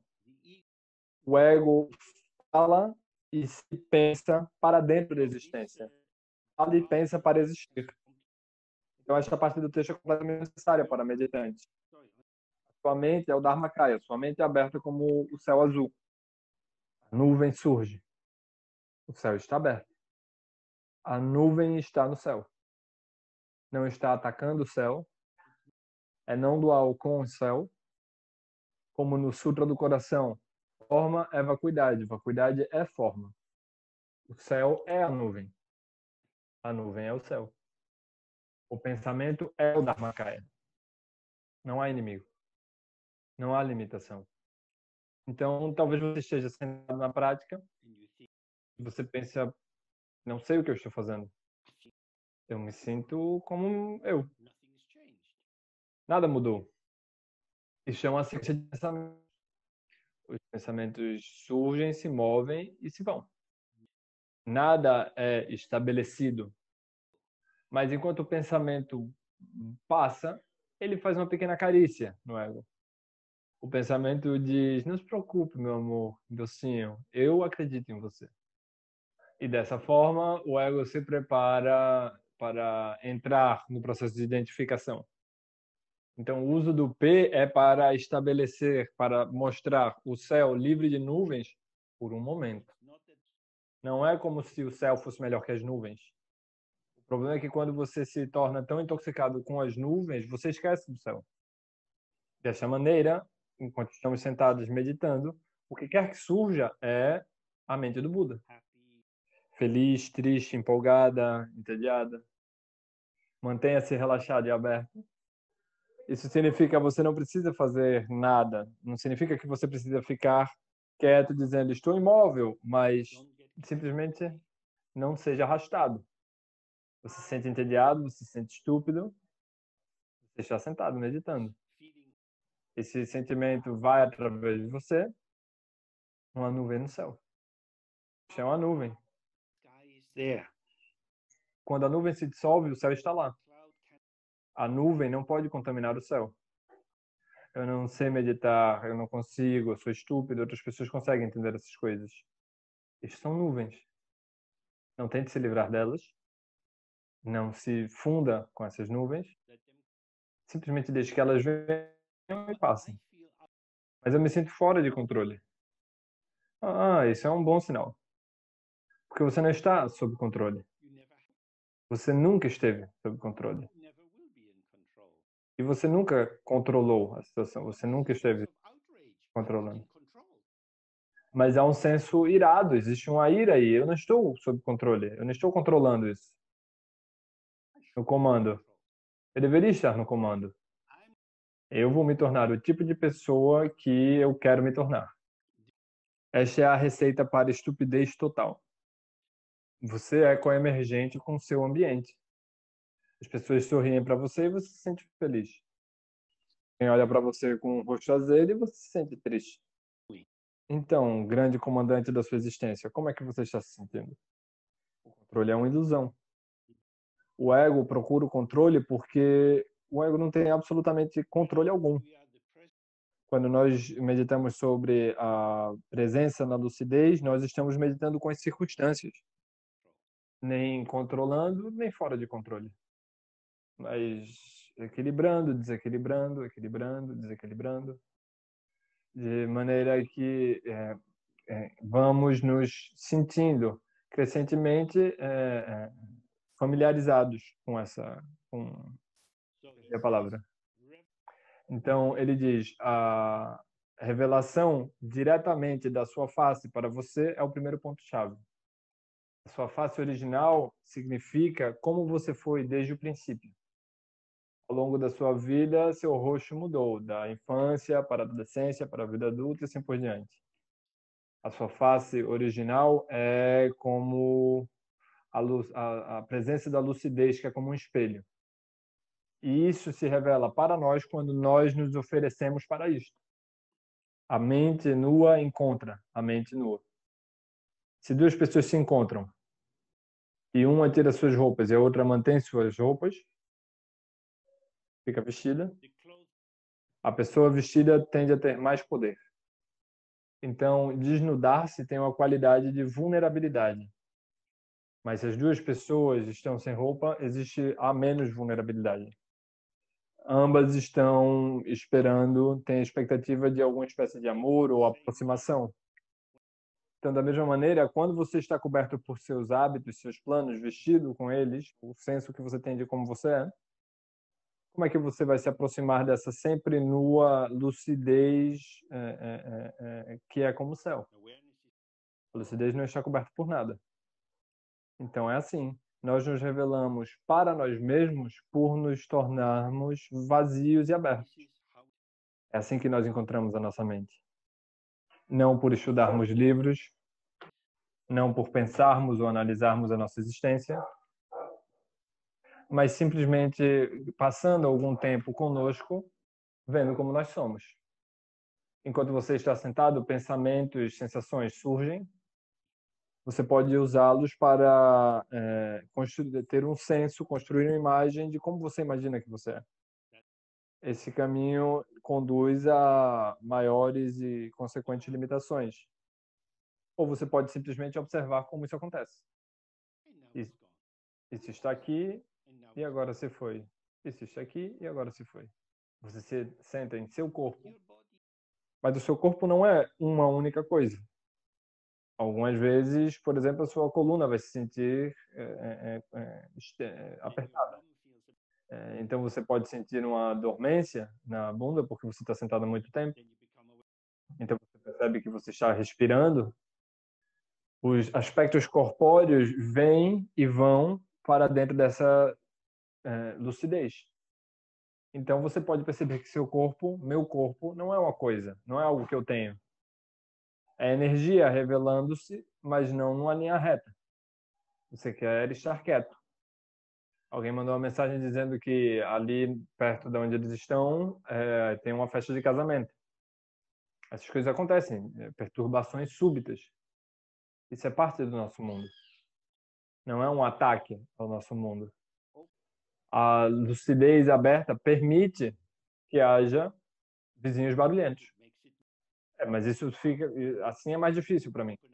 O ego fala e se pensa para dentro da existência. Fala e pensa para existir. Então, esta parte do texto é completamente necessária para meditante. Sua mente é o Dharmakaya, sua mente é aberta como o céu azul. A nuvem surge. O céu está aberto. A nuvem está no céu. Não está atacando o céu. É não dual com o céu. Como no Sutra do Coração, forma é vacuidade. Vacuidade é forma. O céu é a nuvem. A nuvem é o céu. O pensamento é o Dharmakaya. Não há inimigo. Não há limitação. Então, talvez você esteja sentado na prática e você pensa, não sei o que eu estou fazendo. Eu me sinto como eu. Nada mudou. Isso é uma sequência de pensamentos. Os pensamentos surgem, se movem e se vão. Nada é estabelecido. Mas enquanto o pensamento passa, ele faz uma pequena carícia no ego. O pensamento diz, não se preocupe, meu amor, docinho, eu acredito em você. E dessa forma, o ego se prepara para entrar no processo de identificação. Então, o uso do P é para estabelecer, para mostrar o céu livre de nuvens por um momento. Não é como se o céu fosse melhor que as nuvens. O problema é que quando você se torna tão intoxicado com as nuvens, você esquece do céu. Dessa maneira, enquanto estamos sentados meditando, o que quer que surja é a mente do Buda. Feliz, triste, empolgada, entediada. Mantenha-se relaxado e aberto. Isso significa que você não precisa fazer nada. Não significa que você precisa ficar quieto dizendo estou imóvel, mas simplesmente não seja arrastado. Você se sente entediado, você se sente estúpido, você está sentado meditando. Esse sentimento vai através de você, uma nuvem no céu. Isso é uma nuvem. Quando a nuvem se dissolve, o céu está lá. A nuvem não pode contaminar o céu. Eu não sei meditar, eu não consigo, eu sou estúpido, outras pessoas conseguem entender essas coisas. Isso são nuvens. Não tente se livrar delas. Não se funda com essas nuvens. Simplesmente deixe que elas venham e passem. Mas eu me sinto fora de controle. Ah, isso é um bom sinal. Porque você não está sob controle. Você nunca esteve sob controle. E você nunca controlou a situação. Você nunca esteve controlando. Mas há um senso irado, existe uma ira aí. Eu não estou sob controle. Eu não estou controlando isso. No comando. Eu deveria estar no comando. Eu vou me tornar o tipo de pessoa que eu quero me tornar. Esta é a receita para estupidez total. Você é coemergente com o seu ambiente. As pessoas sorriem para você e você se sente feliz. Quem olha para você com um rosto azedo e você se sente triste. Então, grande comandante da sua existência, como é que você está se sentindo? O controle é uma ilusão. O ego procura o controle porque o ego não tem absolutamente controle algum. Quando nós meditamos sobre a presença na lucidez, nós estamos meditando com as circunstâncias, nem controlando, nem fora de controle, mas equilibrando, desequilibrando, equilibrando, desequilibrando, de maneira que é, é, vamos nos sentindo crescentemente é, é, familiarizados com essa com a palavra. Então, ele diz, a revelação diretamente da sua face para você é o primeiro ponto-chave. A sua face original significa como você foi desde o princípio. Ao longo da sua vida, seu rosto mudou, da infância para a adolescência, para a vida adulta e assim por diante. A sua face original é como a, luz, a, a presença da lucidez, que é como um espelho. E isso se revela para nós quando nós nos oferecemos para isto. A mente nua encontra a mente nua. Se duas pessoas se encontram e uma tira suas roupas e a outra mantém suas roupas, fica vestida, a pessoa vestida tende a ter mais poder. Então, desnudar-se tem uma qualidade de vulnerabilidade. Mas se as duas pessoas estão sem roupa, existe a menos vulnerabilidade. Ambas estão esperando, têm a expectativa de alguma espécie de amor ou aproximação. Então, da mesma maneira, quando você está coberto por seus hábitos, seus planos, vestido com eles, o senso que você tem de como você é, como é que você vai se aproximar dessa sempre nua lucidez é, é, é, que é como o céu? A lucidez não está coberta por nada. Então, é assim. Nós nos revelamos para nós mesmos por nos tornarmos vazios e abertos. É assim que nós encontramos a nossa mente. Não por estudarmos livros, não por pensarmos ou analisarmos a nossa existência, mas simplesmente passando algum tempo conosco, vendo como nós somos. Enquanto você está sentado, pensamentos, sensações surgem. Você pode usá-los para é, ter um senso, construir uma imagem de como você imagina que você é. Esse caminho conduz a maiores e consequentes limitações. Ou você pode simplesmente observar como isso acontece. Isso, isso está aqui e agora se foi. Isso está aqui e agora se foi. Você se senta em seu corpo, mas o seu corpo não é uma única coisa. Algumas vezes, por exemplo, a sua coluna vai se sentir é, é, é, apertada. É, então você pode sentir uma dormência na bunda porque você está sentado há muito tempo. Então você percebe que você está respirando. Os aspectos corpóreos vêm e vão para dentro dessa é, lucidez. Então você pode perceber que seu corpo, meu corpo, não é uma coisa, não é algo que eu tenho. É energia revelando-se, mas não numa linha reta. Você quer estar quieto. Alguém mandou uma mensagem dizendo que ali perto de onde eles estão é, tem uma festa de casamento. Essas coisas acontecem, perturbações súbitas. Isso é parte do nosso mundo. Não é um ataque ao nosso mundo. A lucidez aberta permite que haja vizinhos barulhentos. É, mas isso fica assim é mais difícil para mim.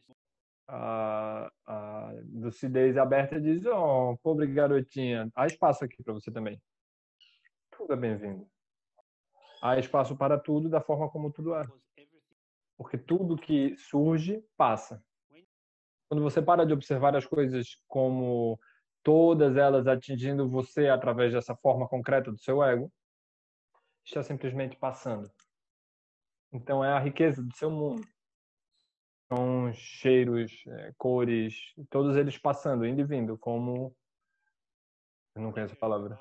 A, a lucidez aberta diz: "Oh, pobre garotinha, há espaço aqui para você também. Tudo é bem-vindo. Há espaço para tudo da forma como tudo é. Porque tudo que surge passa. Quando você para de observar as coisas como todas elas atingindo você através dessa forma concreta do seu ego, está simplesmente passando. Então é a riqueza do seu mundo. São cheiros, é, cores, todos eles passando, indo e vindo, como... Eu não conheço a palavra.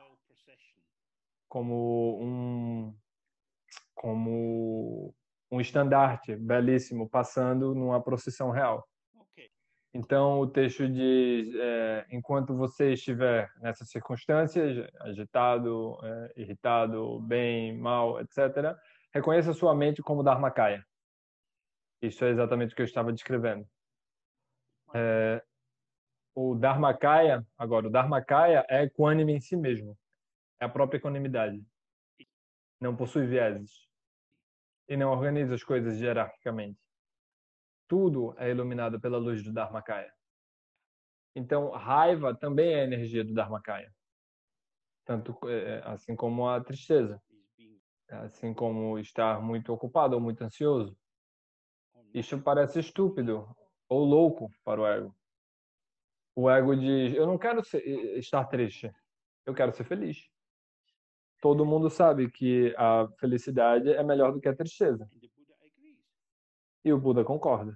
Como um... Como um estandarte belíssimo passando numa procissão real. Então, o texto diz, é, enquanto você estiver nessas circunstâncias, agitado, é, irritado, bem, mal, etcétera, reconheça sua mente como Dharmakaya. Isso é exatamente o que eu estava descrevendo. É, o Dharmakaya, agora, o Dharmakaya é equânime em si mesmo. É a própria equanimidade. Não possui vieses. E não organiza as coisas hierarquicamente. Tudo é iluminado pela luz do Dharmakaya. Então, raiva também é energia do Dharmakaya. Tanto assim como a tristeza. Assim como estar muito ocupado ou muito ansioso. Isso parece estúpido ou louco para o ego. O ego diz, eu não quero ser, estar triste, eu quero ser feliz. Todo mundo sabe que a felicidade é melhor do que a tristeza. E o Buda concorda.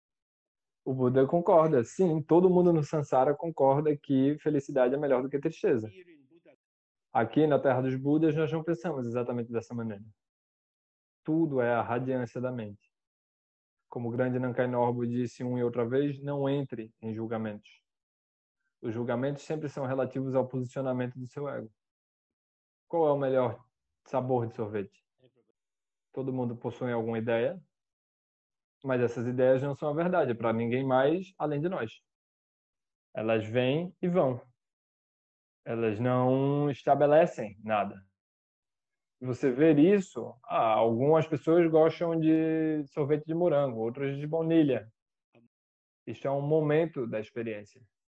O Buda concorda, sim, todo mundo no Sansara concorda que felicidade é melhor do que tristeza. Aqui na Terra dos Budas nós não pensamos exatamente dessa maneira. Tudo é a radiância da mente. Como o grande Nankai Norbu disse uma e outra vez, não entre em julgamentos. Os julgamentos sempre são relativos ao posicionamento do seu ego. Qual é o melhor sabor de sorvete? Todo mundo possui alguma ideia, mas essas ideias não são a verdade para ninguém mais além de nós. Elas vêm e vão. Elas não estabelecem nada. Você ver isso, ah, algumas pessoas gostam de sorvete de morango, outras de baunilha. Isto é um momento da experiência.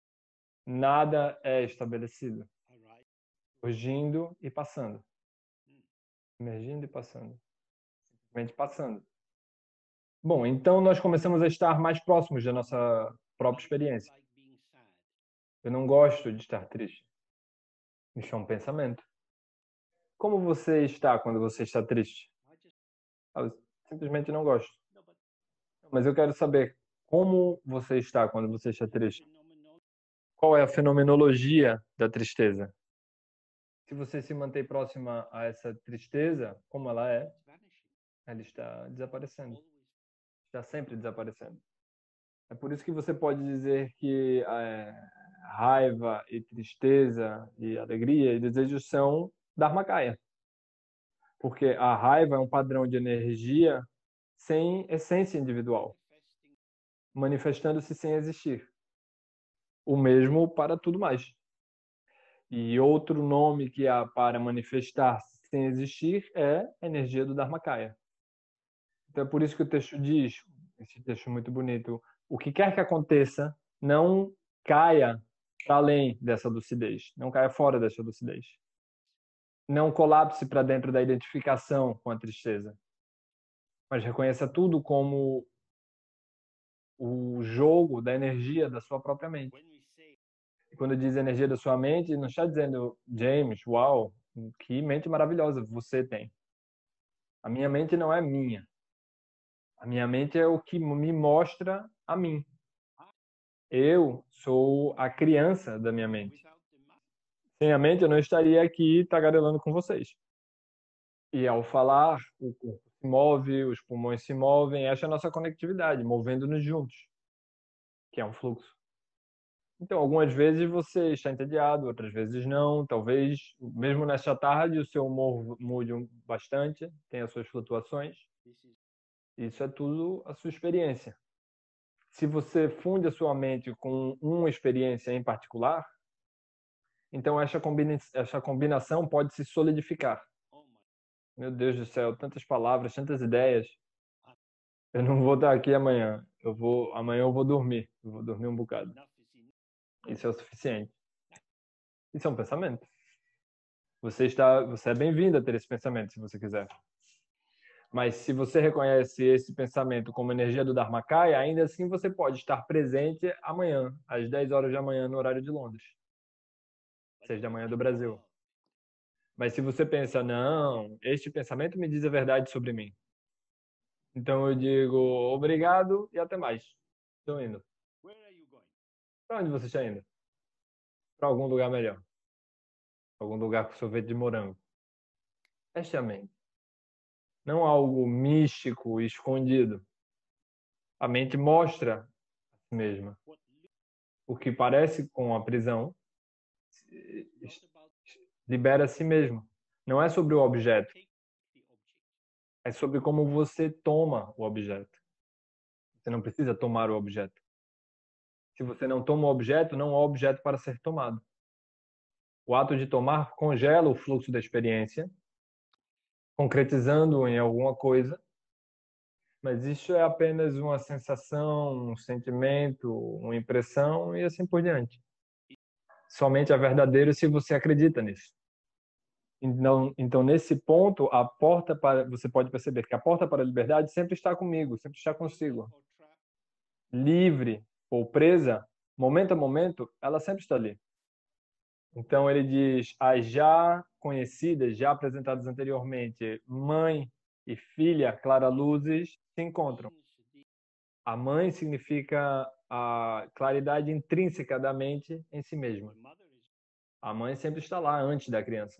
Nada é estabelecido. Surgindo e passando. Emergindo e passando. Simplesmente passando. Bom, então nós começamos a estar mais próximos da nossa própria experiência. Eu não gosto de estar triste. Isso é um pensamento. Como você está quando você está triste? Ah, eu simplesmente não gosto. Mas eu quero saber como você está quando você está triste. Qual é a fenomenologia da tristeza? Se você se mantém próxima a essa tristeza, como ela é, ela está desaparecendo. Está sempre desaparecendo. É por isso que você pode dizer que é, raiva e tristeza e alegria e desejo são Dharmakaya. Porque a raiva é um padrão de energia sem essência individual, manifestando-se sem existir. O mesmo para tudo mais. E outro nome que há para manifestar-se sem existir é a energia do Dharmakaya. Então é por isso que o texto diz, esse texto muito bonito, o que quer que aconteça, não caia para além dessa lucidez, não caia fora dessa lucidez. Não colapse para dentro da identificação com a tristeza, mas reconheça tudo como o jogo da energia da sua própria mente. E quando diz energia da sua mente, não está dizendo, James, uau, que mente maravilhosa você tem. A minha mente não é minha. A minha mente é o que me mostra a mim. Eu sou a criança da minha mente. Sem a mente, eu não estaria aqui tagarelando com vocês. E ao falar, o corpo se move, os pulmões se movem, essa é a nossa conectividade, movendo-nos juntos, que é um fluxo. Então, algumas vezes você está entediado, outras vezes não. Talvez, mesmo nesta tarde, o seu humor mude bastante, tenha suas flutuações. Isso é tudo a sua experiência. Se você funde a sua mente com uma experiência em particular, então essa, combina essa combinação pode se solidificar. Meu Deus do céu, tantas palavras, tantas ideias. Eu não vou estar aqui amanhã. Eu vou, amanhã eu vou dormir. Eu vou dormir um bocado. Isso é o suficiente. Isso é um pensamento. Você está, você é bem-vindo a ter esse pensamento, se você quiser. Mas se você reconhece esse pensamento como energia do Dharmakaya, ainda assim você pode estar presente amanhã, às dez horas da manhã, no horário de Londres. seis da manhã do Brasil. Mas se você pensa, não, este pensamento me diz a verdade sobre mim. Então eu digo, obrigado e até mais. Estou indo. Para onde você está indo? Para algum lugar melhor. Algum lugar com sorvete de morango. Esta é a mente. Não algo místico, escondido. A mente mostra a si mesma. O que parece com a prisão libera a si mesmo. Não é sobre o objeto. É sobre como você toma o objeto. Você não precisa tomar o objeto. Se você não toma o objeto, não há objeto para ser tomado. O ato de tomar congela o fluxo da experiência, concretizando em alguma coisa, mas isso é apenas uma sensação, um sentimento, uma impressão e assim por diante. Somente é verdadeiro se você acredita nisso. Então, então, nesse ponto, a porta para você pode perceber que a porta para a liberdade sempre está comigo, sempre está consigo. Livre ou presa, momento a momento, ela sempre está ali. Então ele diz: as já conhecidas, já apresentadas anteriormente, mãe e filha, clara-luzes, se encontram. A mãe significa a claridade intrínseca da mente em si mesma. A mãe sempre está lá antes da criança.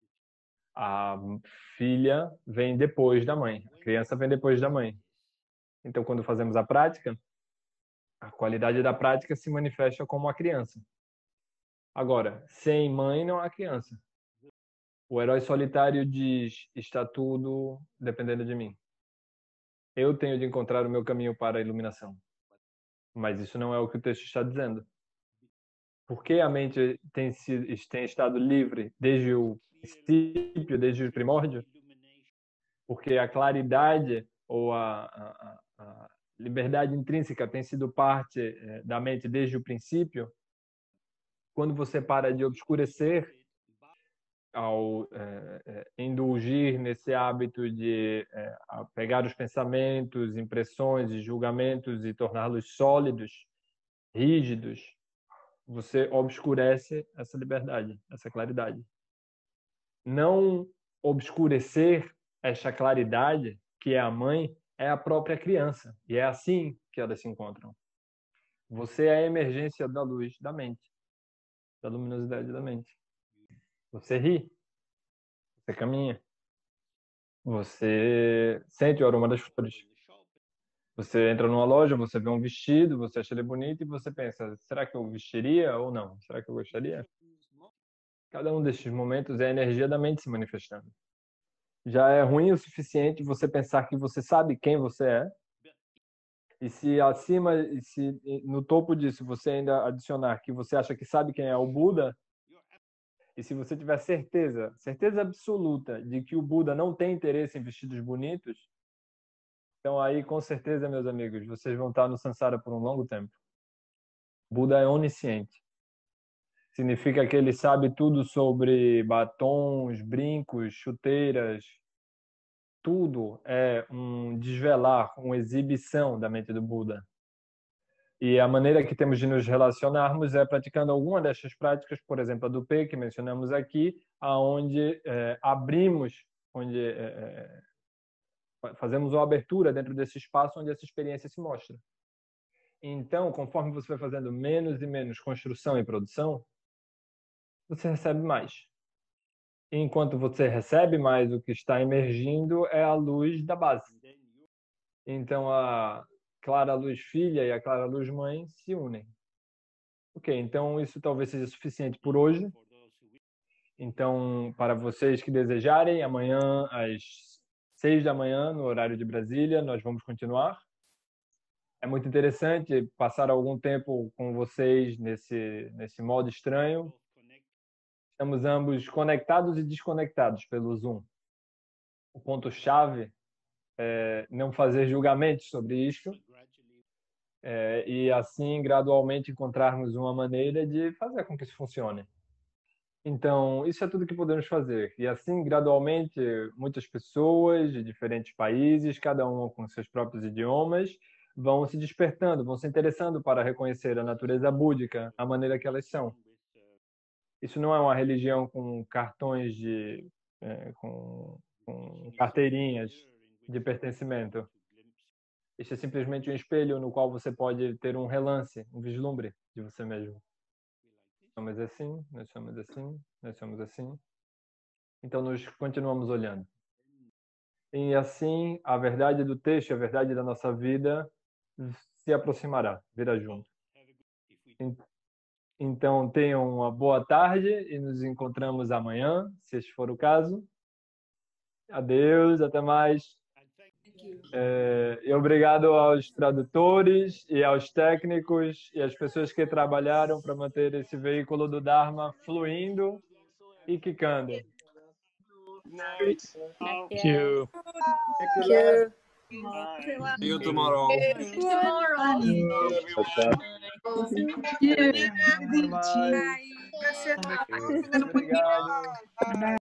A filha vem depois da mãe. A criança vem depois da mãe. Então, quando fazemos a prática, a qualidade da prática se manifesta como a criança. Agora, sem mãe não há criança. O herói solitário diz: está tudo dependendo de mim. Eu tenho de encontrar o meu caminho para a iluminação. Mas isso não é o que o texto está dizendo. Porque a mente tem, sido, tem estado livre desde o princípio, desde o primórdio? Porque a claridade ou a, a, a liberdade intrínseca tem sido parte é, da mente desde o princípio. Quando você para de obscurecer ao é, é, indulgir nesse hábito de é, pegar os pensamentos, impressões e julgamentos e torná-los sólidos, rígidos, você obscurece essa liberdade, essa claridade. Não obscurecer esta claridade, que é a mãe, é a própria criança. E é assim que elas se encontram. Você é a emergência da luz da mente, da luminosidade da mente. Você ri, você caminha, você sente o aroma das flores. Você entra numa loja, você vê um vestido, você acha ele bonito e você pensa: será que eu vestiria ou não? Será que eu gostaria? Cada um destes momentos é a energia da mente se manifestando. Já é ruim o suficiente você pensar que você sabe quem você é. E se acima, se no topo disso você ainda adicionar que você acha que sabe quem é o Buda, e se você tiver certeza, certeza absoluta de que o Buda não tem interesse em vestidos bonitos, então aí com certeza, meus amigos, vocês vão estar no Sansara por um longo tempo. Buda é onisciente. Significa que ele sabe tudo sobre batons, brincos, chuteiras. Tudo é um desvelar, uma exibição da mente do Buda. E a maneira que temos de nos relacionarmos é praticando alguma dessas práticas, por exemplo, a do P, que mencionamos aqui, aonde é, abrimos, onde é, fazemos uma abertura dentro desse espaço onde essa experiência se mostra. Então, conforme você vai fazendo menos e menos construção e produção, você recebe mais. E enquanto você recebe mais, o que está emergindo é a luz da base. Então, a clara luz filha e a clara luz mãe se unem. Ok, então isso talvez seja suficiente por hoje. Então, para vocês que desejarem, amanhã às seis da manhã, no horário de Brasília, nós vamos continuar. É muito interessante passar algum tempo com vocês nesse, nesse modo estranho. Estamos ambos conectados e desconectados pelo Zoom. O ponto-chave é não fazer julgamentos sobre isto é, e, assim, gradualmente encontrarmos uma maneira de fazer com que isso funcione. Então, isso é tudo que podemos fazer. E, assim, gradualmente, muitas pessoas de diferentes países, cada uma com seus próprios idiomas, vão se despertando, vão se interessando para reconhecer a natureza búdica, a maneira que elas são. Isso não é uma religião com cartões de... É, com, com carteirinhas de pertencimento. Isso é simplesmente um espelho no qual você pode ter um relance, um vislumbre de você mesmo. Somos assim, nós somos assim, nós somos assim. Então, nós continuamos olhando. E assim, a verdade do texto, a verdade da nossa vida se aproximará, virá junto. Então, tenham uma boa tarde e nos encontramos amanhã, se este for o caso. Adeus, até mais. É, e obrigado aos tradutores e aos técnicos e às pessoas que trabalharam para manter esse veículo do Dharma fluindo e quicando. Thank you. Thank you. See you tomorrow. Tomorrow. Bye. Bye. Obrigado.